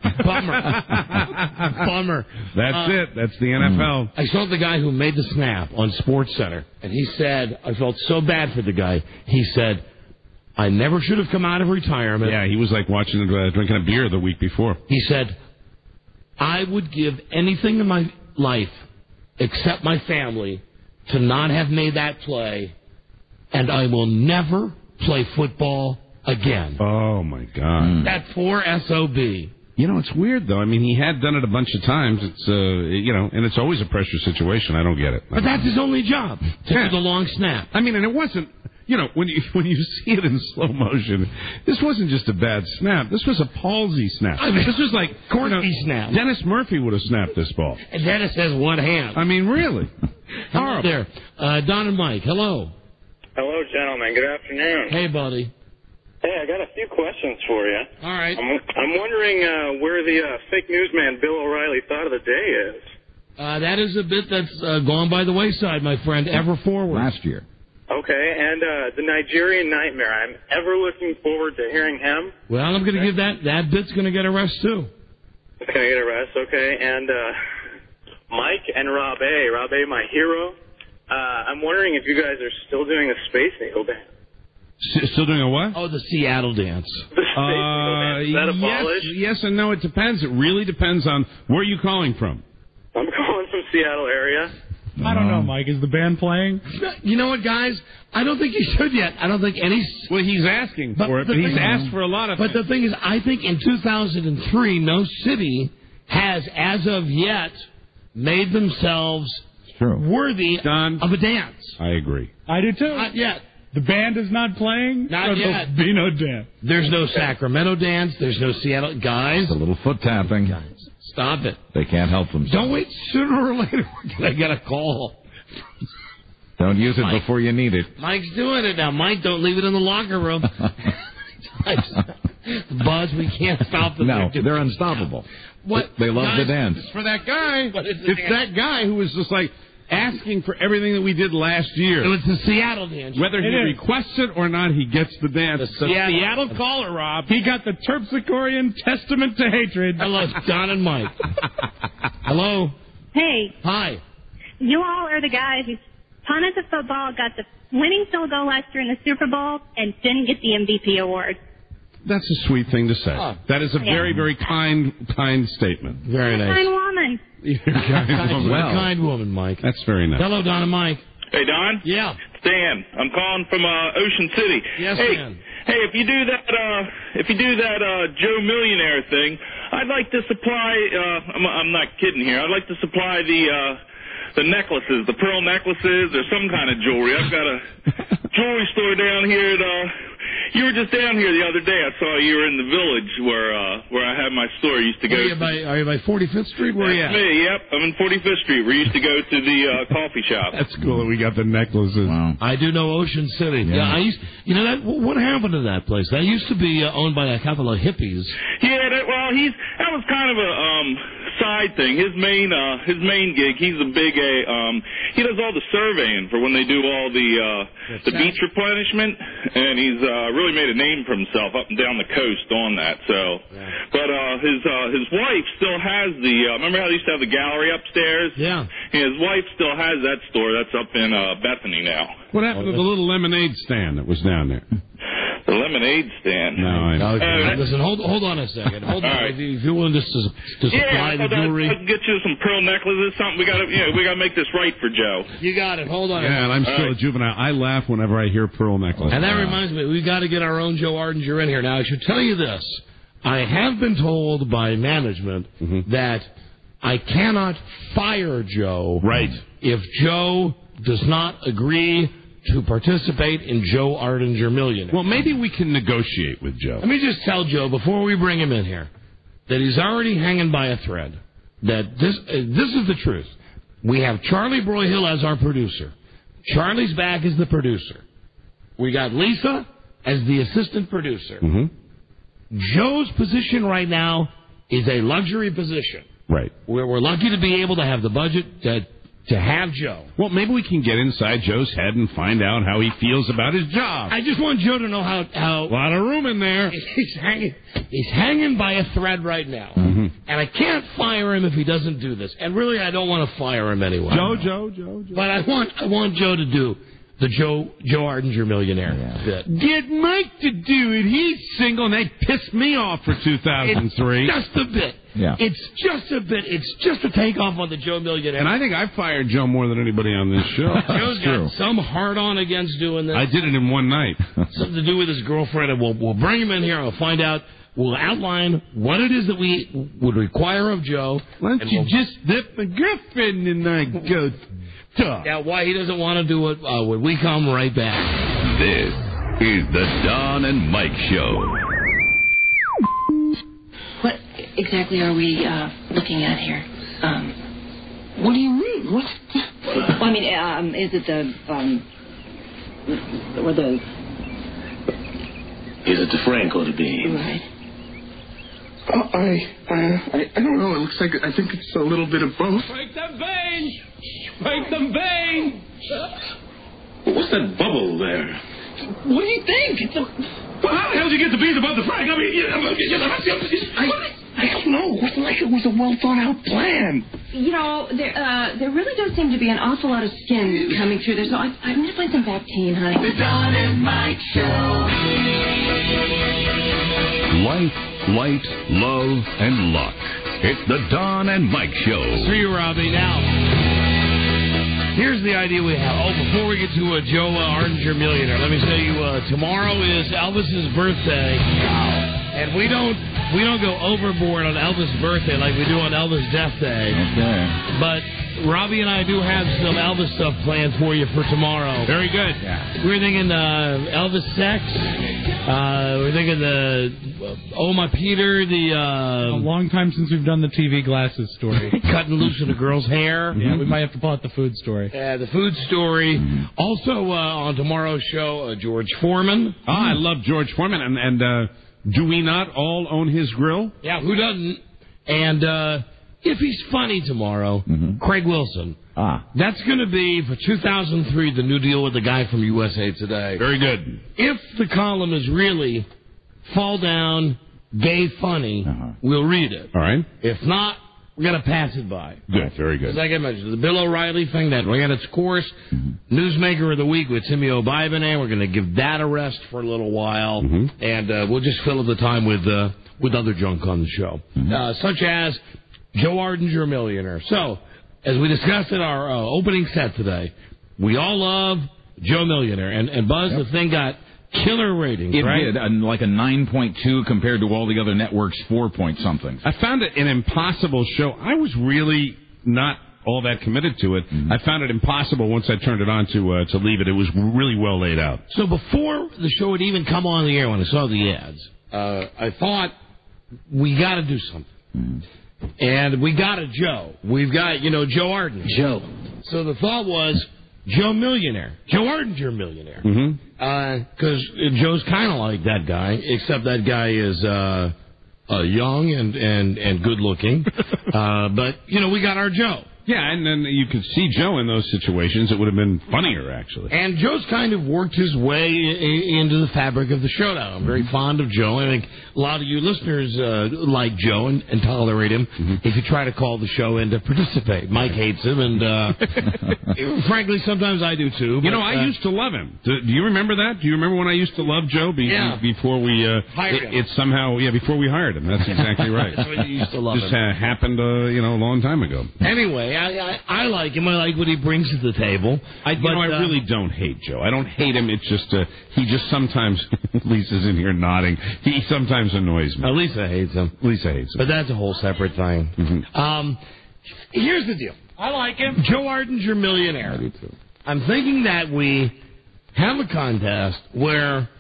Bummer. That's it. That's the NFL. I saw the guy who made the snap on SportsCenter, and he said, I felt so bad for the guy. He said, I never should have come out of retirement. Yeah, he was like drinking a beer the week before. He said, I would give anything in my life except my family to not have made that play, and I will never play football again. Oh, my God. That poor SOB. It's weird, though. I mean, he had done it a bunch of times. It's, and it's always a pressure situation. I don't get it. But that's his only job, to do the long snap. I mean, and it wasn't... when you see it in slow motion, this wasn't just a bad snap. This was a palsy snap. I mean, this was like Corky snap. Dennis Murphy would have snapped this ball. And Dennis has one hand. I mean, really. Hello there. Don and Mike, hello. Hello, gentlemen. Good afternoon. Hey, buddy. Hey, I got a few questions for you. All right. I'm wondering where the fake newsman Bill O'Reilly thought of the day is. That is a bit that's gone by the wayside, my friend. Ever forward. Last year. Okay, and the Nigerian Nightmare. I'm ever looking forward to hearing him. Well, I'm going to give that bit's going to get a rest, too. It's going to get a rest, okay. And Mike and Rob A, my hero. I'm wondering if you guys are still doing a Space Needle dance. Still doing a what? Oh, the Seattle dance. The Space Needle dance. Is that abolished? Yes and no, it depends. It really depends on where you're calling from. I'm calling from Seattle area. I don't know, Mike. Is the band playing? You know what, guys? I don't think he should yet. I don't think any... Well, he's asking for it, but he's asked for a lot of things. But the thing is, I think in 2003, no city has, as of yet, made themselves worthy of a dance. I agree. I do, too. Not yet. The band is not playing? Not yet. There'll be no dance. There's no Sacramento dance. There's no Seattle. Guys. It's a little foot tapping. Guys, stop it. They can't help themselves. Don't wait. Sooner or later, we're going to get a call. Don't use it before you need it. Mike's doing it now. Mike, don't leave it in the locker room. Buzz, we can't stop them. No, they're unstoppable. What? They love Guys, the dance. it's for that guy. It's that guy who was just like asking for everything that we did last year. It was the Seattle dance. Whether he requests it or not, he gets the dance. The Seattle caller, Rob. He got the Terpsichorean Testament to Hatred. Hello, Don and Mike. Hello. Hey, Hi. you all are the guys who punted the football, got the winning field goal last year in the Super Bowl, and didn't get the MVP award. That's a sweet thing to say. Oh. That is a Yeah. very, very kind statement. Very What a kind woman. You're a kind woman. Well, kind woman, Mike. That's very nice. Hello, Don and Mike. Hey, Don. Yeah. It's Dan. I'm calling from Ocean City. Yes, hey, Dan. Hey, if you do that Joe Millionaire thing, I'd like to supply. I'm not kidding here. I'd like to supply the necklaces, the pearl necklaces, or some kind of jewelry. I've got a jewelry store down here at. You were just down here the other day. I saw you were in the village where I had my store. I used to go. Are you by 45th Street? Where are you at? That's me. Yep, I'm in 45th Street. We used to go to the coffee shop. That's cool that we got the necklaces. Wow. I do know Ocean City. Yeah, that. What happened to that place? That used to be owned by a couple of hippies. Yeah, that was kind of a side thing. His main gig. He's a big he does all the surveying for when they do all the beach replenishment, and he's really made a name for himself up and down the coast on that. So, but his wife still has the. Remember how they used to have the gallery upstairs? Yeah. His wife still has that store. That's up in Bethany now. What happened to the little lemonade stand that was down there? The lemonade stand. Listen, hold on a second. Hold on. Right. If you're willing to supply the jewelry. I can get you some pearl necklaces, something. We gotta make this right for Joe. You got it. Hold on. Yeah, and I'm still a juvenile. I laugh whenever I hear pearl necklace. And that reminds me, we've got to get our own Joe Ardinger in here. Now, I should tell you this. I have been told by management that I cannot fire Joe. Right. If Joe does not agree to participate in Joe Ardinger Millionaire. Well, maybe we can negotiate with Joe. Let me just tell Joe, before we bring him in here, that he's already hanging by a thread. That this is the truth. We have Charlie Broyhill as our producer. Charlie's back as the producer. We got Lisa as the assistant producer. Joe's position right now is a luxury position. Right. We're lucky to be able to have the budget to have Joe. Well, maybe we can get inside Joe's head and find out how he feels about his job. I just want Joe to know how a lot of room in there. He's hanging by a thread right now. And I can't fire him if he doesn't do this. And really, I don't want to fire him anyway. Joe. But I want Joe to do the Joe Ardinger Millionaire bit. Get Mike to do it. He's single, and they pissed me off for 2003. It's just a bit. Yeah. It's just a bit. It's just a takeoff on the Joe Millionaire. And I think I fired Joe more than anybody on this show. Joe's got some hard-on against doing this. I did it in one night. Something to do with his girlfriend, and we'll bring him in here, and we'll find out. We'll outline what it is that we would require of Joe. Why don't you just let my girlfriend and I go talk? Yeah, why he doesn't want to do it when we come right back. This is the Don and Mike Show. What exactly are we looking at here? What do you mean? What? Well, I mean, is it Is it the Frank or the Bean? Right. I don't know. It looks like I think it's a little bit of both. Break the vein! Break the vein! What's that bubble there? What do you think? Well, how the hell did you get the beans above the Frank? I mean, I don't know. It wasn't like it was a well thought out plan. You know, there really does seem to be an awful lot of skin coming through there. So I'm going to find some Bactine, honey. The Don and Mike Show. Life, light, love, and luck. It's the Don and Mike Show. For you, Robbie. Now, here's the idea we have. Oh, before we get to Joe Ardinger Millionaire, let me tell you, tomorrow is Elvis's birthday. And we don't we don't go overboard on Elvis' birthday like we do on Elvis' death day. Okay. But Robbie and I do have some Elvis stuff planned for you for tomorrow. Very good. Yeah. We're thinking Elvis sex. We're thinking Oh My Peter, a long time since we've done the TV glasses story. Cutting loose in a girl's hair. Yeah, we might have to pull out the food story. Yeah, the food story. Also on tomorrow's show, George Foreman. I love George Foreman. And do we not all own his grill? Yeah, who doesn't? And if he's funny tomorrow, Craig Wilson. That's going to be, for 2003, the new deal with the guy from USA Today. Very good. If the column is really fall down, gay funny, we'll read it. All right. If not, we're going to pass it by. Good, very good. Like I mentioned, the Bill O'Reilly thing, that ran its course. Newsmaker of the Week with Timmy O'Bibonay. We're going to give that a rest for a little while. And we'll just fill up the time with other junk on the show. Such as Joe Ardinger, Millionaire. So, as we discussed in our opening set today, we all love Joe Millionaire. And Buzz, the thing got killer ratings, It right? did, like a 9.2 compared to all the other networks' 4-point-something. I found it an impossible show. I was really not all that committed to it. I found it impossible once I turned it on to leave it. It was really well laid out. So before the show had even come on the air, when I saw the ads, I thought, we got to do something. And we got a Joe. We've got, Joe Ardinger. Joe. So the thought was, Joe Millionaire. Joe Ardinger Millionaire. Because Joe's kind of like that guy, except that guy is young and good looking. But, we got our Joe. Yeah, and then you could see Joe in those situations. It would have been funnier, actually. And Joe's kind of worked his way into the fabric of the show now. I'm very fond of Joe. I think a lot of you listeners like Joe and tolerate him if you try to call the show in to participate. Mike hates him, and frankly, sometimes I do too. But, I used to love him. Do you remember that? Do you remember when I used to love Joe before we hired him? It somehow, before we hired him. That's exactly right. That's when you used to love him. Just happened, a long time ago. Anyway, I like him. I like what he brings to the table. I really don't hate Joe. I don't hate him. It's just he just sometimes. Lisa's in here nodding. He sometimes annoys me. Lisa hates him. But that's a whole separate thing. Here's the deal. I like him. Joe Ardinger, Millionaire. I do too. I'm thinking that we have a contest where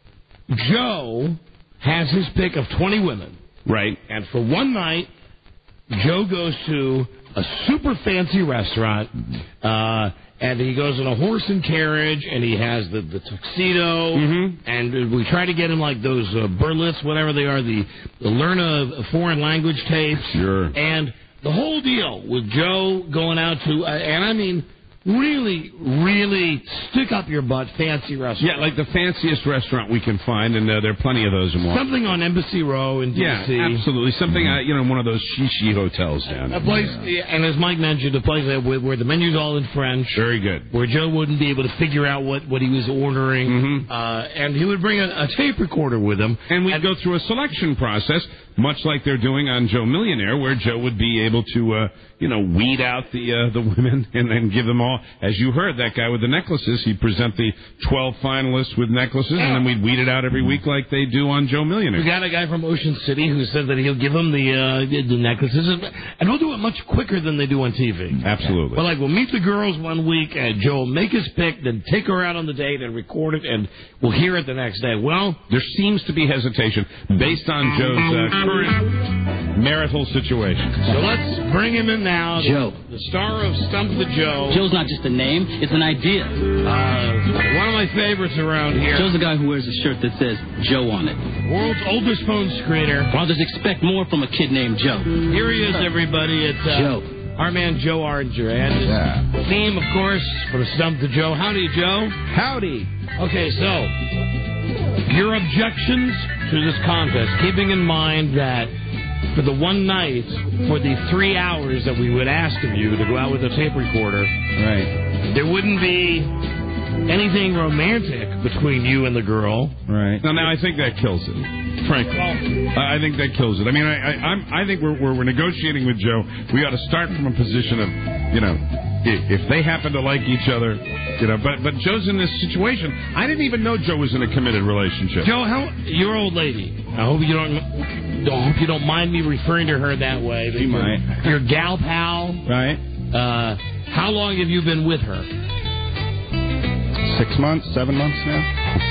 Joe has his pick of 20 women. Right. And for one night, Joe goes to a super fancy restaurant, and he goes in a horse and carriage, and he has the tuxedo, and we try to get him like those burlesque, whatever they are, the learn a foreign language tapes. Sure. And the whole deal with Joe going out to, and I mean, really, really stick up your butt fancy restaurant. Yeah, like the fanciest restaurant we can find, and there are plenty of those in Washington. Something on Embassy Row in D.C. Yeah, absolutely. Something, one of those shishi hotels down there. A place, and as Mike mentioned, a place where the menu's all in French. Very good. Where Joe wouldn't be able to figure out what he was ordering. And he would bring a tape recorder with him. And we'd go through a selection process, much like they're doing on Joe Millionaire, where Joe would be able to, weed out the women and then give them all. As you heard, that guy with the necklaces, he'd present the 12 finalists with necklaces, and then we'd weed it out every week like they do on Joe Millionaire. We got a guy from Ocean City who said that he'll give them the necklaces, and he'll do it much quicker than they do on TV. Absolutely. Well, we'll meet the girls one week, and Joe will make his pick, then take her out on the date and record it, and we'll hear it the next day. Well, there seems to be hesitation based on Joe's current marital situation. So let's bring him in now. Joe. The star of Stump the Joe. Joe's not just a name, it's an idea. One of my favorites around here. Joe's the guy who wears a shirt that says Joe on it. World's oldest phone screener. Fathers expect more from a kid named Joe. Here he is, everybody. It's Joe. Our man Joe Ardinger. And his theme, of course, from Stump the Joe. Howdy, Joe. Howdy. Okay, so your objections to this contest, keeping in mind that for the one night, for the 3 hours that we would ask of you to go out with a tape recorder, right, there wouldn't be anything romantic between you and the girl. Right. Now I think that kills it. Frankly, I think that kills it. I mean, I think we're negotiating with Joe. We ought to start from a position of, if they happen to like each other, you know. But Joe's in this situation. I didn't even know Joe was in a committed relationship. Joe, you're old lady. I hope you don't mind me referring to her that way. She might. Your gal pal, right? How long have you been with her? 6 months, 7 months now.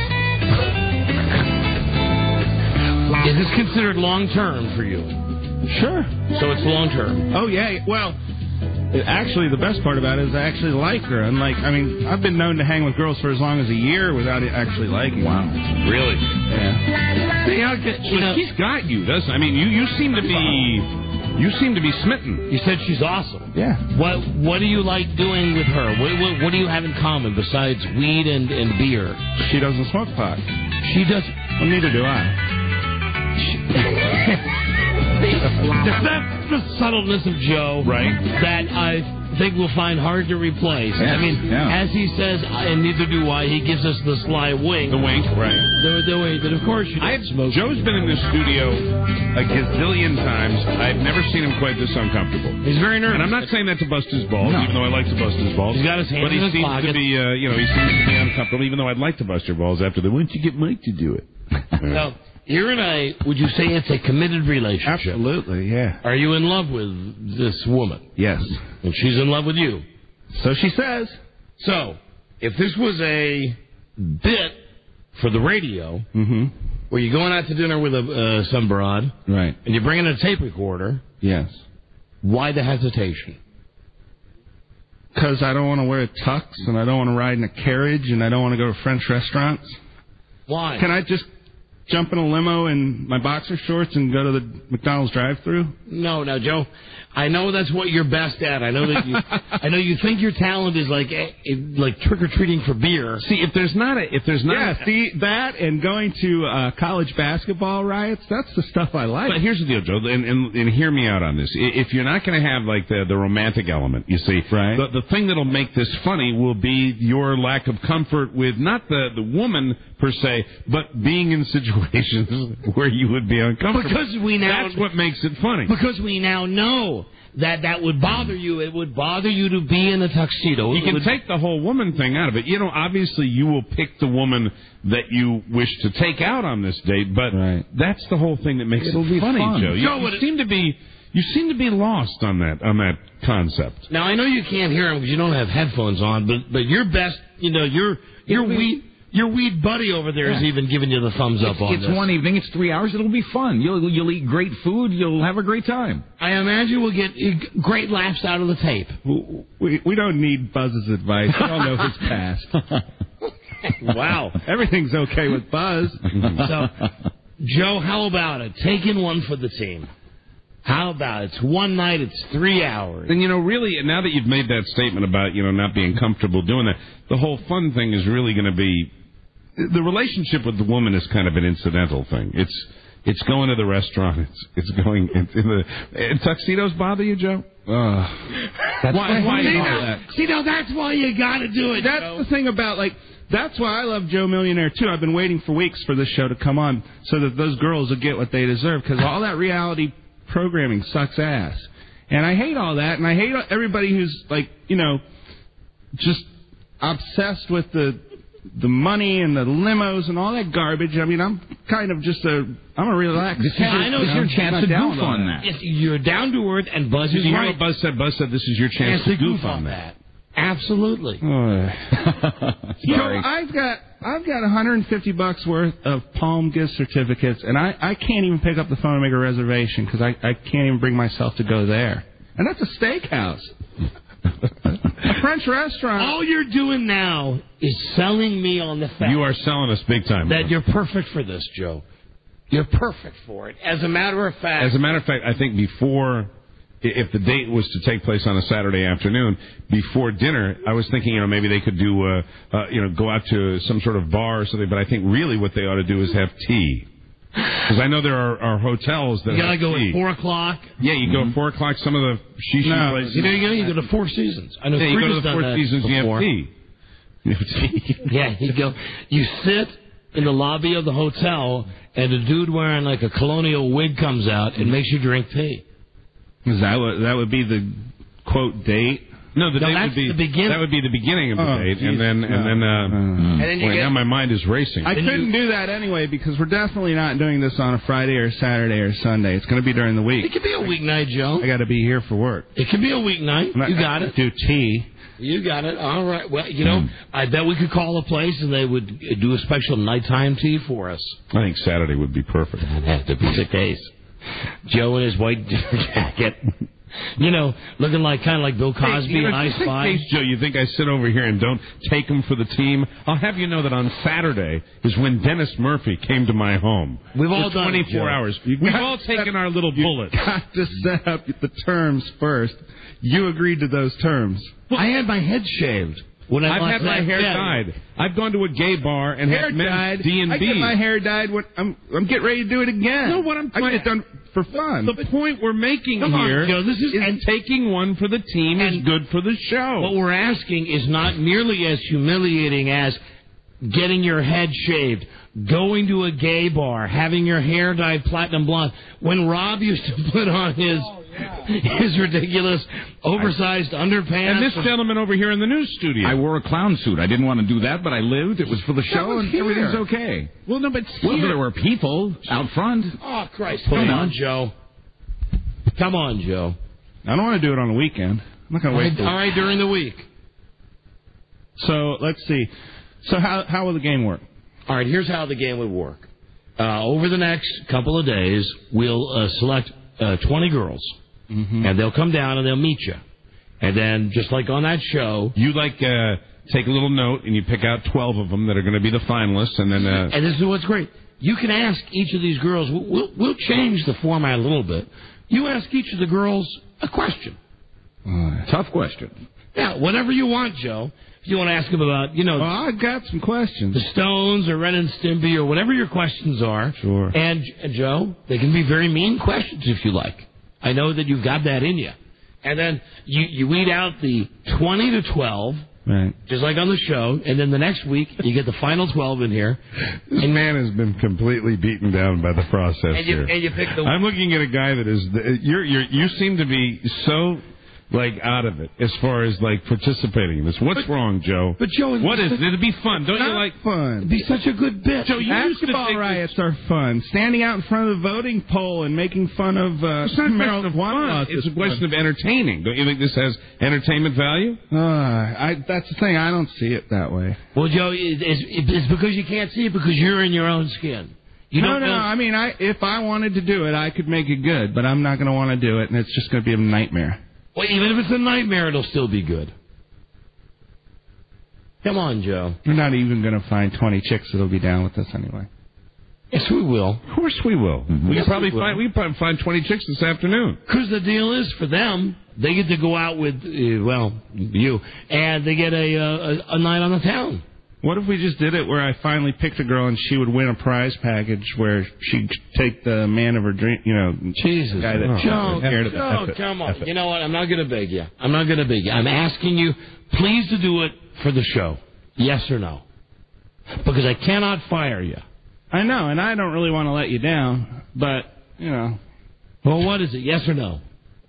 Is this considered long-term for you? Sure. So it's long-term. Oh, yeah. Well, actually, the best part about it is I actually like her. I've been known to hang with girls for as long as a year without actually liking them. Wow. Really? Yeah. He's got you, doesn't he? I mean, you seem to be... You seem to be smitten. You said she's awesome. Yeah. What do you like doing with her? What do you have in common besides weed and beer? She doesn't smoke pot. She does. Well, neither do I. That's the subtleness of Joe, right? That I think we'll find hard to replace. Yeah. I mean, as he says, and neither do I, he gives us the sly wink. The wink, right. The wink, but of course you don't smoke. Joe's been in this studio a gazillion times. I've never seen him quite this uncomfortable. He's very nervous. And I'm not saying that to bust his balls, even though I like to bust his balls. He's got his hands in his pocket. But he seems to be, he seems to be uncomfortable, even though I'd like to bust your balls after the, why don't you get Mike to do it? Now, you're in would you say it's a committed relationship? Absolutely, yeah. Are you in love with this woman? Yes. And she's in love with you? So she says. So, if this was a bit for the radio, where you're going out to dinner with some broad, right, and you're bringing a tape recorder, yes, why the hesitation? Because I don't want to wear a tux, and I don't want to ride in a carriage, and I don't want to go to French restaurants. Why? Can I just jump in a limo in my boxer shorts and go to the McDonald's drive-thru? No, Joe. I know that's what you're best at. I know that you. I know you think your talent is like trick or treating for beer. See, if there's not that and going to college basketball riots, that's the stuff I like. But here's the deal, Joe, and hear me out on this. If you're not going to have like the romantic element, you see, right? The thing that'll make this funny will be your lack of comfort with not the woman per se, but being in situations where you would be uncomfortable. Because that's what makes it funny. Because we now know that would bother you. It would bother you to be in a tuxedo. You can take the whole woman thing out of it. Obviously you will pick the woman that you wish to take out on this date, but that's the whole thing that makes it funny, fun. Joe. You seem to be lost on that concept. Now I know you can't hear him because you don't have headphones on, but your best, your weed buddy over there is even giving you the thumbs up on this. It's one evening. It's 3 hours. It'll be fun. You'll eat great food. You'll have a great time. I imagine we'll get great laughs out of the tape. We don't need Buzz's advice. We all know his past. Wow. Everything's okay with Buzz. So, Joe, how about it? Take in one for the team. How about it? It's one night, it's 3 hours. And, really, now that you've made that statement about, not being comfortable doing that, the whole fun thing is really going to be... The relationship with the woman is kind of an incidental thing. It's going to the restaurant. It's going into the... tuxedos bother you, Joe? That's why See, now that's why you got to do it, That's Joe. the thing about, that's why I love Joe Millionaire, too. I've been waiting for weeks for this show to come on so that those girls will get what they deserve, because all that reality programming sucks ass. And I hate all that, and I hate everybody who's, just obsessed with the money and the limos and all that garbage. I mean, I'm kind of just I'm a relaxed. This is your chance to goof on that. You're down to earth, and Buzz is you right. Hear what Buzz said? Buzz said this is your chance to goof on that. Absolutely. So I've got $150 worth of Palm gift certificates, and I can't even pick up the phone and make a reservation because I can't even bring myself to go there. And that's a steakhouse. A French restaurant. All you're doing now is selling me on the fact. You are selling us big time. That you're perfect for this, Joe. You're perfect for it. As a matter of fact, I think before, if the date was to take place on a Saturday afternoon, before dinner, I was thinking, maybe they could do, go out to some sort of bar or something. But I think really what they ought to do is have tea. Because I know there are hotels that you gotta have go tea. at 4 o'clock. Yeah, you go at 4 o'clock. Some of the shisha places. You go to Four Seasons. I know. Yeah, you go to the Four Seasons. Before. You have tea. Yeah, you go. You sit in the lobby of the hotel, and a dude wearing a colonial wig comes out and makes you drink tea. Is that would be the quote date? No, the date that's would be the beginning. That would be the beginning of the date, geez. and then you wait, get- now my mind is racing. I couldn't do that anyway because we're definitely not doing this on a Friday or Saturday or Sunday. It's going to be during the week. It could be a weeknight, Joe. I got to be here for work. It could be a weeknight. You got it. Do tea. You got it. All right. Well, I bet we could call a place and they would do a special nighttime tea for us. I think Saturday would be perfect. That has to be the case. Joe in his white jacket. Looking kind of like Bill Cosby, Ice Spy. Joe, you think I sit over here and don't take him for the team? I'll have you know that on Saturday is when Dennis Murphy came to my home. We've all for done 24 it, Joe. hours. We've all taken our little bullets. You got to set up the terms first. You agreed to those terms. I had my head shaved. When I've had my hair dyed. I've gone to a gay bar and Hair had men's dyed. D&B. I get my hair dyed when I'm getting ready to do it again. No, what I'm I get it done for fun. The point we're making Come on, here Joe, this is and taking one for the team is good for the show. What we're asking is not nearly as humiliating as getting your head shaved, going to a gay bar, having your hair dyed platinum blonde. When Rob used to put on his ridiculous oversized underpants. And this gentleman over here in the news studio. I wore a clown suit. I didn't want to do that, but I lived. It was for the show, and here. everything's okay. Well, no, but Well, there were people out front. Oh, Christ. Come on, Joe. Come on, Joe. I don't want to do it on the weekend. I'm not going to wait. All right, during the week. So, let's see. So, how will the game work? All right, here's how the game would work. Over the next couple of days, we'll select 20 girls, and they'll come down and they'll meet you. And then, just like on that show... You, take a little note, and you pick out 12 of them that are going to be the finalists, and then... And this is what's great. You can ask each of these girls... We'll change the format a little bit. You ask each of the girls a question. Tough question. Yeah, whatever you want, Joe. If you want to ask them about, Well, I got some questions. the Stones or Ren and Stimpy or whatever your questions are. Sure. And, Joe, they can be very mean questions if you like. I know that you've got that in you. And then you weed out the 20 to 12, right, just like on the show, and then the next week you get the final 12 in here. This man has been completely beaten down by the process And you pick the... I'm looking at a guy that is... You seem to be so... out of it as far as participating in this. What's wrong, Joe? But Joe, what is it? It'd be fun. Don't you like fun? It'd be such a good bit. Joe, you used to Basketball think riots are fun. Standing out in front of the voting poll and making fun of it's not a question of marijuana. fun. It's a question of entertaining. Don't you think this has entertainment value? That's the thing. I don't see it that way. Well, Joe, it's because you can't see it because you're in your own skin. No. I mean, if I wanted to do it, I could make it good, but I'm not going to want to do it, and it's just going to be a nightmare. Well, even if it's a nightmare, it'll still be good. Come on, Joe. We're not even going to find 20 chicks that'll be down with us anyway. Yes, we will. Of course we will. We Yes, probably we will. find 20 chicks this afternoon. Because the deal is, for them, they get to go out with, you, and they get a night on the town. What if we just did it where I finally picked a girl and she would win a prize package where she'd take the man of her dream, Jesus. guy that Joe, come on. You know what? I'm not going to beg you. I'm asking you, please, to do it for the show. Yes or no? Because I cannot fire you. I know, and I don't really want to let you down, but, Well, what is it? Yes or no?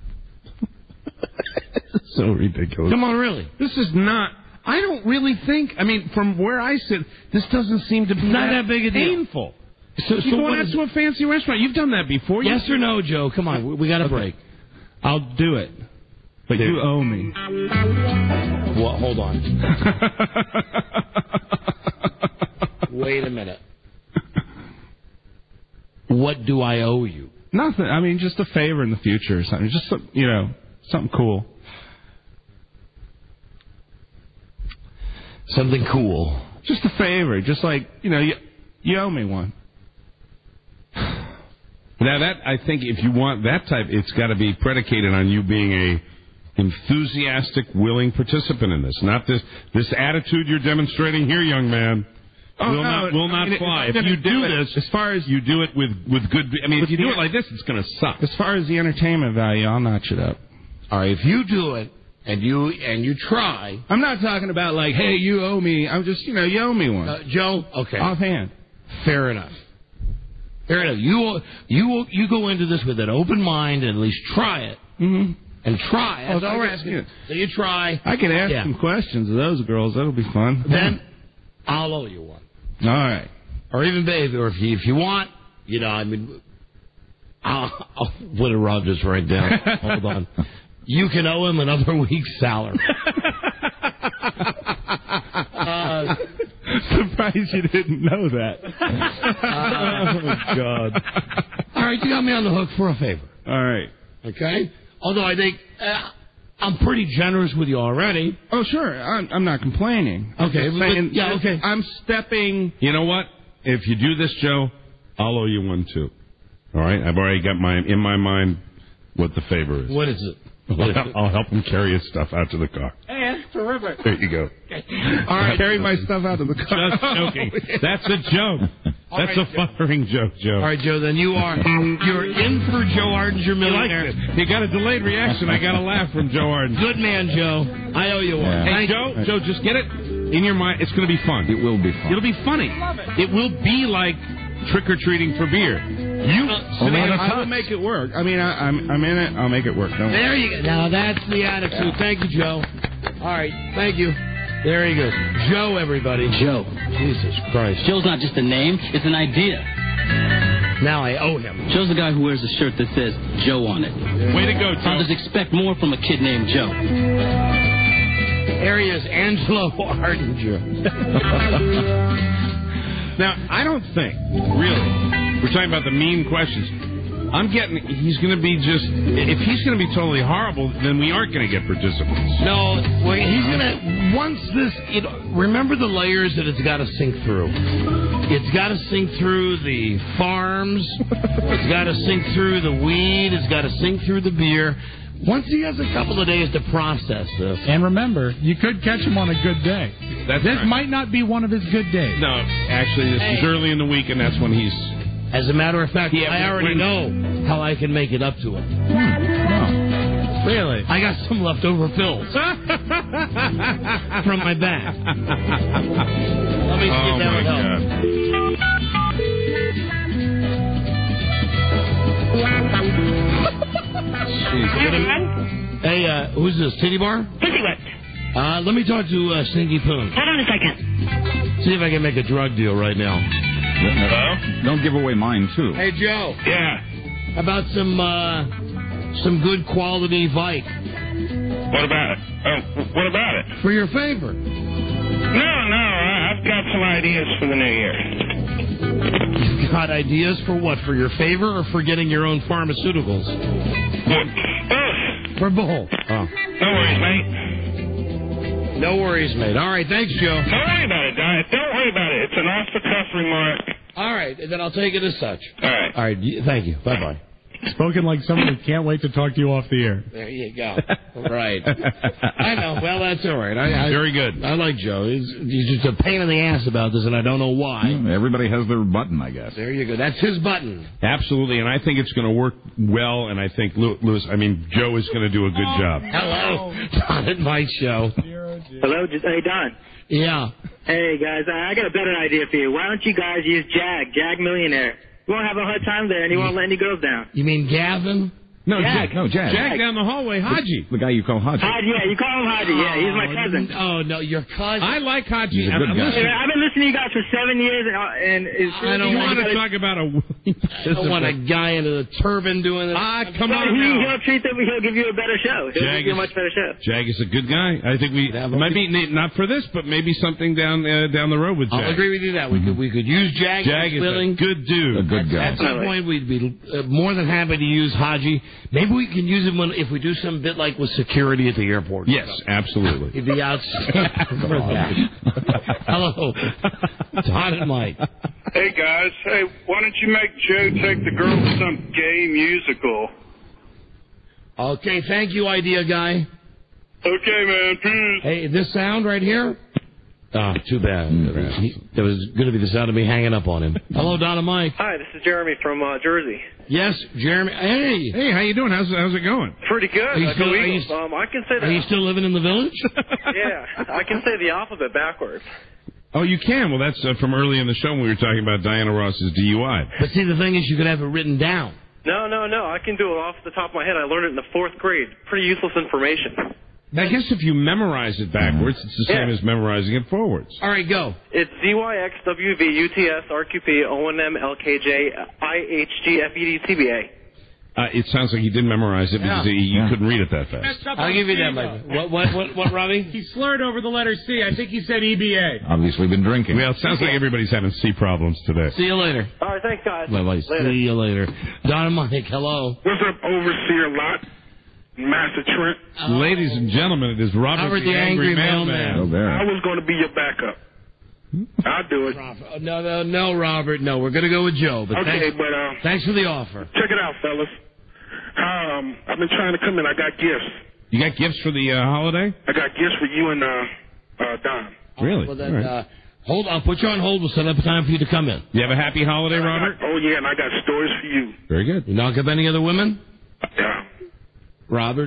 So ridiculous. Come on, really. This is not... I don't really think... I mean, from where I sit, this doesn't seem to be not that big a deal. painful. So you go out to a fancy restaurant. You've done that before. Yes or no, Joe? Come on, we got a break. I'll do it. But you owe me. Well, hold on. Wait a minute. What do I owe you? Nothing. I mean, just a favor in the future or something. Just, something cool. Something cool. Just a favor. Just like, you owe me one. Now, that, I think, if you want that type, it's got to be predicated on you being a enthusiastic, willing participant in this. Not this attitude you're demonstrating here, young man. Will not fly. If you do this, as far as you do it with good... I mean, if you do it like this, it's going to suck. As far as the entertainment value, I'll notch it up. All right, if you do it, and you try... I'm not talking about hey, you owe me. I'm just, you owe me one. Joe, okay. Offhand. Fair enough. You go into this with an open mind and at least try it. Mm-hmm. and try. Oh, That's all we're asking. So you try. I can ask some questions of those girls. That'll be fun. Then I'll owe you one. All right. Or even, babe, or if you want, you know, I mean, what did Rob just write down? Hold on. You can owe him another week's salary. Surprised you didn't know that. Oh, God. All right, you got me on the hook for a favor. All right. Okay? Although I think I'm pretty generous with you already. Oh, sure. I'm not complaining. Okay. Okay. I'm stepping. You know what? If you do this, Joe, I'll owe you one, too. All right? I've already got in my mind what the favor is. What is it? I'll help him carry his stuff out to the car. Hey, that's terrific. There you go. All right, carry my stuff out of the car. Just joking. That's a joke. That's a fucking joke, Joe. All right, Joe, then you're in for Joe Ardinger Millionaire. You got a delayed reaction. I got a laugh from Joe Ardinger. Good man, Joe. I owe you one. Yeah. Hey, Joe, just get it in your mind. It's going to be fun. It will be fun. It'll be funny. It will be like trick-or-treating for beer. I will make it work. I mean, I'm in it. I'll make it work. Don't there you go. Now, that's the attitude. Thank you, Joe. All right. Thank you. There he goes. Joe, everybody. Joe. Jesus Christ. Joe's not just a name, it's an idea. Now I owe him. Joe's the guy who wears a shirt that says Joe on it. Way to go, Joe. Fathers expect more from a kid named Joe. There he is, Angelo Ardinger. Now, I don't think, really, we're talking about the mean questions. I'm getting, he's going to be just, if he's going to be totally horrible, then we aren't going to get participants. No, well, he's going to, once this, remember the layers that it's got to sink through. It's got to sink through the farms, it's got to sink through the weed, it's got to sink through the beer. Once he has a couple of days to process this. And remember, you could catch him on a good day. This might not be one of his good days. No, actually, this is early in the week, and that's when he's... As a matter of fact, I already know how I can make it up to him. No. Really? I got some leftover pills from my bag. Let me see if that would help. Hey, who's this? Titty Bar? Pussy Whipped. Let me talk to Stinky Poon. Hold on a second. See if I can make a drug deal right now. Hello? Don't give away mine, too. Hey, Joe. Yeah. About some good quality Vike. What about it? What about it? For your favor. No, I've got some ideas for the new year. You've got ideas for what? For your favor or for getting your own pharmaceuticals? Both. For both. Oh. No worries, mate. No worries, mate. All right, thanks, Joe. Don't worry about it, Don. Don't worry about it. It's an off-the-cuff remark. All right, then I'll take it as such. All right. All right, thank you. Bye-bye. Spoken like someone who can't wait to talk to you off the air. There you go. Right. I know. Well, that's all right. Very good. I like Joe. He's just a pain in the ass about this, and I don't know why. Everybody has their button, I guess. There you go. That's his button. Absolutely, and I think it's going to work well, and I think Joe is going to do a good job. Hello. Don and Mike Show. Hello. Hey, Don. Yeah. Hey, guys. I got a better idea for you. Why don't you guys use Jag Millionaire? You won't have a hard time there, and he won't let any girls down. You mean Gavin? No, Jag. Jag down the hallway, Haji. The guy you call Haji. Haji, yeah, you call him Haji. Yeah, he's my cousin. Oh, no, your cousin. I like Haji. He's a good guy. I've been listening to you guys for 7 years, and I don't want to talk about a... I don't want a guy in a turban doing this. Come on now. He'll treat them. He'll give you a better show. He'll give you a much better show. Jag is a good guy. I think maybe not for this, but maybe something down the road with Jag. I'll agree with you that we could use Jag. Jag is a good dude. A good guy. At some point, we'd be more than happy to use Haji. Maybe we can use him if we do some bit like with security at the airport. Yes, absolutely. He'd be outstanding for that. Hello, Todd and Mike. Hey, guys. Hey, why don't you make Joe take the girl to some gay musical? Okay, thank you, idea guy. Okay, man. Peace. Hey, this sound right here? Ah, too bad. It was going to be the sound of me hanging up on him. Hello, Don and Mike. Hi, this is Jeremy from Jersey. Yes, Jeremy. Hey, how you doing? How's it going? Pretty good. I can say that. Are you still living in the village? Yeah, I can say the alphabet backwards. Oh, you can? Well, that's from early in the show when we were talking about Diana Ross's DUI. But see, the thing is, you could have it written down. No. I can do it off the top of my head. I learned it in the 4th grade. Pretty useless information. I guess if you memorize it backwards, it's the same as memorizing it forwards. All right, go. It's ZYXWVUTSRQPONMLKJIHGFEDTBA. It sounds like you did memorize it because you couldn't read it that fast. I'll give you that, Mike. What, Robbie? He slurred over the letter C. I think he said EBA. Obviously been drinking. Well, it sounds like everybody's having C problems today. See you later. All right, thanks, guys. Bye-bye. See you later. Don and Mike, hello. What's up, Overseer Lot? Master Trent. Ladies and gentlemen, it is Robert the Angry Mailman. Oh, there. I was going to be your backup. I'll do it. No, Robert. No, we're going to go with Joe. But Okay, thanks for the offer. check it out, fellas. I've been trying to come in. I got gifts. You got gifts for the holiday? I got gifts for you and Don. Really? Well, then, All right. hold. I'll put you on hold. We'll set up a time for you to come in. You have a happy holiday, Robert? Oh, yeah, and I got stories for you. Very good. You knock up any other women? Yeah. Robert?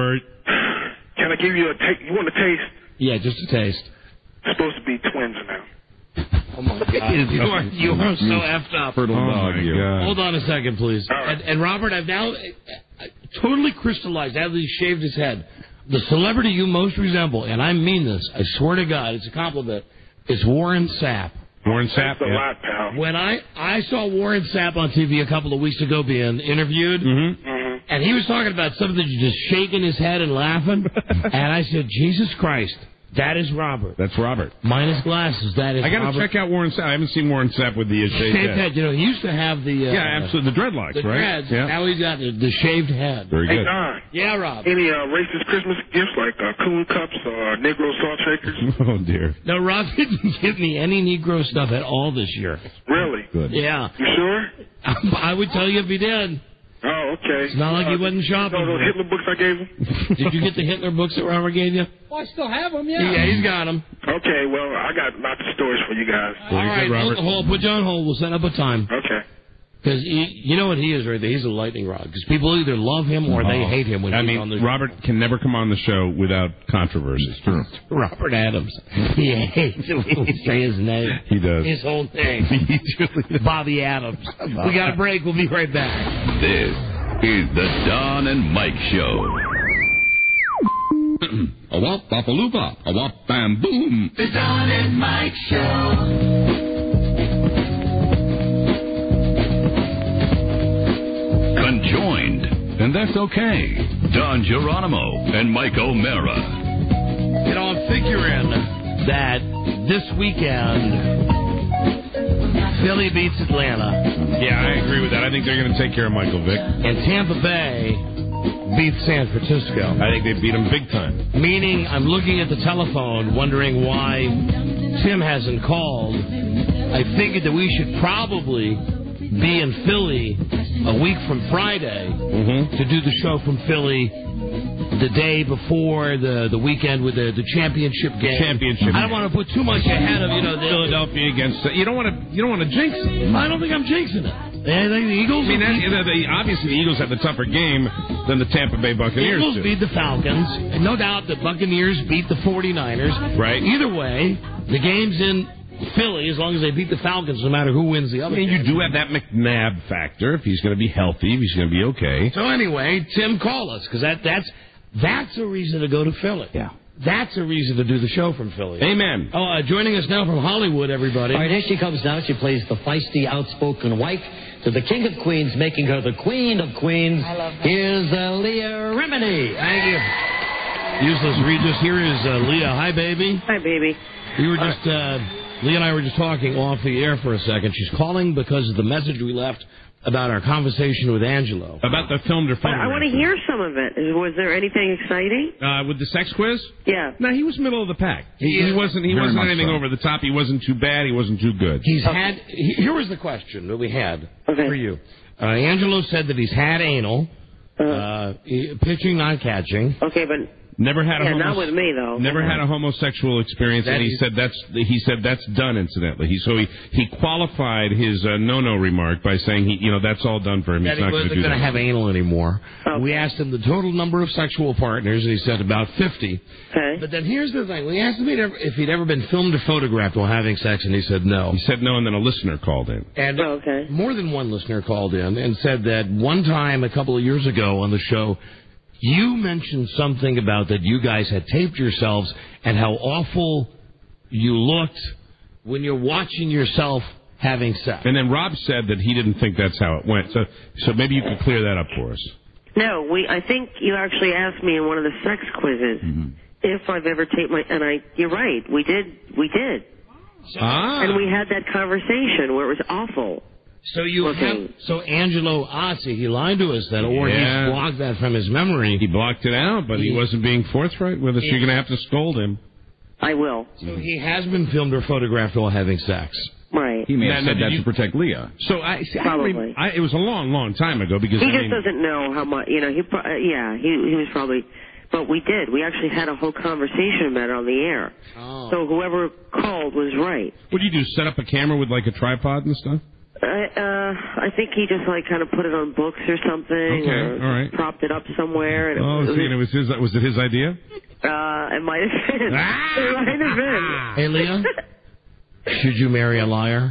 Can I give you a taste? You want a taste? Yeah, just a taste. It's supposed to be twins now. Oh, my God. you are so effed up. Fertile dog, you. Hold on a second, please. And Robert, I've now totally crystallized, now that he's shaved his head, the celebrity you most resemble, and I mean this, I swear to God, it's a compliment, it's Warren Sapp. Warren Sapp? That's a lot, pal. When I saw Warren Sapp on TV a couple of weeks ago being interviewed, and he was talking about something that just shaking his head and laughing, and I said, Jesus Christ, that is Robert. That's Robert. Minus glasses, that is I got Robert. to check out Warren Sapp. I haven't seen Warren Sapp with the shaved head. You know, he used to have the... yeah, absolutely. The dreadlocks, the right? dreads. Now he's got the shaved head. Very Hey, good. Don. Yeah, Rob. Any racist Christmas gifts like coon cups or Negro salt shakers? Oh, dear. No, Rob didn't give me any Negro stuff at all this year. Really? Good. Yeah. You sure? I would tell you if he did. Oh, okay. It's not like he wasn't shopping. Those Hitler books I gave him? Did you get the Hitler books that Robert gave you? Well, I still have them, yeah. Yeah, he's got them. Okay, well, I got lots of stories for you guys. All right, hold, put you on hold. We'll set up a time. Okay. Because you know what he is right there? He's a lightning rod. Because people either love him or they hate him when he's on the show. Robert can never come on the show without controversy. It's true. Robert Adams. He hates it when you say his name. He does. His whole name. Bobby Adams. We got a break. We'll be right back. This is the Don and Mike Show. A wop, bop, a loop, bop, a wop, bam, boom. The Don and Mike Show. Conjoined, and that's okay. Don Geronimo and Mike O'Mara. You know, I'm figuring that this weekend, Philly beats Atlanta. Yeah, I agree with that. I think they're going to take care of Michael Vick. And Tampa Bay beats San Francisco. I think they beat him big time. Meaning, I'm looking at the telephone, wondering why Tim hasn't called. I figured that we should probably be in Philly a week from Friday to do the show from Philly the day before the weekend with the championship game. I don't want to put too much ahead of the Philadelphia against. You don't want to jinx it. I don't think I'm jinxing it. I think the Eagles. I mean, obviously the Eagles have the tougher game than the Tampa Bay Buccaneers. Eagles beat the Falcons. No doubt the Buccaneers beat the 49ers. Right. Either way, the game's in Philly as long as they beat the Falcons, no matter who wins the other. I mean, you do have that McNabb factor. If he's going to be healthy, if he's going to be okay. So anyway, Tim, call us because that's a reason to go to Philly. Yeah. That's a reason to do the show from Philly. Amen. Oh, joining us now from Hollywood, everybody. All right, here she comes now. She plays the feisty, outspoken wife to the King of Queens, making her the Queen of Queens. I love her. Here's Leah Remini. Thank you. Useless Regis. Here is Leah. Hi, baby. Hi, baby. We were just, Leah and I were just talking off the air for a second. She's calling because of the message we left about our conversation with Angelo. About the filmed or I want to hear some of it. Was there anything exciting? with the sex quiz? Yeah. No, he was middle of the pack. He wasn't anything over the top. He wasn't too bad. He wasn't too good. Here was the question that we had for you. Angelo said that he's had anal, pitching, not catching. Okay, but Never had a not with me though. Never had a homosexual experience, and he said that's done. Incidentally, he qualified his no remark by saying that's all done for him. He's not going to do that. Going to have anal anymore. Okay. We asked him the total number of sexual partners, and he said about 50. Okay. But then here's the thing: we asked him if he'd ever been filmed or photographed while having sex, and he said no. He said no, and then a listener called in. And more than one listener called in and said that one time a couple of years ago on the show, you mentioned something about that you guys had taped yourselves and how awful you looked when you're watching yourself having sex. And then Rob said that he didn't think that's how it went. So maybe you could clear that up for us. No, I think you actually asked me in one of the sex quizzes if I've ever taped you're right, we did. And we had that conversation where it was awful. So Angelo Ossie, he lied to us then, or he blocked that from his memory. He blocked it out, but he wasn't being forthright with us. You're going to have to scold him. I will. So he has been filmed or photographed while having sex. Right. He may have said that to protect Leah. So probably. It was a long time ago because he just doesn't know how much. He was probably. But we did. We actually had a whole conversation about it on the air. Oh. So whoever called was right. What do you do? Set up a camera with like a tripod and stuff? I think he just kind of put it on books or something. Okay, or all right. Propped it up somewhere. And was it his idea? It might have been. It might have been. Hey, Leah? Should you marry a liar?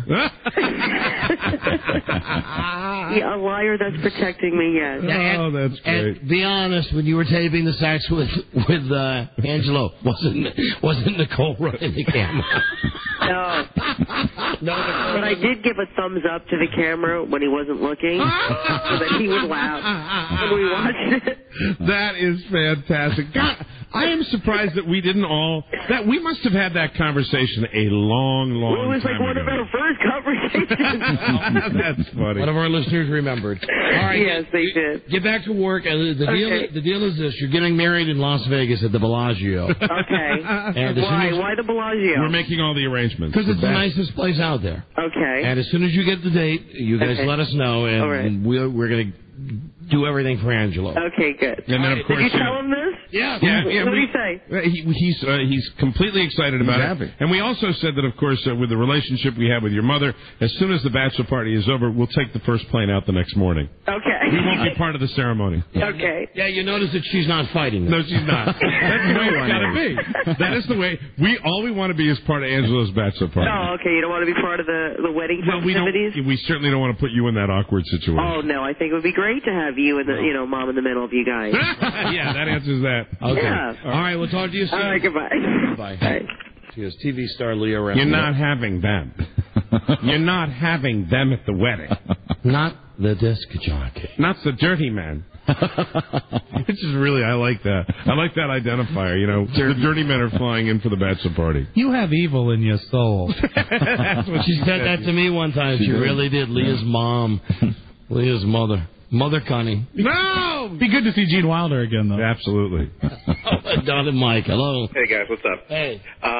A liar that's protecting me, yes. Oh, that's great. And be honest, when you were taping the sex with Angelo, wasn't Nicole running the camera? No. But I did give a thumbs up to the camera when he wasn't looking, so that he would laugh when we watched it. That is fantastic. God, I am surprised that we didn't we must have had that conversation a long time ago. It was like one of our first conversations. That's funny. One of our listeners remembered. All right. Yes, they did. Get back to work. The deal is this. You're getting married in Las Vegas at the Bellagio. Okay. And Why the Bellagio? We're making all the arrangements. Because it's the nicest place out there. Okay. And as soon as you get the date, you guys let us know, and right. we're going to do everything for Angelo. Okay, good. And then, of course, did you tell him this? Yeah. What did he say? He's completely excited about it. And we also said that, of course, with the relationship we have with your mother, as soon as the bachelor party is over, we'll take the first plane out the next morning. Okay. We won't be part of the ceremony. Okay. Yeah, you notice that she's not fighting. No, she's not. That's the way it's got to be. That is the way. All we want to be is part of Angelo's bachelor party. Oh, okay. You don't want to be part of the wedding festivities? We certainly don't want to put you in that awkward situation. Oh, no. I think it would be great to have you and Mom in the middle of you guys. Yeah, that answers that. Okay. Yeah. All right, we'll talk to you soon. All right, goodbye. Bye. Bye. She has TV star Leah Remini. You're not having them. You're not having them at the wedding. Not the disc jockey. Not the dirty man. Which is really, I like that. I like that identifier. The dirty men are flying in for the bachelor party. You have evil in your soul. That's what She said that to me one time. She really did. Leah's mom. Leah's mother. Mother Connie. No! Be good to see Gene Wilder again, though. Absolutely. Don and Mike, hello. Hey, guys, what's up? Hey.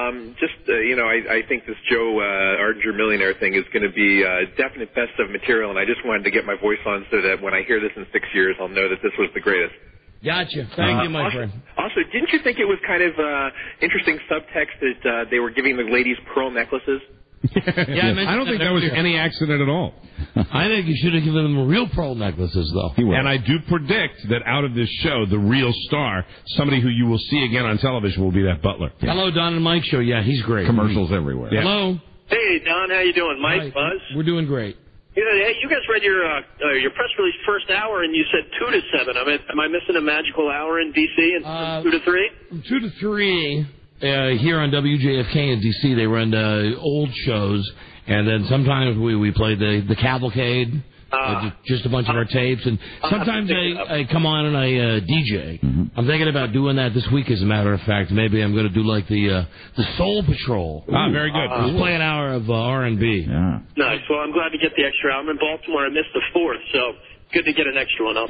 I think this Joe Arger Millionaire thing is going to be definite best of material, and I just wanted to get my voice on so that when I hear this in 6 years, I'll know that this was the greatest. Gotcha. Thank you, my friend. Also, didn't you think it was kind of interesting subtext that they were giving the ladies pearl necklaces? Yeah, I don't think that was any accident at all. I think you should have given them real pearl necklaces, though. And I do predict that out of this show, the real star, somebody who you will see again on television, will be that butler. Yeah. Hello, Don and Mike show. Yeah, he's great. Commercials everywhere. Yeah. Hello. Hey, Don, how you doing? Mike, Hi. Buzz? We're doing great. Hey, you guys read your press release first hour, and you said 2 to 7. Am I missing a magical hour in D.C. and 2 to 3? From 2 to 3 here on WJFK in D.C., they run old shows. And then sometimes we play the Cavalcade, just a bunch of our tapes. And sometimes I come on and I DJ. Mm-hmm. I'm thinking about doing that this week, as a matter of fact. Maybe I'm going to do like the Soul Patrol. Very good. Just play an hour of R&B. Yeah. Nice. Well, I'm glad to get the extra hour. I'm in Baltimore. I missed the 4th, so good to get an extra one.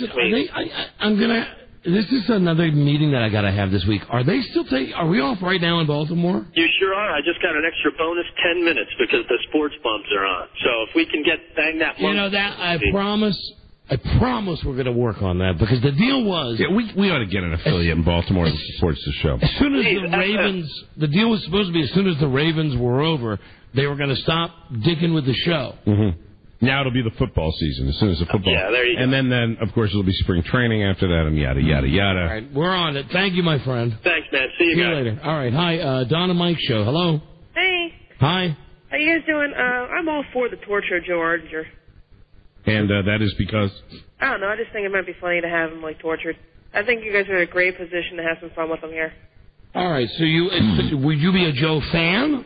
I'm going to... This is another meeting that I got to have this week. Are they still Are we off right now in Baltimore? You sure are. I just got an extra bonus 10 minutes because the sports bumps are on. So if we can bang that one. I promise I promise we're going to work on that because the deal was... Yeah, we ought to get an affiliate in Baltimore that supports the show. As soon as the Ravens... The deal was supposed to be as soon as the Ravens were over, they were going to stop dicking with the show. Mm-hmm. Now it'll be the football season, as soon as the football... Yeah, there you go. And then, of course, it'll be spring training after that, and yada, yada, yada. All right, we're on it. Thank you, my friend. Thanks, man. See you guys. Later. All right, hi, Don and Mike Show. Hello. Hey, Hi. how you guys doing? I'm all for the torture of Joe Ardinger. And that is because... I don't know. I just think it might be funny to have him, like, tortured. I think you guys are in a great position to have some fun with him here. All right, so would you be a Joe fan?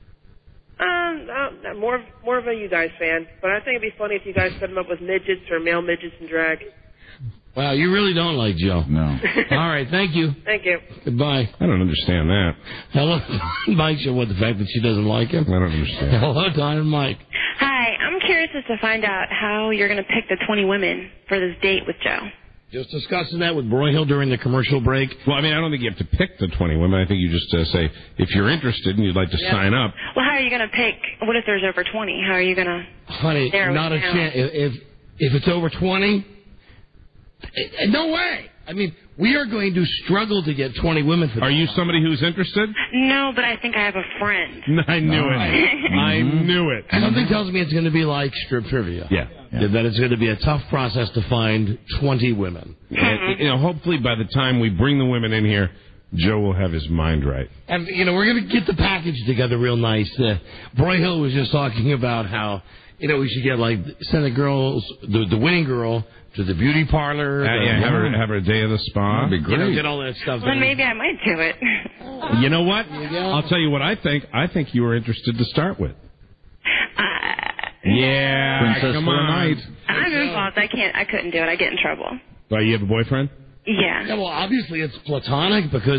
More of a you guys fan. But I think it'd be funny if you guys set him up with midgets or male midgets in drag. Wow, you really don't like Joe. No. All right, thank you. Thank you. Goodbye. I don't understand that. Hello, Mike. What, the fact that she doesn't like him? I don't understand. Hello, Don and Mike. Hi, I'm curious as to find out how you're going to pick the 20 women for this date with Joe. Just discussing that with Broyhill during the commercial break. Well, I mean, I don't think you have to pick the 20 women. I think you just say, if you're interested and you'd like to sign up. Well, how are you going to pick? What if there's over 20? How are you going to Honey, not a chance. If it's over 20, no way. I mean, we are going to struggle to get 20 women for this. Are you somebody who's interested? No, but I think I have a friend. I knew it. I knew it. Something tells me it's going to be like strip trivia. Yeah. That it's going to be a tough process to find 20 women. And, hopefully by the time we bring the women in here, Joe will have his mind right. And, we're going to get the package together real nice. Broyhill was just talking about how, we should get, send the girls, the winning girl, to the beauty parlor. Have her a day of the spa. That'd be great. Get all that stuff. Well, then maybe I might do it. You know what? I'll tell you what I think. I think you were interested to start with. Yeah, Princess come for on. a night. I'm involved. I couldn't do it. I get in trouble. Why, you have a boyfriend? Yeah. Well, obviously it's platonic because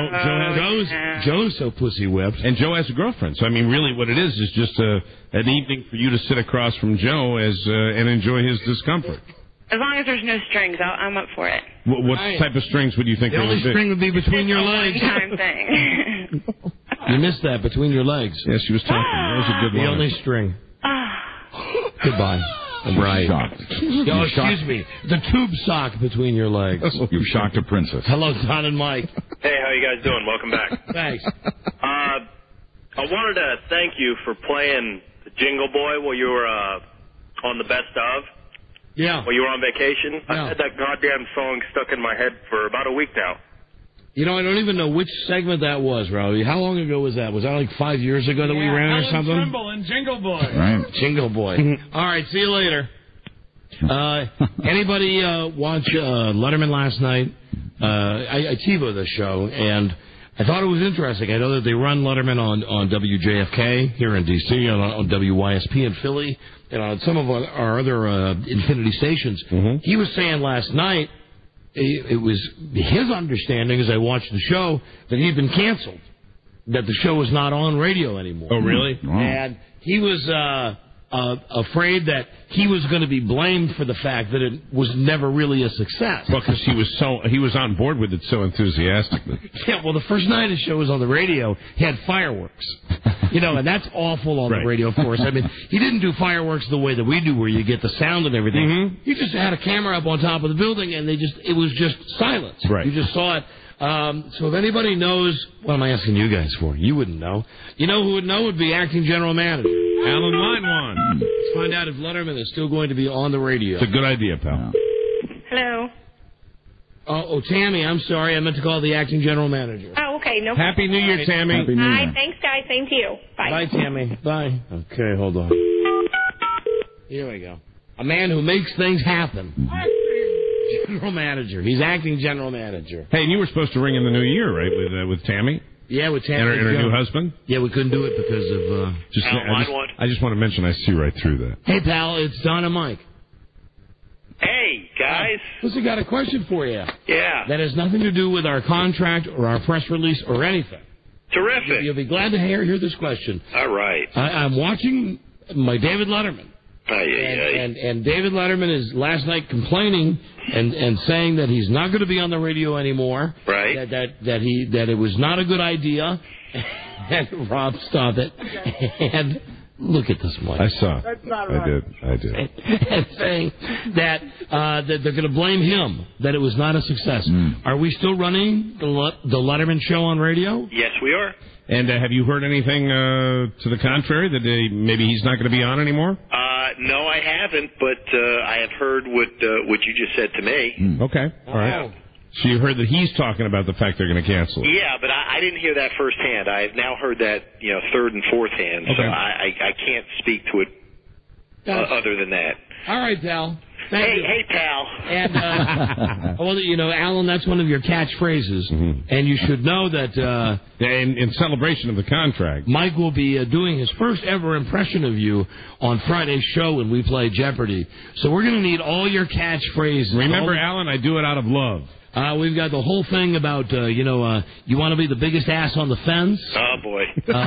Joe's so pussy whipped. And Joe has a girlfriend. So, I mean, really what it is just an evening for you to sit across from Joe and enjoy his discomfort. As long as there's no strings, I'm up for it. What type of strings would you think the only string would be between your legs. One-time thing. You missed that, between your legs. Yeah, she was talking. That was a good one. The only string. Goodbye. Right. Oh, excuse me. The tube sock between your legs. You've shocked a princess. Hello, Don and Mike. Hey, how you guys doing? Welcome back. Thanks. I wanted to thank you for playing the Jingle Boy while you were on the Best Of. Yeah. While you were on vacation. Yeah. I've had that goddamn song stuck in my head for about a week now. I don't even know which segment that was, Robbie. How long ago was that? Was that like 5 years ago that we ran or something? Trimble and Jingle Boy. Right. Jingle Boy. All right, see you later. Anybody watch Letterman last night? I TiVoed the show, and I thought it was interesting. I know that they run Letterman on WJFK here in D.C., on WYSP in Philly, and on some of our other Infinity stations. Mm-hmm. He was saying last night, it was his understanding as I watched the show that he'd been canceled, that the show was not on radio anymore. Oh, really? Wow. And he was afraid that he was going to be blamed for the fact that it was never really a success. Well, because he was on board with it so enthusiastically. Yeah, well, the first night his show was on the radio, he had fireworks. And that's awful on the radio, of course. I mean, he didn't do fireworks the way that we do, where you get the sound and everything. Mm-hmm. He just had a camera up on top of the building, and it was just silence. Right. You just saw it. So if anybody knows, what am I asking you guys for? You wouldn't know. You know who would know would be acting general manager Alan Weinwan. Let's find out if Letterman is still going to be on the radio. It's a good idea, pal. Hello. Oh, Tammy, I'm sorry. I meant to call the acting general manager. Oh, okay. No. Happy New Year, Tammy. Happy New Hi. Year. Thanks, guys. Same to you. Bye. Bye, Tammy. Bye. Okay, hold on. Here we go. A man who makes things happen. General manager. He's acting general manager. Hey, and you were supposed to ring in the new year, right, with Tammy? Yeah, with Tammy. And her new husband? Yeah, we couldn't do it because of... I just want to mention I see right through that. Hey, pal, it's Don and Mike. Hey, guys. Listen, got a question for you. Yeah. That has nothing to do with our contract or our press release or anything. Terrific. You'll be glad to hear this question. All right. I'm watching my David Letterman. And David Letterman is last night complaining and saying that he's not going to be on the radio anymore. Right. That it was not a good idea. And Rob, stop it. Look at this, Mike. I saw. That's not right. I did. And saying that they're going to blame him, that it was not a success. Are we still running the Letterman show on radio? Yes, we are. And have you heard anything to the contrary, that maybe he's not going to be on anymore? No, I haven't, but I have heard what you just said to me. Okay, all right. So you heard that he's talking about the fact they're going to cancel it. Yeah, but I didn't hear that firsthand. I've now heard that, third and fourth hand, so I can't speak to it other than that. All right, pal. Hey, pal. And, Alan, that's one of your catchphrases. And you should know that... in celebration of the contract. Mike will be doing his first ever impression of you on Friday's show when we play Jeopardy. So we're going to need all your catchphrases. Remember, Alan, I do it out of love. We've got the whole thing about, you want to be the biggest ass on the fence. Oh, boy.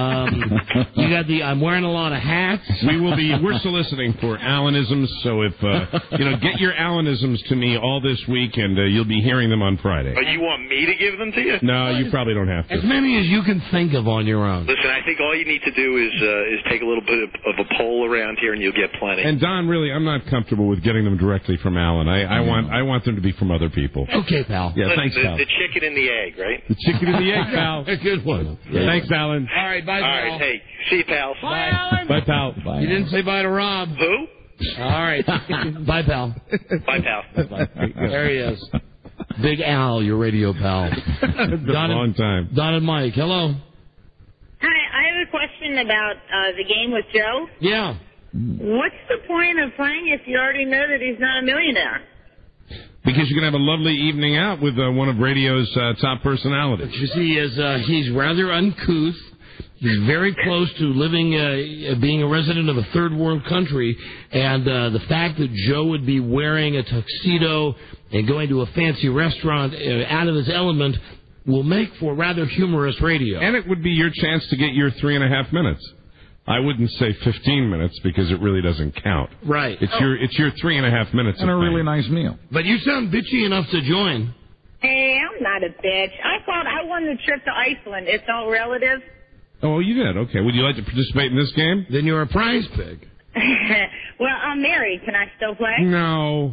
You got the I'm wearing a lot of hats. We're soliciting for Alanisms, so if, get your Alanisms to me all this week, and you'll be hearing them on Friday. But you want me to give them to you? No, you probably don't have to. As many as you can think of on your own. Listen, I think all you need to do is take a little bit of a poll around here, and you'll get plenty. And, Don, really, I'm not comfortable with getting them directly from Alan. I want them to be from other people. Okay, pal. Yeah, thanks, pal. The chicken and the egg, right? The chicken and the egg, pal. A good one. Yeah. Thanks, Alan. All right, bye, pal. All right, hey, see you, pal. Bye, Alan. Bye, pal. You didn't say bye to Rob. Who? All right. Bye, pal. Bye, pal. There he is. Big Al, your radio pal. It's been a long time. Don and Mike, hello. Hi, I have a question about the game with Joe. Yeah. What's the point of playing if you already know that he's not a millionaire? Because you can have a lovely evening out with one of radio's top personalities. You see, he's rather uncouth. He's very close to living, being a resident of a third world country, and the fact that Joe would be wearing a tuxedo and going to a fancy restaurant out of his element will make for rather humorous radio. And it would be your chance to get your 3.5 minutes. I wouldn't say 15 minutes because it really doesn't count. Right. It's your 3.5 minutes. And a really nice meal. But you sound bitchy enough to join. Hey, I'm not a bitch. I thought I won the trip to Iceland. It's all relative. Oh, you did? Okay. Would you like to participate in this game? Then you're a prize pig. Well, I'm married. Can I still play? No.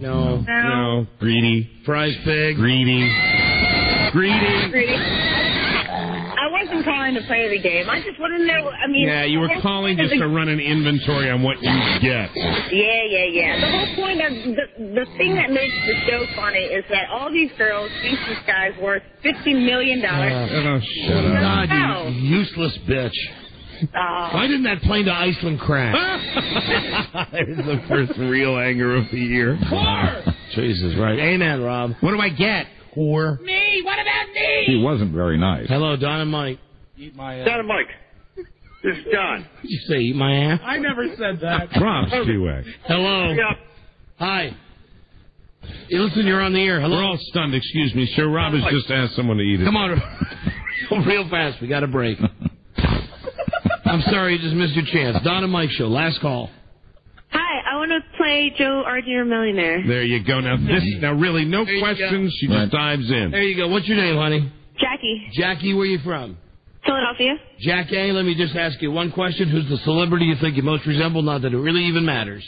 Greedy. Prize pig. Greedy. I wasn't calling to play the game. I just want to know, Yeah, you were calling just to run an inventory on what you get. Yeah. The whole point of the thing that makes the show funny is that all these girls think this guy's worth $50 million. Shut up. God, you useless bitch. Why didn't that plane to Iceland crash? There's the first real anger of the year. Jesus, right. Amen, Rob. What do I get? Whore. Me? What about me? He wasn't very nice. Hello, Don and Mike. Don and Mike. This is Don. Did you say eat my ass? I never said that. Rob Stewart. Hello. Hi. Hey, listen, you're on the air. Hello. We're all stunned. Excuse me, sir. Rob has just asked someone to eat it. Come on. Real fast. We got a break. I'm sorry you just missed your chance. Don and Mike show. Last call. Hi, I want to play Joe Arjun Millionaire. There you go. Now really, no questions. She just dives in. There you go. What's your name, honey? Jackie. Jackie, where you from? Philadelphia. Jackie, let me just ask you one question. Who's the celebrity you think you most resemble? Not that it really even matters.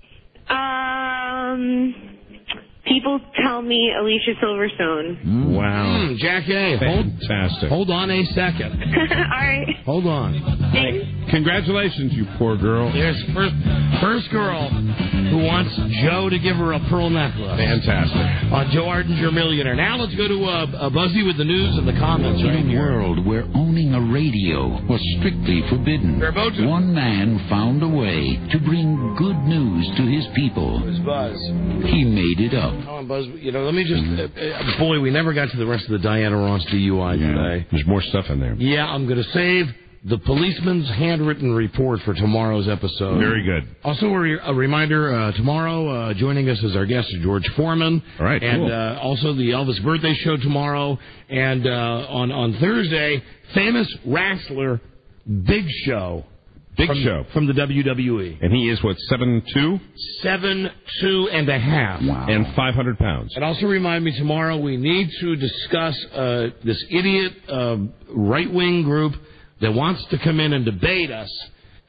People tell me Alicia Silverstone. Wow. Jackie, fantastic. Hold on a second. All right. Hold on. Thanks. Congratulations, you poor girl. There's first girl who wants Joe to give her a pearl necklace. Fantastic. On Joe Ardinger Millionaire. Now let's go to a Buzzy with the news and the comments right In a here. world where owning a radio was strictly forbidden, one man found a way to bring good news to his people. Who's Buzz? He made it up. Come on, Buzz. Let me just... boy, we never got to the rest of the Diana Ross DUI today. There's more stuff in there. Yeah, I'm going to save the policeman's handwritten report for tomorrow's episode. Very good. Also, a reminder, tomorrow, joining us as our guest is George Foreman. All right, and cool. Also the Elvis birthday show tomorrow. And on Thursday, famous wrestler Big Show. From the WWE. And he is, what, 7'2"? 7'2.5". Wow. And 500 pounds. And also remind me, tomorrow we need to discuss this idiot right-wing group that wants to come in and debate us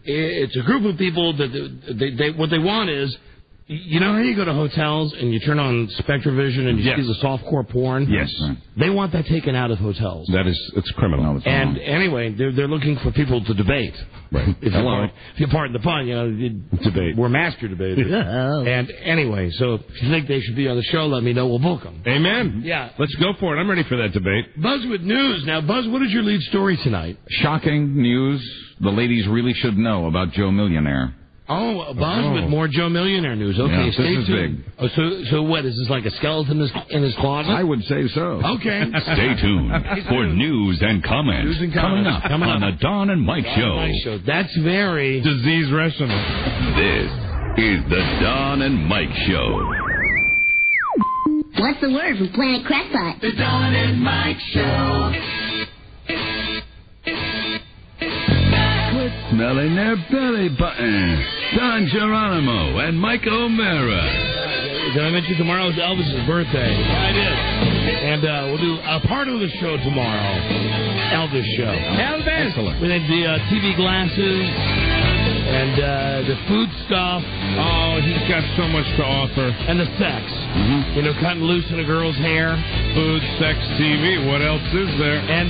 It's a group of people that what they want is, you know how you go to hotels and you turn on SpectraVision and you see the softcore porn? Yes. They want that taken out of hotels. It's criminal. And anyway, they're looking for people to debate. Right. If you pardon the pun, debate. We're master debaters. And anyway, so if you think they should be on the show, let me know. We'll book them. Amen. Yeah. Let's go for it. I'm ready for that debate. Buzz with news. Now, Buzz, what is your lead story tonight? Shocking news the ladies really should know about Joe Millionaire. Oh, Buzz with more Joe Millionaire news. Okay, Yeah, stay this is tuned. big. Oh, so what? Is this like a skeleton in his closet? I would say so. Okay. Stay tuned for news and comments. News and comments. Coming up on the Don and Mike Show. That's very disease rational. This is the Don and Mike Show. What's the word from Planet Crackpot? The Don and Mike Show. Quit smelling their belly button. Don Geronimo and Mike O'Mara. Did I mention tomorrow is Elvis's birthday? I did. And we'll do a part of the show tomorrow. Elvis show. Elvis! Excellent. We had the TV glasses and the food stuff. Oh, he's got so much to offer. And the sex. Mm-hmm. You know, cutting loose in a girl's hair. Food, sex, TV. What else is there? And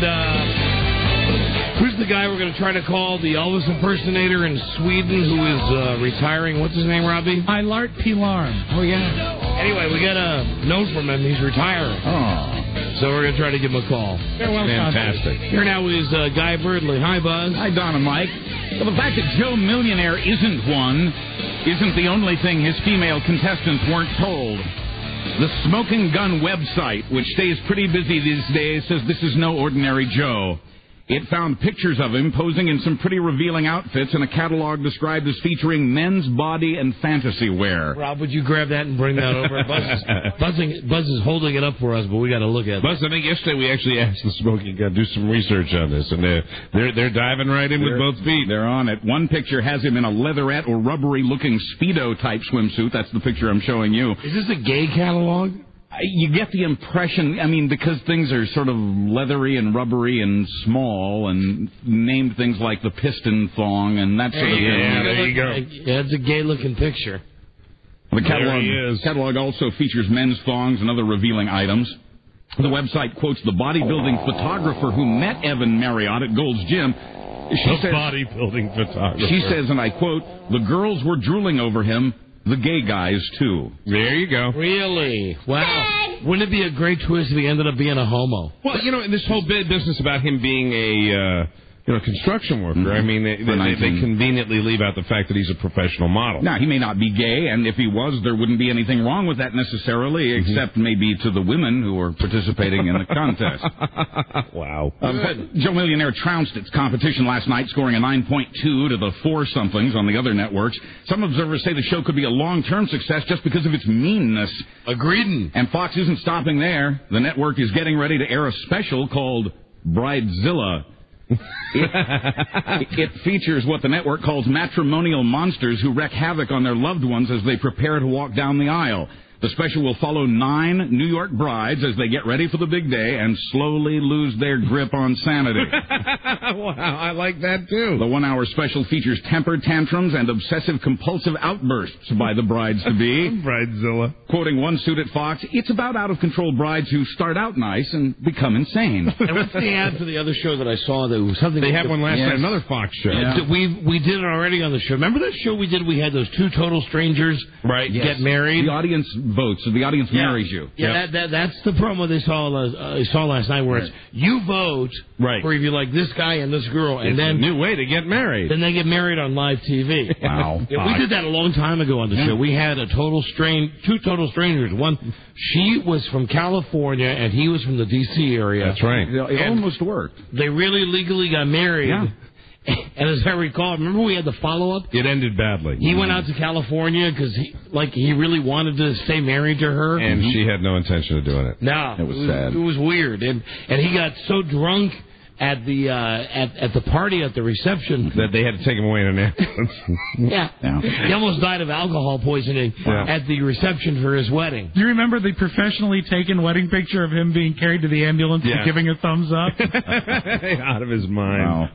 who's the guy we're going to try to call the Elvis impersonator in Sweden who is retiring? What's his name, Robbie? Eilert Pilarm. Oh, yeah. Anyway, we got a note from him. He's retiring. Oh. So we're going to try to give him a call. Fantastic. Here now is Guy Birdley. Hi, Buzz. Hi, Don and Mike. Well, the fact that Joe Millionaire isn't one isn't the only thing his female contestants weren't told. The Smoking Gun website, which stays pretty busy these days, says this is no ordinary Joe. It found pictures of him posing in some pretty revealing outfits in a catalog described as featuring men's body and fantasy wear. Rob, would you grab that and bring that over? Buzz is holding it up for us, but we got to look at it. Buzz, I think yesterday we actually asked the Smoking Gun to do some research on this, and they're diving right in with both feet. They're on it. One picture has him in a leatherette or rubbery-looking Speedo-type swimsuit. That's the picture I'm showing you. Is this a gay catalog? You get the impression, I mean, because things are sort of leathery and rubbery and small and named things like the piston thong and that sort of thing. Yeah, there you go. Yeah, it's a gay-looking picture. The catalog also features men's thongs and other revealing items. The website quotes the bodybuilding photographer who met Evan Marriott at Gold's Gym. Bodybuilding photographer. She says, and I quote, "The girls were drooling over him. The gay guys, too." There you go. Really? Wow. Wouldn't it be a great twist if he ended up being a homo? Well, you know, this whole business about him being a construction worker, I mean, they conveniently leave out the fact that he's a professional model. Now, he may not be gay, and if he was, there wouldn't be anything wrong with that necessarily, except maybe to the women who are participating in the contest. Wow. Joe Millionaire trounced its competition last night, scoring a 9.2 to the 4-somethings on the other networks. Some observers say the show could be a long-term success just because of its meanness. Agreed. And Fox isn't stopping there. The network is getting ready to air a special called Bridezilla. It features what the network calls matrimonial monsters who wreak havoc on their loved ones as they prepare to walk down the aisle. The special will follow 9 New York brides as they get ready for the big day and slowly lose their grip on sanity. Wow, I like that, too. The 1-hour special features temper tantrums and obsessive-compulsive outbursts by the brides-to-be. Bridezilla. Quoting one suit at Fox, it's about out-of-control brides who start out nice and become insane. And what's the ad for the other show that I saw that was something... They had one last night, another Fox show. Yeah. We did it already on the show. Remember that show we did? We had those 2 total strangers get married? The audience votes, so the audience marries you. Yeah, that's the promo they saw last night, where it's you vote for if you like this guy and this girl, and it's then a new way to get married. Then they get married on live TV. Wow. Yeah, we did that a long time ago on the show. We had 2 total strangers. One, she was from California and he was from the D.C. area. That's right. It almost worked. They really legally got married. Yeah. And as I recall, remember we had the follow-up? It ended badly. He went out to California because he really wanted to stay married to her. And she had no intention of doing it. No. It was sad. It was weird. And he got so drunk at the at the party at the reception that they had to take him away in an ambulance. He almost died of alcohol poisoning at the reception for his wedding. Do you remember the professionally taken wedding picture of him being carried to the ambulance and giving a thumbs up? Out of his mind. Wow.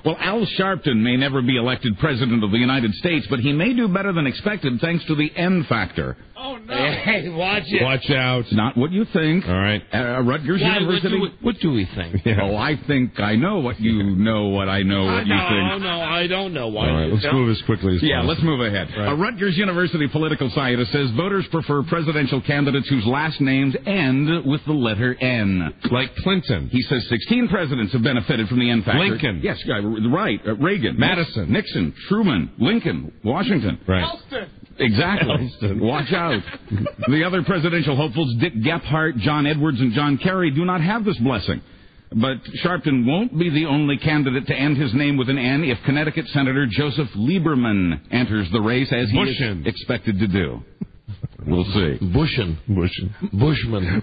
Well, Al Sharpton may never be elected president of the United States, but he may do better than expected thanks to the N factor. Oh, no. Hey, watch it. Watch out. Not what you think. All right. Rutgers University. What do we think? Yeah. Oh, I think I know what you know, what I know, what you think. No, I don't know. Why? All right, let's move as quickly as possible. Yeah, let's move ahead. Right. A Rutgers University political scientist says voters prefer presidential candidates whose last names end with the letter N. Like Clinton. He says 16 presidents have benefited from the N factor. Lincoln. Yes, right. Reagan. Madison. Nixon. Truman. Lincoln. Washington. Right. Elston. Exactly. Elston. Watch out. The other presidential hopefuls, Dick Gephardt, John Edwards, and John Kerry, do not have this blessing. But Sharpton won't be the only candidate to end his name with an N if Connecticut Senator Joseph Lieberman enters the race, as he is expected to do. We'll see. Bushman. Bushman.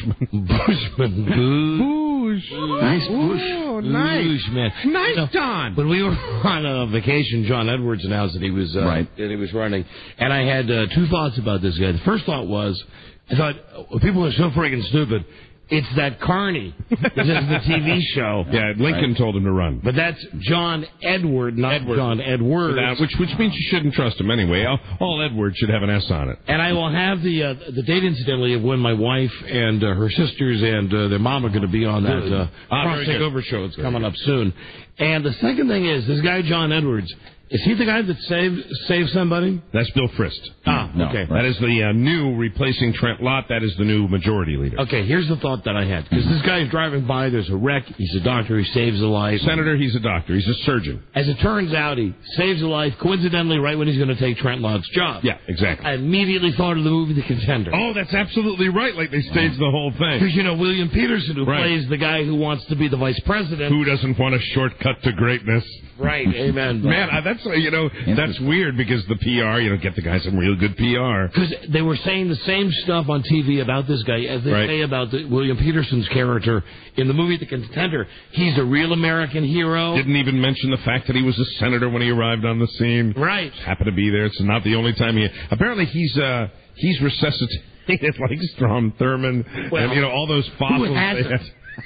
Bush. Nice Bush. Oh, nice. Bush, man. Nice, Don. When we were on a vacation, John Edwards announced that he was that he was running, and I had two thoughts about this guy. The first thought was, I thought, people are so friggin' stupid. It's that Carney. This is the TV show. Yeah, Lincoln told him to run. But that's John Edward, not John Edwards. Which means you shouldn't trust him anyway. All Edwards should have an S on it. And I will have the date, incidentally, of when my wife and her sisters and their mom are going to be on that Cross Takeover show. It's coming up soon. And the second thing is, this guy John Edwards, is he the guy that saved somebody? That's Bill Frist. No, okay. That is the new replacing Trent Lott. That is the new majority leader. Okay, here's the thought that I had. Because this guy's driving by, there's a wreck, he's a doctor, he saves a life. Senator, he's a doctor, he's a surgeon. As it turns out, he saves a life, coincidentally, right when he's going to take Trent Lott's job. Yeah, exactly. I immediately thought of the movie The Contender. Oh, that's absolutely right, like they staged the whole thing. Because, William Peterson, who plays the guy who wants to be the vice president. Who doesn't want a shortcut to greatness? Right, amen. Man, that's, that's weird because the PR, get the guy some real good PR. Because they were saying the same stuff on TV about this guy as they say about William Peterson's character in the movie The Contender. He's a real American hero. Didn't even mention the fact that he was a senator when he arrived on the scene. Right. Happened to be there. It's not the only time he... Apparently he's resuscitated like Strom Thurmond and, all those fossils. Who hasn't?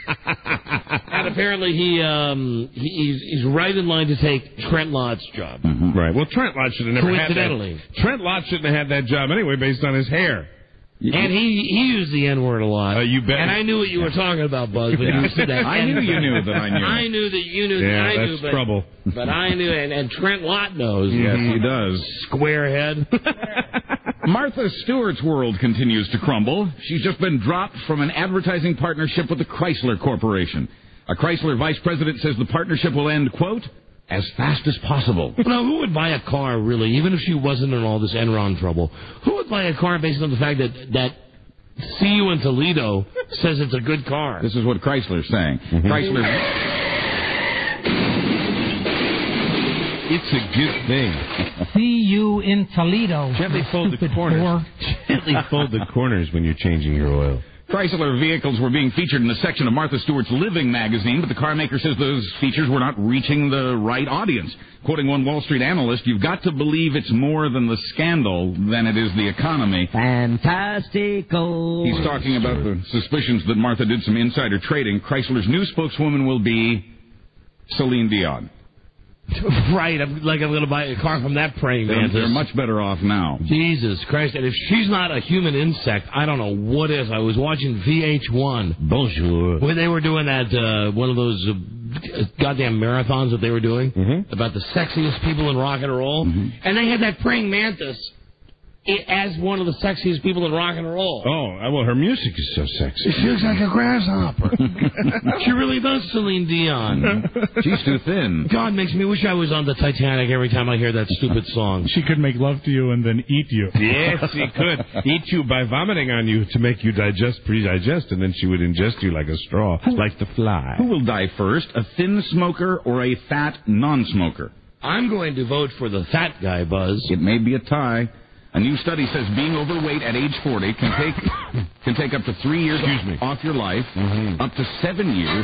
And apparently he's right in line to take Trent Lott's job. Mm-hmm. Right. Well, Trent Lott should have never had that. Trent Lott shouldn't have had that job anyway based on his hair. And he used the N-word a lot. You bet. And I knew what you were talking about, Buzz, when you said that. I knew you knew that I knew. I knew that you knew that I knew. That's trouble. But I knew, and Trent Lott knows. Yes, he does. Squarehead. Martha Stewart's world continues to crumble. She's just been dropped from an advertising partnership with the Chrysler Corporation. A Chrysler vice president says the partnership will end, quote, as fast as possible. Now, who would buy a car, really, even if she wasn't in all this Enron trouble? Who would buy a car based on the fact that See You in Toledo says it's a good car? This is what Chrysler's saying. Mm-hmm. Chrysler... It's a good thing. See you in Toledo. Gently fold the corners. Gently fold the corners when you're changing your oil. Chrysler vehicles were being featured in a section of Martha Stewart's Living magazine, but the car maker says those features were not reaching the right audience. Quoting one Wall Street analyst, you've got to believe it's more than the scandal than it is the economy. Fantastical. He's talking about the suspicions that Martha did some insider trading. Chrysler's new spokeswoman will be Celine Dion. Right, I'm going to buy a car from that praying mantis. They're much better off now. Jesus Christ, and if she's not a human insect, I don't know what is. I was watching VH1. Bonjour. When they were doing that, one of those goddamn marathons that they were doing about the sexiest people in rock and roll, and they had that praying mantis as one of the sexiest people in rock and roll. Oh, well, her music is so sexy. She looks like a grasshopper. She really does, Celine Dion. She's too thin. God makes me wish I was on the Titanic every time I hear that stupid song. She could make love to you and then eat you. Yes, she could. Eat you by vomiting on you to make you pre-digest, and then she would ingest you like a straw, like the fly. Who will die first, a thin smoker or a fat non-smoker? I'm going to vote for the fat guy, Buzz. It may be a tie. A new study says being overweight at age 40 can take up to 3 years off your life, up to 7 years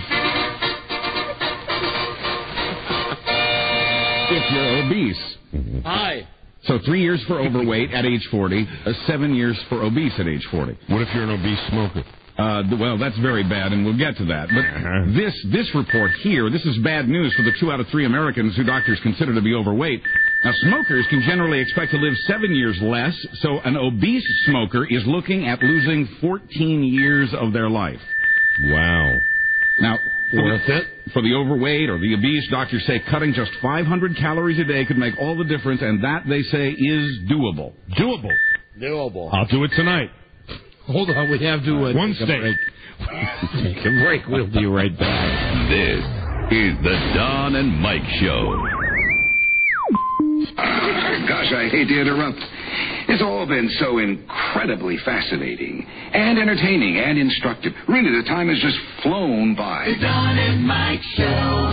if you're obese. Hi. So 3 years for overweight at age 40, 7 years for obese at age 40. What if you're an obese smoker? Well, that's very bad, and we'll get to that. But this report here, this is bad news for the 2 out of 3 Americans who doctors consider to be overweight. Now, smokers can generally expect to live 7 years less, so an obese smoker is looking at losing 14 years of their life. Wow. Now, worth it? For the overweight or the obese, doctors say cutting just 500 calories a day could make all the difference, and that, they say, is doable. Doable. I'll do it tonight. Hold on, we have to one take steak. a break. Take a break. We'll be right back. This is the Don and Mike Show. Gosh, I hate to interrupt. It's all been so incredibly fascinating and entertaining and instructive. Really, the time has just flown by. The Don and Mike Show.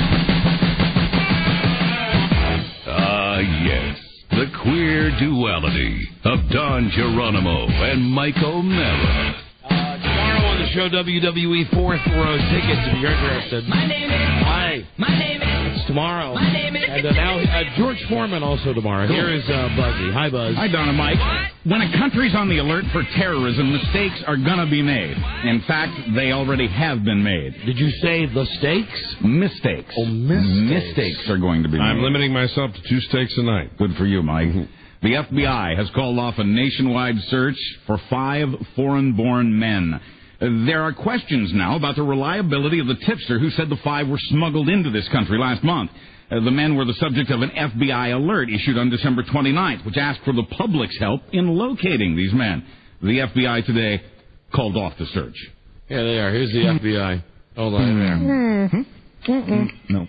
Yes. The queer duality of Don Geronimo and Mike O'Mara. Tomorrow on the show, WWE 4th Row tickets, if you're interested. My name is. Hi. My name is. It's tomorrow. My name is. And now George Foreman also tomorrow. Cool. Here is Buzzy. Hi, Buzz. Hi, Don and Mike. When a country's on the alert for terrorism, mistakes are going to be made. In fact, they already have been made. Did you say the stakes? Mistakes. Oh, mistakes. Mistakes are going to be made. I'm limiting myself to 2 steaks a night. Good for you, Mike. The FBI has called off a nationwide search for 5 foreign-born men. There are questions now about the reliability of the tipster who said the 5 were smuggled into this country last month. The men were the subject of an FBI alert issued on December 29th, which asked for the public's help in locating these men. The FBI today called off the search. Yeah, they are. Here's the FBI. Hold on there. No.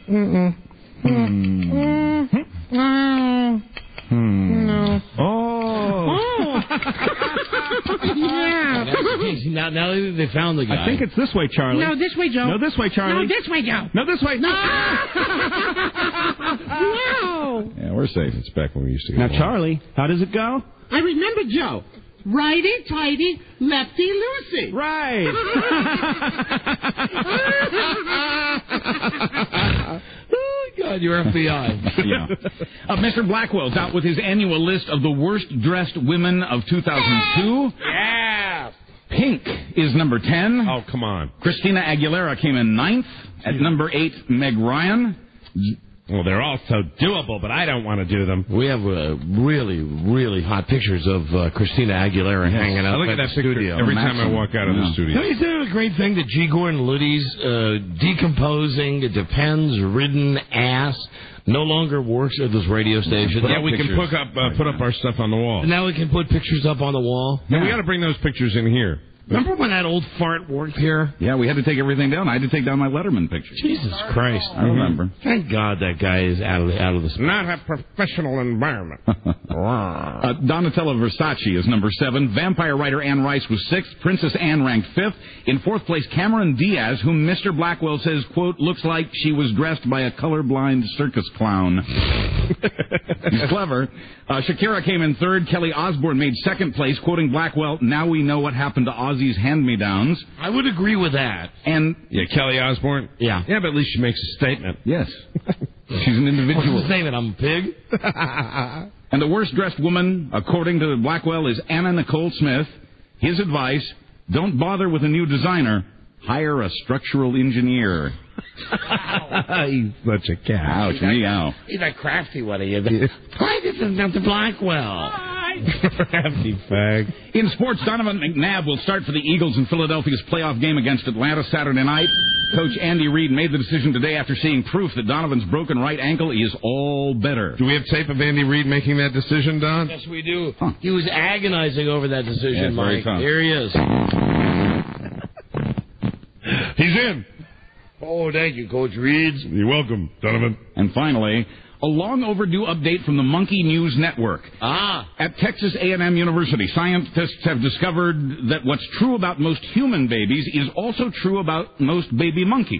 No. Oh. Yeah. Now they found the guy. I think it's this way, Charlie. No, this way, Joe. No, this way, Charlie. No, this way, Joe. No, this way. No. No. Yeah, we're safe. It's back when we used to get Now, along. Charlie, how does it go? I remember, Joe. Righty, tighty, lefty, loosey. Right. Oh, God, you're FBI. Yeah. Mr. Blackwell's out with his annual list of the worst-dressed women of 2002. Yeah. Pink is number 10. Oh, come on. Christina Aguilera came in 9th. At number 8, Meg Ryan. Well, they're all so doable, but I don't want to do them. We have really, really hot pictures of Christina Aguilera hanging out I look at at that the picture studio. every time I walk out of the studio. Isn't it a great thing that G. Gordon Liddy's decomposing, depends, ridden ass no longer works at this radio station? Yeah, we can put up our stuff on the wall. And now we can put pictures up on the wall? Yeah, we got to bring those pictures in here. Remember when that old fart worked here? Yeah, we had to take everything down. I had to take down my Letterman picture. Jesus Christ. I remember. Thank God that guy is out of the Not a professional environment. Donatella Versace is number 7. Vampire writer Anne Rice was 6th. Princess Anne ranked 5th. In 4th place, Cameron Diaz, whom Mr. Blackwell says, quote, looks like she was dressed by a colorblind circus clown. He's clever. Shakira came in 3rd. Kelly Osbourne made 2nd place, quoting Blackwell, now we know what happened to Ozzy's hand-me-downs. I would agree with that. And yeah, Kelly Osbourne? Yeah. Yeah, but at least she makes a statement. Yes. She's an individual. What's the statement? I'm a pig? And the worst-dressed woman, according to Blackwell, is Anna Nicole Smith. His advice, don't bother with a new designer. Hire a structural engineer. He's such a cat. Ouch, meow. He's a crafty one. Why this is not the Blackwell? Crafty fag. In sports, Donovan McNabb will start for the Eagles in Philadelphia's playoff game against Atlanta Saturday night. Coach Andy Reid made the decision today after seeing proof that Donovan's broken right ankle is all better. Do we have tape of Andy Reid making that decision, Don? Yes, we do. Huh. He was agonizing over that decision, Mike. Here he is. He's in. Oh, thank you, Coach Reed. You're welcome, Donovan. And finally, a long overdue update from the Monkey News Network. At Texas A&M University, scientists have discovered that what's true about most human babies is also true about most baby monkeys.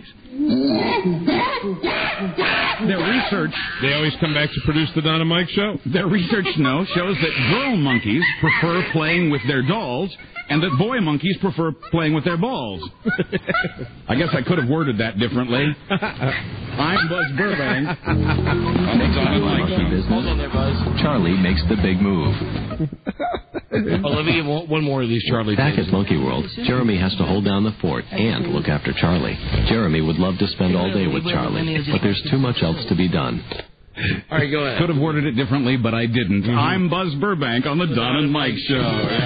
Their research... They always come back to produce the Don and Mike show? Their research, shows that girl monkeys prefer playing with their dolls, and that boy monkeys prefer playing with their balls. I guess I could have worded that differently. I'm Buzz Burbank. Hold on there, Buzz. Charlie makes the big move. let me give one more of these Charlie Back things. at Monkey World, Jeremy has to hold down the fort and look after Charlie. Jeremy would love to spend all day with Charlie, but there's too much else to be done. All right, go ahead. Could have worded it differently, but I didn't. Mm-hmm. I'm Buzz Burbank on the Don and Mike Show.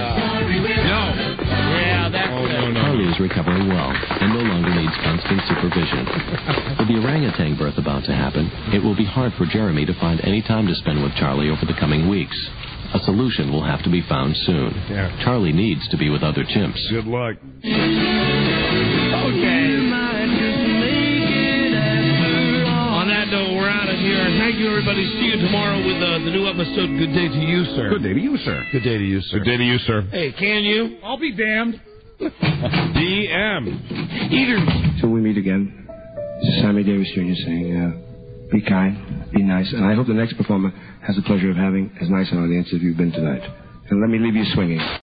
Charlie is recovering well and no longer needs constant supervision. With the orangutan birth about to happen, it will be hard for Jeremy to find any time to spend with Charlie over the coming weeks. A solution will have to be found soon. Yeah. Charlie needs to be with other chimps. Good luck. Okay. On that note, we're out of here. Thank you, everybody. See you tomorrow with the new episode. Good day to you, sir. Good day to you, sir. Good day to you, sir. Good day to you, sir. Hey, can you? I'll be damned. DM. Eaters. Till we meet again, this is Sammy Davis Jr. saying, be kind, be nice, and I hope the next performer has the pleasure of having as nice an audience as you've been tonight. And let me leave you swinging.